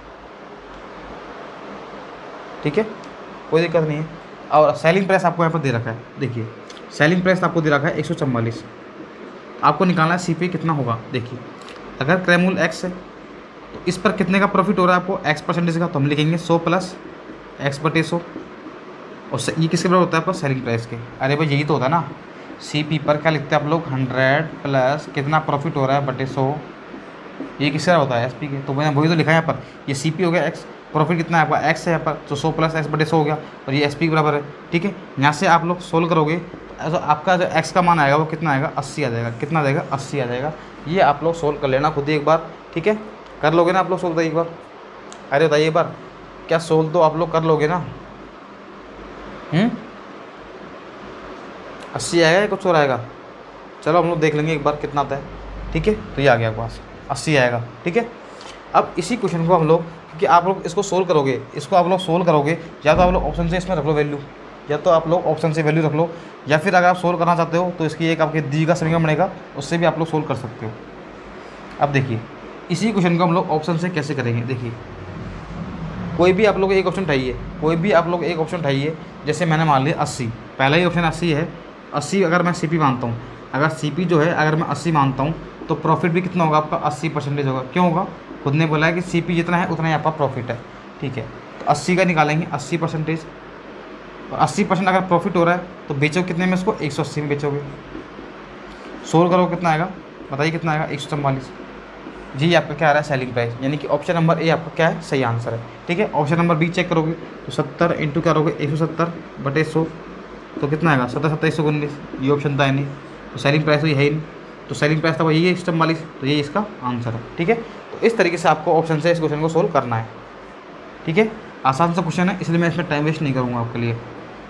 ठीक है, कोई दिक्कत नहीं है। और सेलिंग प्राइस आपको यहाँ पर दे रखा है, देखिए सेलिंग प्राइस आपको दे रखा है एक सौ चवालीस, आपको निकालना है सी पी कितना होगा। देखिए अगर क्रय मूल्य एक्स है तो इस पर कितने का प्रॉफिट हो रहा है आपको, एक्स परसेंटेज का, तो हम लिखेंगे सौ प्लस एक्स बटे सौ। और ये किसके बराबर होता है आपका, सेलिंग प्राइस के। अरे भाई यही तो होता है ना, सी पी पर क्या लिखते हैं आप लोग, हंड्रेड प्लस कितना प्रॉफिट हो रहा है बटे सौ, ये किसका होता है, एस पी के। तो मैंने वही तो लिखा है यहाँ पर, ये सी पी हो गया एक्स, प्रॉफिट कितना है आपका, एक्स है यहाँ पर, तो सौ प्लस एक्स बटे सौ हो गया, और ये एस पी के बराबर है, ठीक है। यहाँ से आप लोग सोल्व करोगे तो आपका जो एक्स का मान आएगा वो कितना आएगा, अस्सी आ जाएगा, कितना आ जाएगा, अस्सी आ जाएगा। ये आप लोग सोल्व कर लेना खुद ही एक बार, ठीक है, कर लोगे ना आप लोग सोल्व एक बार। अरे बताइए एक बार, क्या सोल्व तो आप लोग कर लोगे ना, हम्म अस्सी आएगा या कुछ और आएगा, चलो हम लोग देख लेंगे एक बार कितना आता है, ठीक है। तो ये आ गया आपके पास, अस्सी आएगा, ठीक है। अब इसी क्वेश्चन को हम लोग, क्योंकि आप लोग इसको सोल्व करोगे, इसको आप लोग सोल्व करोगे, या तो आप लोग ऑप्शन से इसमें रख लो वैल्यू, या तो आप लोग ऑप्शन से वैल्यू रख लो, या फिर अगर आप सोल्व करना चाहते हो तो इसकी एक आपके दी का समीकरण बनेगा, उससे भी आप लोग सोल्व कर सकते हो। अब देखिए इसी क्वेश्चन को हम लोग ऑप्शन से कैसे करेंगे। देखिए कोई भी आप लोग एक ऑप्शन उठाइए, कोई भी आप लोग एक ऑप्शन उठाइए, जैसे मैंने मान लिया अस्सी, पहला ही ऑप्शन अस्सी है, अस्सी अगर मैं सी पी मानता हूँ, अगर सी पी जो है अगर मैं अस्सी मानता हूँ तो प्रॉफिट भी कितना होगा आपका अस्सी परसेंटेज होगा। क्यों होगा? खुद ने बोला है कि सी पी जितना है उतना ही आपका प्रॉफिट है। ठीक है, तो अस्सी का निकालेंगे अस्सी परसेंटेज, और अस्सी परसेंट अगर प्रॉफिट हो रहा है तो बेचोगे कितने में इसको? एक सौ अस्सी में बेचोगे। सोल्व करोगे कितना आएगा? बताइए कितना आएगा? एक सौ चौवालीस। जी आपका क्या आ रहा है? सेलिंग प्राइस, यानी कि ऑप्शन नंबर ए आपका क्या है? सही आंसर है। ठीक है, ऑप्शन नंबर बी चेक करोगे तो सत्तर इंटू क्या करोगे? एक सौ सत्तर बटे सौ, तो कितना आएगा? सत्तर सत्तर एक सौ उन्नीस। ये ऑप्शन था नहीं, तो सेलिंग प्राइस तो ये है ही नहीं, तो सेलिंग प्राइस था वो यही है एक सौ चौवालीस, तो ये इसका आंसर है। ठीक है, तो इस तरीके से आपको ऑप्शन से इस क्वेश्चन को सोल्व करना है। ठीक है, आसान सा क्वेश्चन है, इसलिए मैं इसमें टाइम वेस्ट नहीं करूँगा आपके लिए।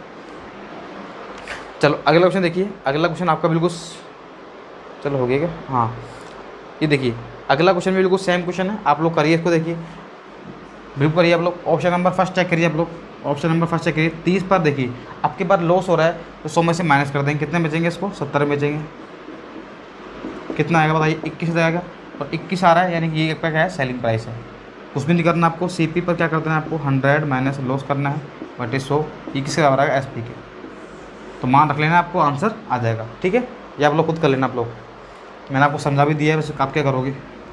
चलो अगला क्वेश्चन देखिए। अगला क्वेश्चन आपका बिल्कुल, चलो हो गया क्या? हाँ, ये देखिए अगला क्वेश्चन भी बिल्कुल सेम क्वेश्चन है, आप लोग करिए इसको, देखिए बिल्कुल करिए आप लोग। ऑप्शन नंबर फर्स्ट चेक करिए आप लोग, ऑप्शन नंबर फर्स्ट चेक करिए। तीस पर देखिए आपके पास लॉस हो रहा है तो सौ में से माइनस कर देंगे, कितने बचेंगे? इसको सत्तर में बचेंगे। कितना आएगा बताइए? इक्कीस आएगा, और इक्कीस आ रहा है यानी कि ये आपका क्या है? सेलिंग प्राइस है। कुछ भी नहीं करना आपको, सी पी पर क्या करना है आपको? हंड्रेड माइनस लॉस करना है बटे सौ, ये किसके बराबर आएगा? एस पी के। तो मान रख लेना, आपको आंसर आ जाएगा। ठीक है, ये आप लोग खुद कर लेना। आप लोग मैंने आपको समझा भी दिया है, वैसे आप क्या करोगे।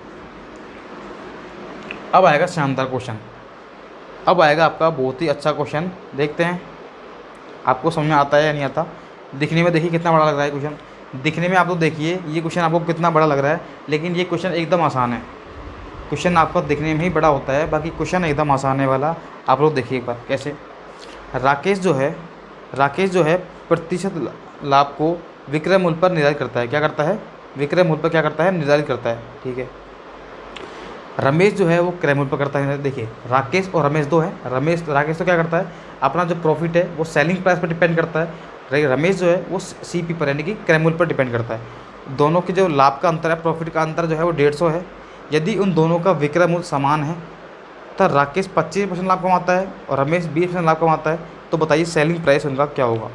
अब आएगा शानदार क्वेश्चन, अब आएगा आपका बहुत ही अच्छा क्वेश्चन। देखते हैं आपको समझ में आता है या नहीं आता। दिखने में देखिए कितना बड़ा लग रहा है क्वेश्चन, दिखने में आप लोग देखिए ये क्वेश्चन आपको कितना बड़ा लग रहा है, लेकिन ये क्वेश्चन एकदम आसान है। क्वेश्चन आपको दिखने में ही बड़ा होता है, बाकी क्वेश्चन एकदम आसान है वाला। आप लोग देखिए एक बार कैसे। राकेश जो है राकेश जो है प्रतिशत लाभ को विक्रय मूल्य पर निर्धारित करता है। क्या करता है? विक्रय मूल्य पर क्या करता है? निर्धारित करता है। ठीक है, रमेश जो है वो क्रय मूल्य पर करता है। देखिए राकेश और रमेश दो है। रमेश राकेश तो क्या करता है? अपना जो प्रॉफिट है वो सेलिंग प्राइस पर डिपेंड करता है। रमेश जो है वो सी पी पर यानी कि क्रय मूल्य पर डिपेंड करता है। दोनों के जो लाभ का अंतर है, प्रॉफिट का अंतर जो है वो डेढ़ सौ है। यदि उन दोनों का विक्रय मूल्य समान है तो राकेश पच्चीस परसेंट लाभ कमाता है और रमेश बीस परसेंट लाभ कमाता है, तो बताइए सेलिंग प्राइस उनका क्या होगा।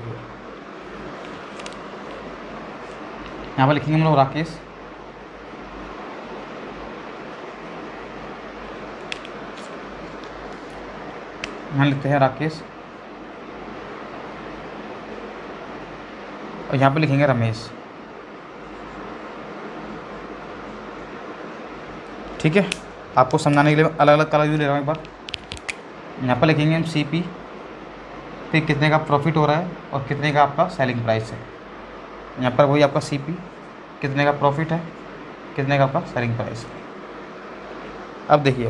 यहाँ पर लिखेंगे हम लोग राकेश, यहाँ लिखते हैं राकेश, और यहाँ पे लिखेंगे रमेश। ठीक है, आपको समझाने के लिए अलग अलग कलर भी ले रहा हूँ एक बार। यहाँ पर लिखेंगे हम सी पी, फिर कितने का प्रॉफिट हो रहा है और कितने का आपका सेलिंग प्राइस है। यहाँ पर वही आपका सी पी, कितने का प्रॉफिट है, कितने का आपका सेलिंग प्राइस है। अब देखिए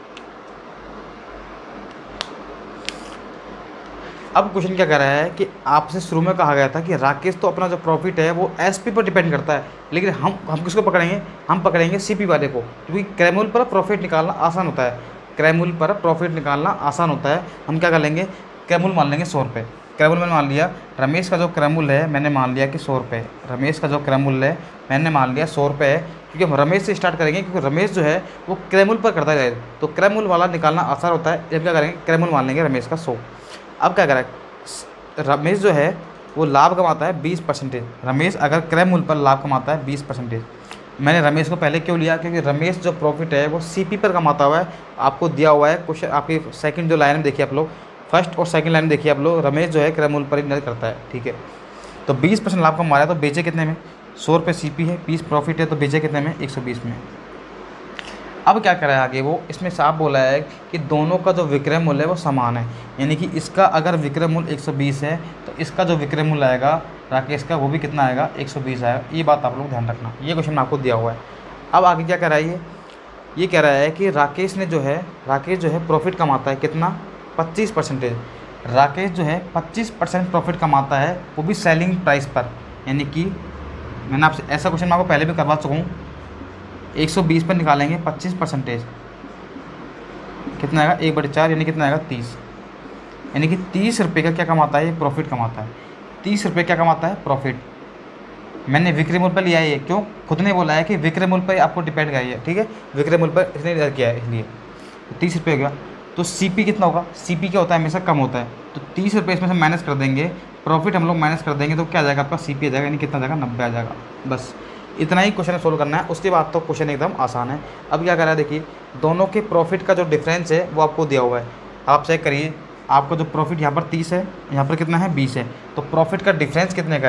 अब क्वेश्चन क्या कह रहा है कि आपसे शुरू में कहा गया था कि राकेश तो अपना जो प्रॉफिट है वो एसपी पर डिपेंड करता है, लेकिन हम हम किसको पकड़ेंगे? हम पकड़ेंगे सीपी वाले को, क्योंकि क्रय मूल्य पर प्रॉफिट निकालना आसान होता है। क्रय मूल्य पर प्रॉफिट निकालना आसान होता है। हम क्या कर लेंगे? क्रय मूल्य मान लेंगे सौ रुपये। क्रय मूल्य मैंने मान लिया, रमेश का जो क्रय मूल्य है मैंने मान लिया कि सौ रुपये। रमेश का जो क्रय मूल्य है मैंने मान लिया सौ रुपये है, क्योंकि हम रमेश से स्टार्ट करेंगे, क्योंकि रमेश जो है वो क्रय मूल्य पर करता है, तो क्रय मूल्य वाला निकालना आसान होता है। जब क्या करेंगे? क्रय मूल्य मान लेंगे रमेश का सौ। अब क्या करें? रमेश जो है वो लाभ कमाता है बीस परसेंटेज। रमेश अगर क्रय मूल्य पर लाभ कमाता है बीस परसेंटेज। मैंने रमेश को पहले क्यों लिया? क्योंकि रमेश जो प्रॉफिट है वो सीपी पर कमाता हुआ है। आपको दिया हुआ है क्वेश्चन, आपकी सेकंड जो लाइन में देखिए आप लोग, फर्स्ट और सेकंड लाइन में देखिए आप लोग, रमेश जो है क्रय मूल्य पर निर्भर करता है। ठीक है, तो बीस परसेंट लाभ कमा रहा है, तो बेचे कितने में? सौ रुपये सी पी है, बीस प्रॉफिट है, तो बेचे कितने में? एक सौ बीस में। अब क्या करा है आगे वो? इसमें साफ बोला है कि दोनों का जो विक्रय मूल्य है वो समान है, यानी कि इसका अगर विक्रय मूल्य एक सौ बीस है तो इसका जो विक्रय मूल्य आएगा राकेश का वो भी कितना आएगा? एक सौ बीस आएगा। ये बात आप लोग ध्यान रखना, ये क्वेश्चन आपको दिया हुआ है। अब आगे क्या कह रहा है ये? ये कह रहा है कि राकेश ने जो है राकेश जो है प्रॉफिट कमाता है कितना? पच्चीस परसेंटेज। राकेश जो है पच्चीस परसेंट प्रॉफिट कमाता है, वो भी सेलिंग प्राइस पर। यानी कि मैंने आपसे ऐसा क्वेश्चन मैं आपको पहले भी करवा चुका हूँ। एक सौ बीस पर निकालेंगे पच्चीस परसेंटेज, कितना आएगा? एक बटे चार, यानी कितना आएगा? तीस। यानी कि तीस रुपये का क्या कमाता है? ये प्रॉफिट कमाता है। तीस रुपये क्या कमाता है? प्रॉफिट। मैंने विक्रय मूल्य पर लिया है, ये क्यों? खुद ने बोला है कि विक्रय मूल्य पर आपको डिपेंड करिए। ठीक है, विक्रय मूल्य पर इसने निर्धारित किया है, इसलिए तीस रुपये हो गया। तो सीपी कितना होगा? सीपी क्या होता है? हमेशा कम होता है, तो तीस रुपये इसमें से माइनस कर देंगे, प्रॉफिट हम लोग माइनस कर देंगे, तो क्या आ जाएगा आपका? सीपी आ जाएगा, यानी कितना आ जाएगा? नब्बे आ जाएगा। बस इतना ही क्वेश्चन सोल्व करना है, उसके बाद तो क्वेश्चन एकदम आसान है। अब क्या कर रहा है देखिए, दोनों के प्रॉफिट का जो डिफरेंस है वो आपको दिया हुआ है। आप चेक करिए, आपको जो प्रॉफिट यहाँ पर तीस है, यहाँ पर कितना है? बीस है, तो प्रॉफिट का डिफरेंस कितने का है?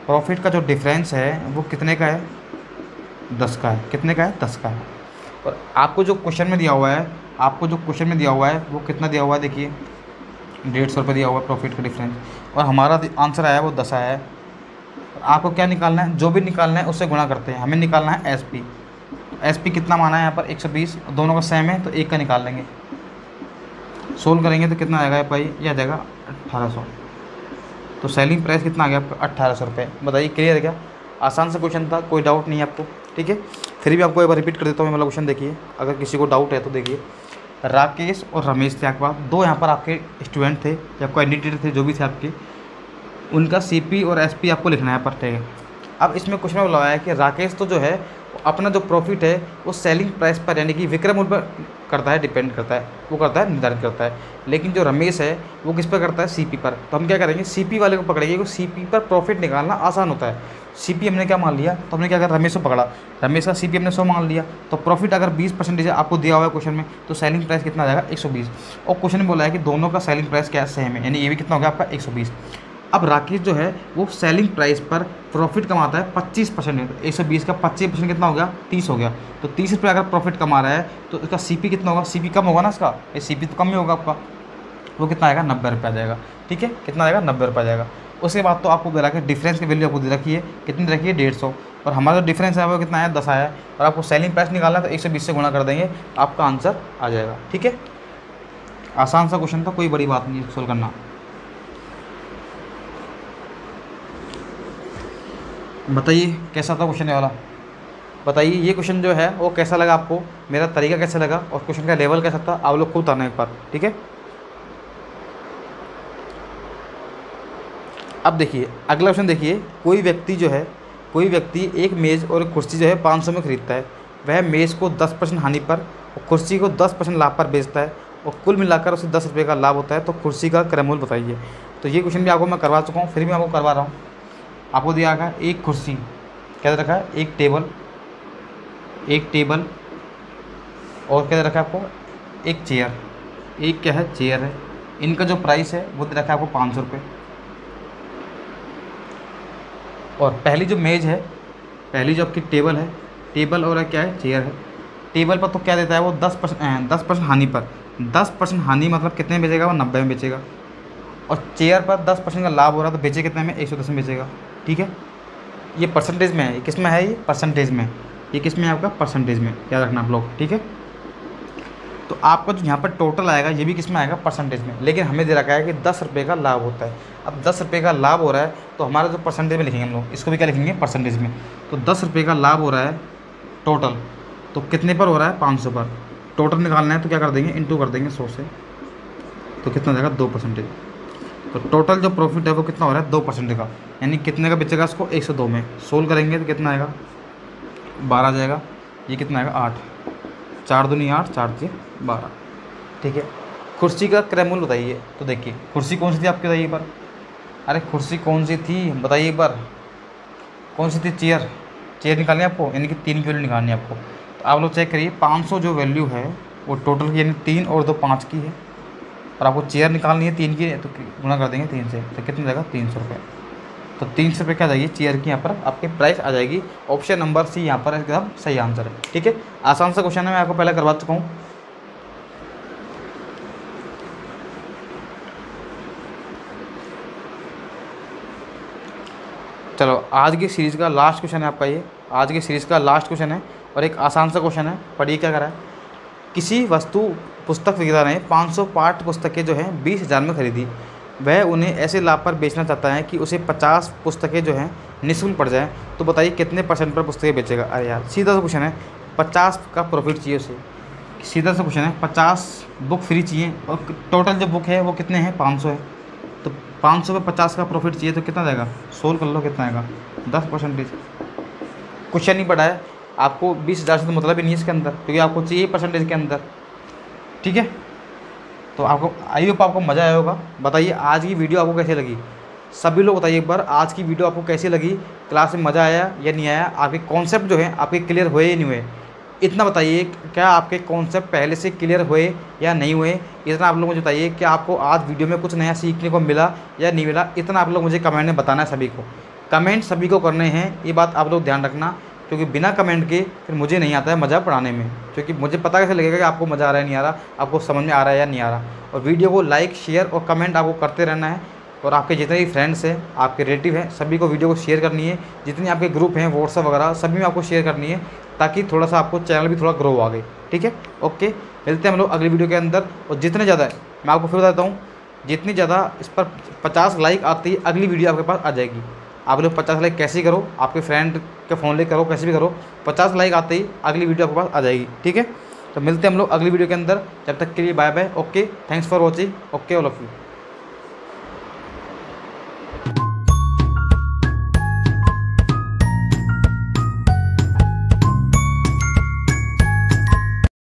प्रॉफिट का जो डिफरेंस है वो कितने का है, दस का है। कितने का है, दस का है। और आपको जो क्वेश्चन में दिया हुआ है, आपको जो क्वेश्चन में दिया हुआ है वो कितना दिया हुआ है, देखिए डेढ़ सौ रुपये दिया हुआ है प्रॉफिट का डिफरेंस, और हमारा आंसर आया वो दस आया है। आपको क्या निकालना है, जो भी निकालना है उससे गुणा करते हैं। हमें निकालना है एस पी। एस पी कितना माना है यहाँ पर, एक सौ बीस, दोनों का सेम है तो एक का निकाल लेंगे। सोल्व करेंगे तो कितना आएगा भाई, ये आ जाएगा अट्ठारह सौ। तो सेलिंग प्राइस कितना आ गया आपका, अट्ठारह सौ रुपये। बताइए क्लियर है क्या, आसान सा क्वेश्चन था, कोई डाउट नहीं है आपको, ठीक है। फिर भी आपको एक बार रिपीट कर देता हूँ मैं वाला क्वेश्चन, देखिए अगर किसी को डाउट है तो देखिए। राकेश और रमेश थे आपके पास, दो यहाँ पर आपके स्टूडेंट थे या कैंडिडेट थे, जो भी थे आपके, उनका सीपी और एसपी आपको लिखना है पर, ठीक है। अब इसमें क्वेश्चन में बोला है कि राकेश तो जो है अपना जो प्रॉफिट है वो सेलिंग प्राइस पर यानी कि विक्रय मूल्य पर करता है, डिपेंड करता है, वो करता है, निर्धारित करता है। लेकिन जो रमेश है वो किस पर करता है, सीपी पर। तो हम क्या करेंगे, सीपी वाले को पकड़ेंगे, क्योंकि सीपी पर प्रॉफिट निकालना आसान होता है। सीपी हमने क्या मान लिया, तो हमने क्या करा, रमेश को पकड़ा, रमेश का सीपी हमने सौ मान लिया, तो प्रॉफिट अगर बीस परसेंटेज आपको दिया हुआ है क्वेश्चन में, तो सेलिंग प्राइस कितना आ जाएगा, एक सौ बीस। और क्वेश्चन में बोला है कि दोनों का सेलिंग प्राइस क्या सेम है, यानी ये भी कितना हो गया आपका, एक सौ बीस। अब राकेश जो है वो सेलिंग प्राइस पर प्रॉफिट कमाता है पच्चीस परसेंट है, तो एक सौ बीस का पच्चीस परसेंट कितना हो गया, तीस हो गया। तो तीस रुपये अगर प्रॉफिट कमा रहा है तो इसका सीपी कितना होगा, सीपी कम होगा ना इसका, ये सीपी तो कम ही होगा आपका, वो कितना आएगा, नब्बे रुपये आ जाएगा, ठीक है। कितना आएगा, नब्बे रुपये आ जाएगा। उसके बाद तो आपको दे रखा है डिफरेंस की वैल्यू आपको दे रखी है, कितनी रखी है, डेढ़ सौ, और हमारा जो डिफरेंस है वो कितना आया, दस आया है। और आपको सेलिंग प्राइस निकालना है तो एक सौ बीस से गुणा कर देंगे, आपका आंसर आ जाएगा, ठीक है। आसान सा क्वेश्चन था, कोई बड़ी बात नहीं है सोल्व करना। बताइए कैसा था क्वेश्चन वाला, बताइए ये क्वेश्चन जो है वो कैसा लगा आपको, मेरा तरीका कैसा लगा, और क्वेश्चन का लेवल कैसा था, आप लोग खुद आना एक बार, ठीक है। अब देखिए अगला क्वेश्चन, देखिए कोई व्यक्ति जो है, कोई व्यक्ति एक मेज़ और एक कुर्सी जो है पाँच सौ में खरीदता है, वह मेज़ को दस परसेंट हानि पर और कुर्सी को दस परसेंट लाभ पर बेचता है, और कुल मिलाकर उसे दस रुपये का लाभ होता है, तो कुर्सी का क्रय मूल्य बताइए। तो ये क्वेश्चन भी आपको मैं करवा चुका हूँ, फिर भी आपको करवा रहा हूँ। आपको दिया गया एक कुर्सी, क्या दे रखा है, एक टेबल, एक टेबल और क्या दे रखा है आपको, एक चेयर, एक क्या है, चेयर है। इनका जो प्राइस है वो दे रखा है आपको पाँच सौ रुपये। और पहली जो मेज़ है, पहली जो आपकी टेबल है, टेबल और क्या है, चेयर है। टेबल पर तो क्या देता है वो दस परसेंट दस परसेंट हानि पर, दस परसेंट हानि मतलब कितने में बेचेगा, वो नब्बे में बेचेगा। और चेयर पर दस परसेंट का लाभ हो रहा है तो बेचे कितने में, एक सौ दस में बेचेगा, ठीक है। ये परसेंटेज में है, ये किस में है, ये परसेंटेज में, ये किस में है आपका, परसेंटेज में, याद रखना आप लोग, ठीक है। तो आपका जो यहाँ पर टोटल आएगा ये भी किस में आएगा, परसेंटेज में। लेकिन हमें दे रखा है कि दस रुपये का लाभ होता है। अब दस रुपये का लाभ हो रहा है तो हमारा जो परसेंटेज में लिखेंगे हम लोग, इसको भी क्या लिखेंगे, परसेंटेज में। तो दस रुपये का लाभ हो रहा है टोटल, तो कितने पर हो रहा है, पाँच सौ पर। टोटल निकालना है तो क्या कर देंगे, इंटू कर देंगे सौ से, तो कितना जाएगा, दो परसेंटेज। तो टोटल जो प्रॉफिट है वो कितना हो रहा है, दो परसेंट का, यानी कितने का बेचेगा इसको, एक सौ दो में। सोल्व करेंगे तो कितना आएगा, बारह आ जाएगा। ये कितना आएगा, आठ, चार दूनी आठ, चार तीन बारह, ठीक है। कुर्सी का क्रय मूल्य बताइए। तो देखिए कुर्सी कौन सी थी आपकी, बताइए पर, अरे कुर्सी कौन सी थी बताइए पर, कौन सी थी, चेयर। चेयर निकालनी है आपको, यानी कि तीन की वैल्यू निकालनी है आपको। तो आप लोग चेक करिए, पाँच सौ जो वैल्यू है वो टोटल की, यानी तीन और दो पाँच की है, और आपको चेयर निकालनी है तीन की, तो गुणा कर देंगे तीन से, तो कितना जाएगा, तीन सौ रुपये। तो तीन सौ रुपये क्या जाएगी चेयर की, यहाँ पर आपकी प्राइस आ जाएगी। ऑप्शन नंबर सी यहाँ पर एकदम सही आंसर है, ठीक है। आसान सा क्वेश्चन है, मैं आपको पहले करवा चुका हूँ। चलो आज की सीरीज़ का लास्ट क्वेश्चन है आपका, ये आज की सीरीज़ का लास्ट क्वेश्चन है और एक आसान सा क्वेश्चन है। पढ़िए क्या करा है, किसी वस्तु पुस्तक विक्रेता ने पाँच सौ पाठ्य पुस्तकें जो हैं बीस हज़ार में खरीदी, वह उन्हें ऐसे लाभ पर बेचना चाहता है कि उसे पचास पुस्तकें जो हैं निःशुल्क पड़ जाएँ, तो बताइए कितने परसेंट पर पुस्तकें बेचेगा। अरे यार सीधा सा क्वेश्चन है, पचास का प्रॉफिट चाहिए उसे, सीधा सा क्वेश्चन है, पचास बुक फ्री चाहिए और टोटल जो बुक है वो कितने हैं, पाँच सौ है। तो पाँच सौ पे पचास का प्रॉफिट चाहिए तो कितना जाएगा, सोल्व कर लो कितना आएगा, दस परसेंटेज। क्वेश्चन नहीं पढ़ा है आपको, बीस हज़ार से तो मतलब ही नहीं है इसके अंदर, क्योंकि आपको चाहिए परसेंटेज के अंदर, ठीक है। तो आपको आई होप आपको मज़ा आया होगा। बताइए आज की वीडियो आपको कैसी लगी, सभी लोग बताइए एक बार, आज की वीडियो आपको कैसी लगी, क्लास में मज़ा आया या नहीं आया, आपके कॉन्सेप्ट जो है आपके क्लियर हुए या नहीं हुए, इतना बताइए। क्या आपके कॉन्सेप्ट पहले से क्लियर हुए या नहीं हुए, इतना आप लोग मुझे बताइए। कि आपको आज वीडियो में कुछ नया सीखने को मिला या नहीं मिला, इतना आप लोग मुझे कमेंट में बताना है सभी को। कमेंट सभी को करने हैं, ये बात आप लोग ध्यान रखना, क्योंकि बिना कमेंट के फिर मुझे नहीं आता है मज़ा पढ़ाने में, क्योंकि मुझे पता कैसे लगेगा कि आपको मज़ा आ रहा है नहीं आ रहा, आपको समझ में आ रहा है या नहीं आ रहा। और वीडियो को लाइक शेयर और कमेंट आपको करते रहना है, और आपके जितने भी फ्रेंड्स हैं, आपके रिलेटिव हैं, सभी को वीडियो को शेयर करनी है, जितने आपके ग्रुप हैं व्हाट्सअप वगैरह सभी में आपको शेयर करनी है, ताकि थोड़ा सा आपको चैनल भी थोड़ा ग्रो आगे। ठीक है, ओके, मिलते हैं हम लोग अगली वीडियो के अंदर। और जितने ज़्यादा मैं आपको फिर बताता हूँ, जितनी ज़्यादा इस पर पचास लाइक आती है अगली वीडियो आपके पास आ जाएगी। आप लोग पचास लाइक कैसे ही करो, आपके फ्रेंड के फ़ोन ले करो, कैसे भी करो, पचास लाइक आते ही अगली वीडियो आपके पास आ जाएगी। ठीक है, तो मिलते हैं हम लोग अगली वीडियो के अंदर, जब तक के लिए bye bye. Okay, thanks for watching. Okay, all of you.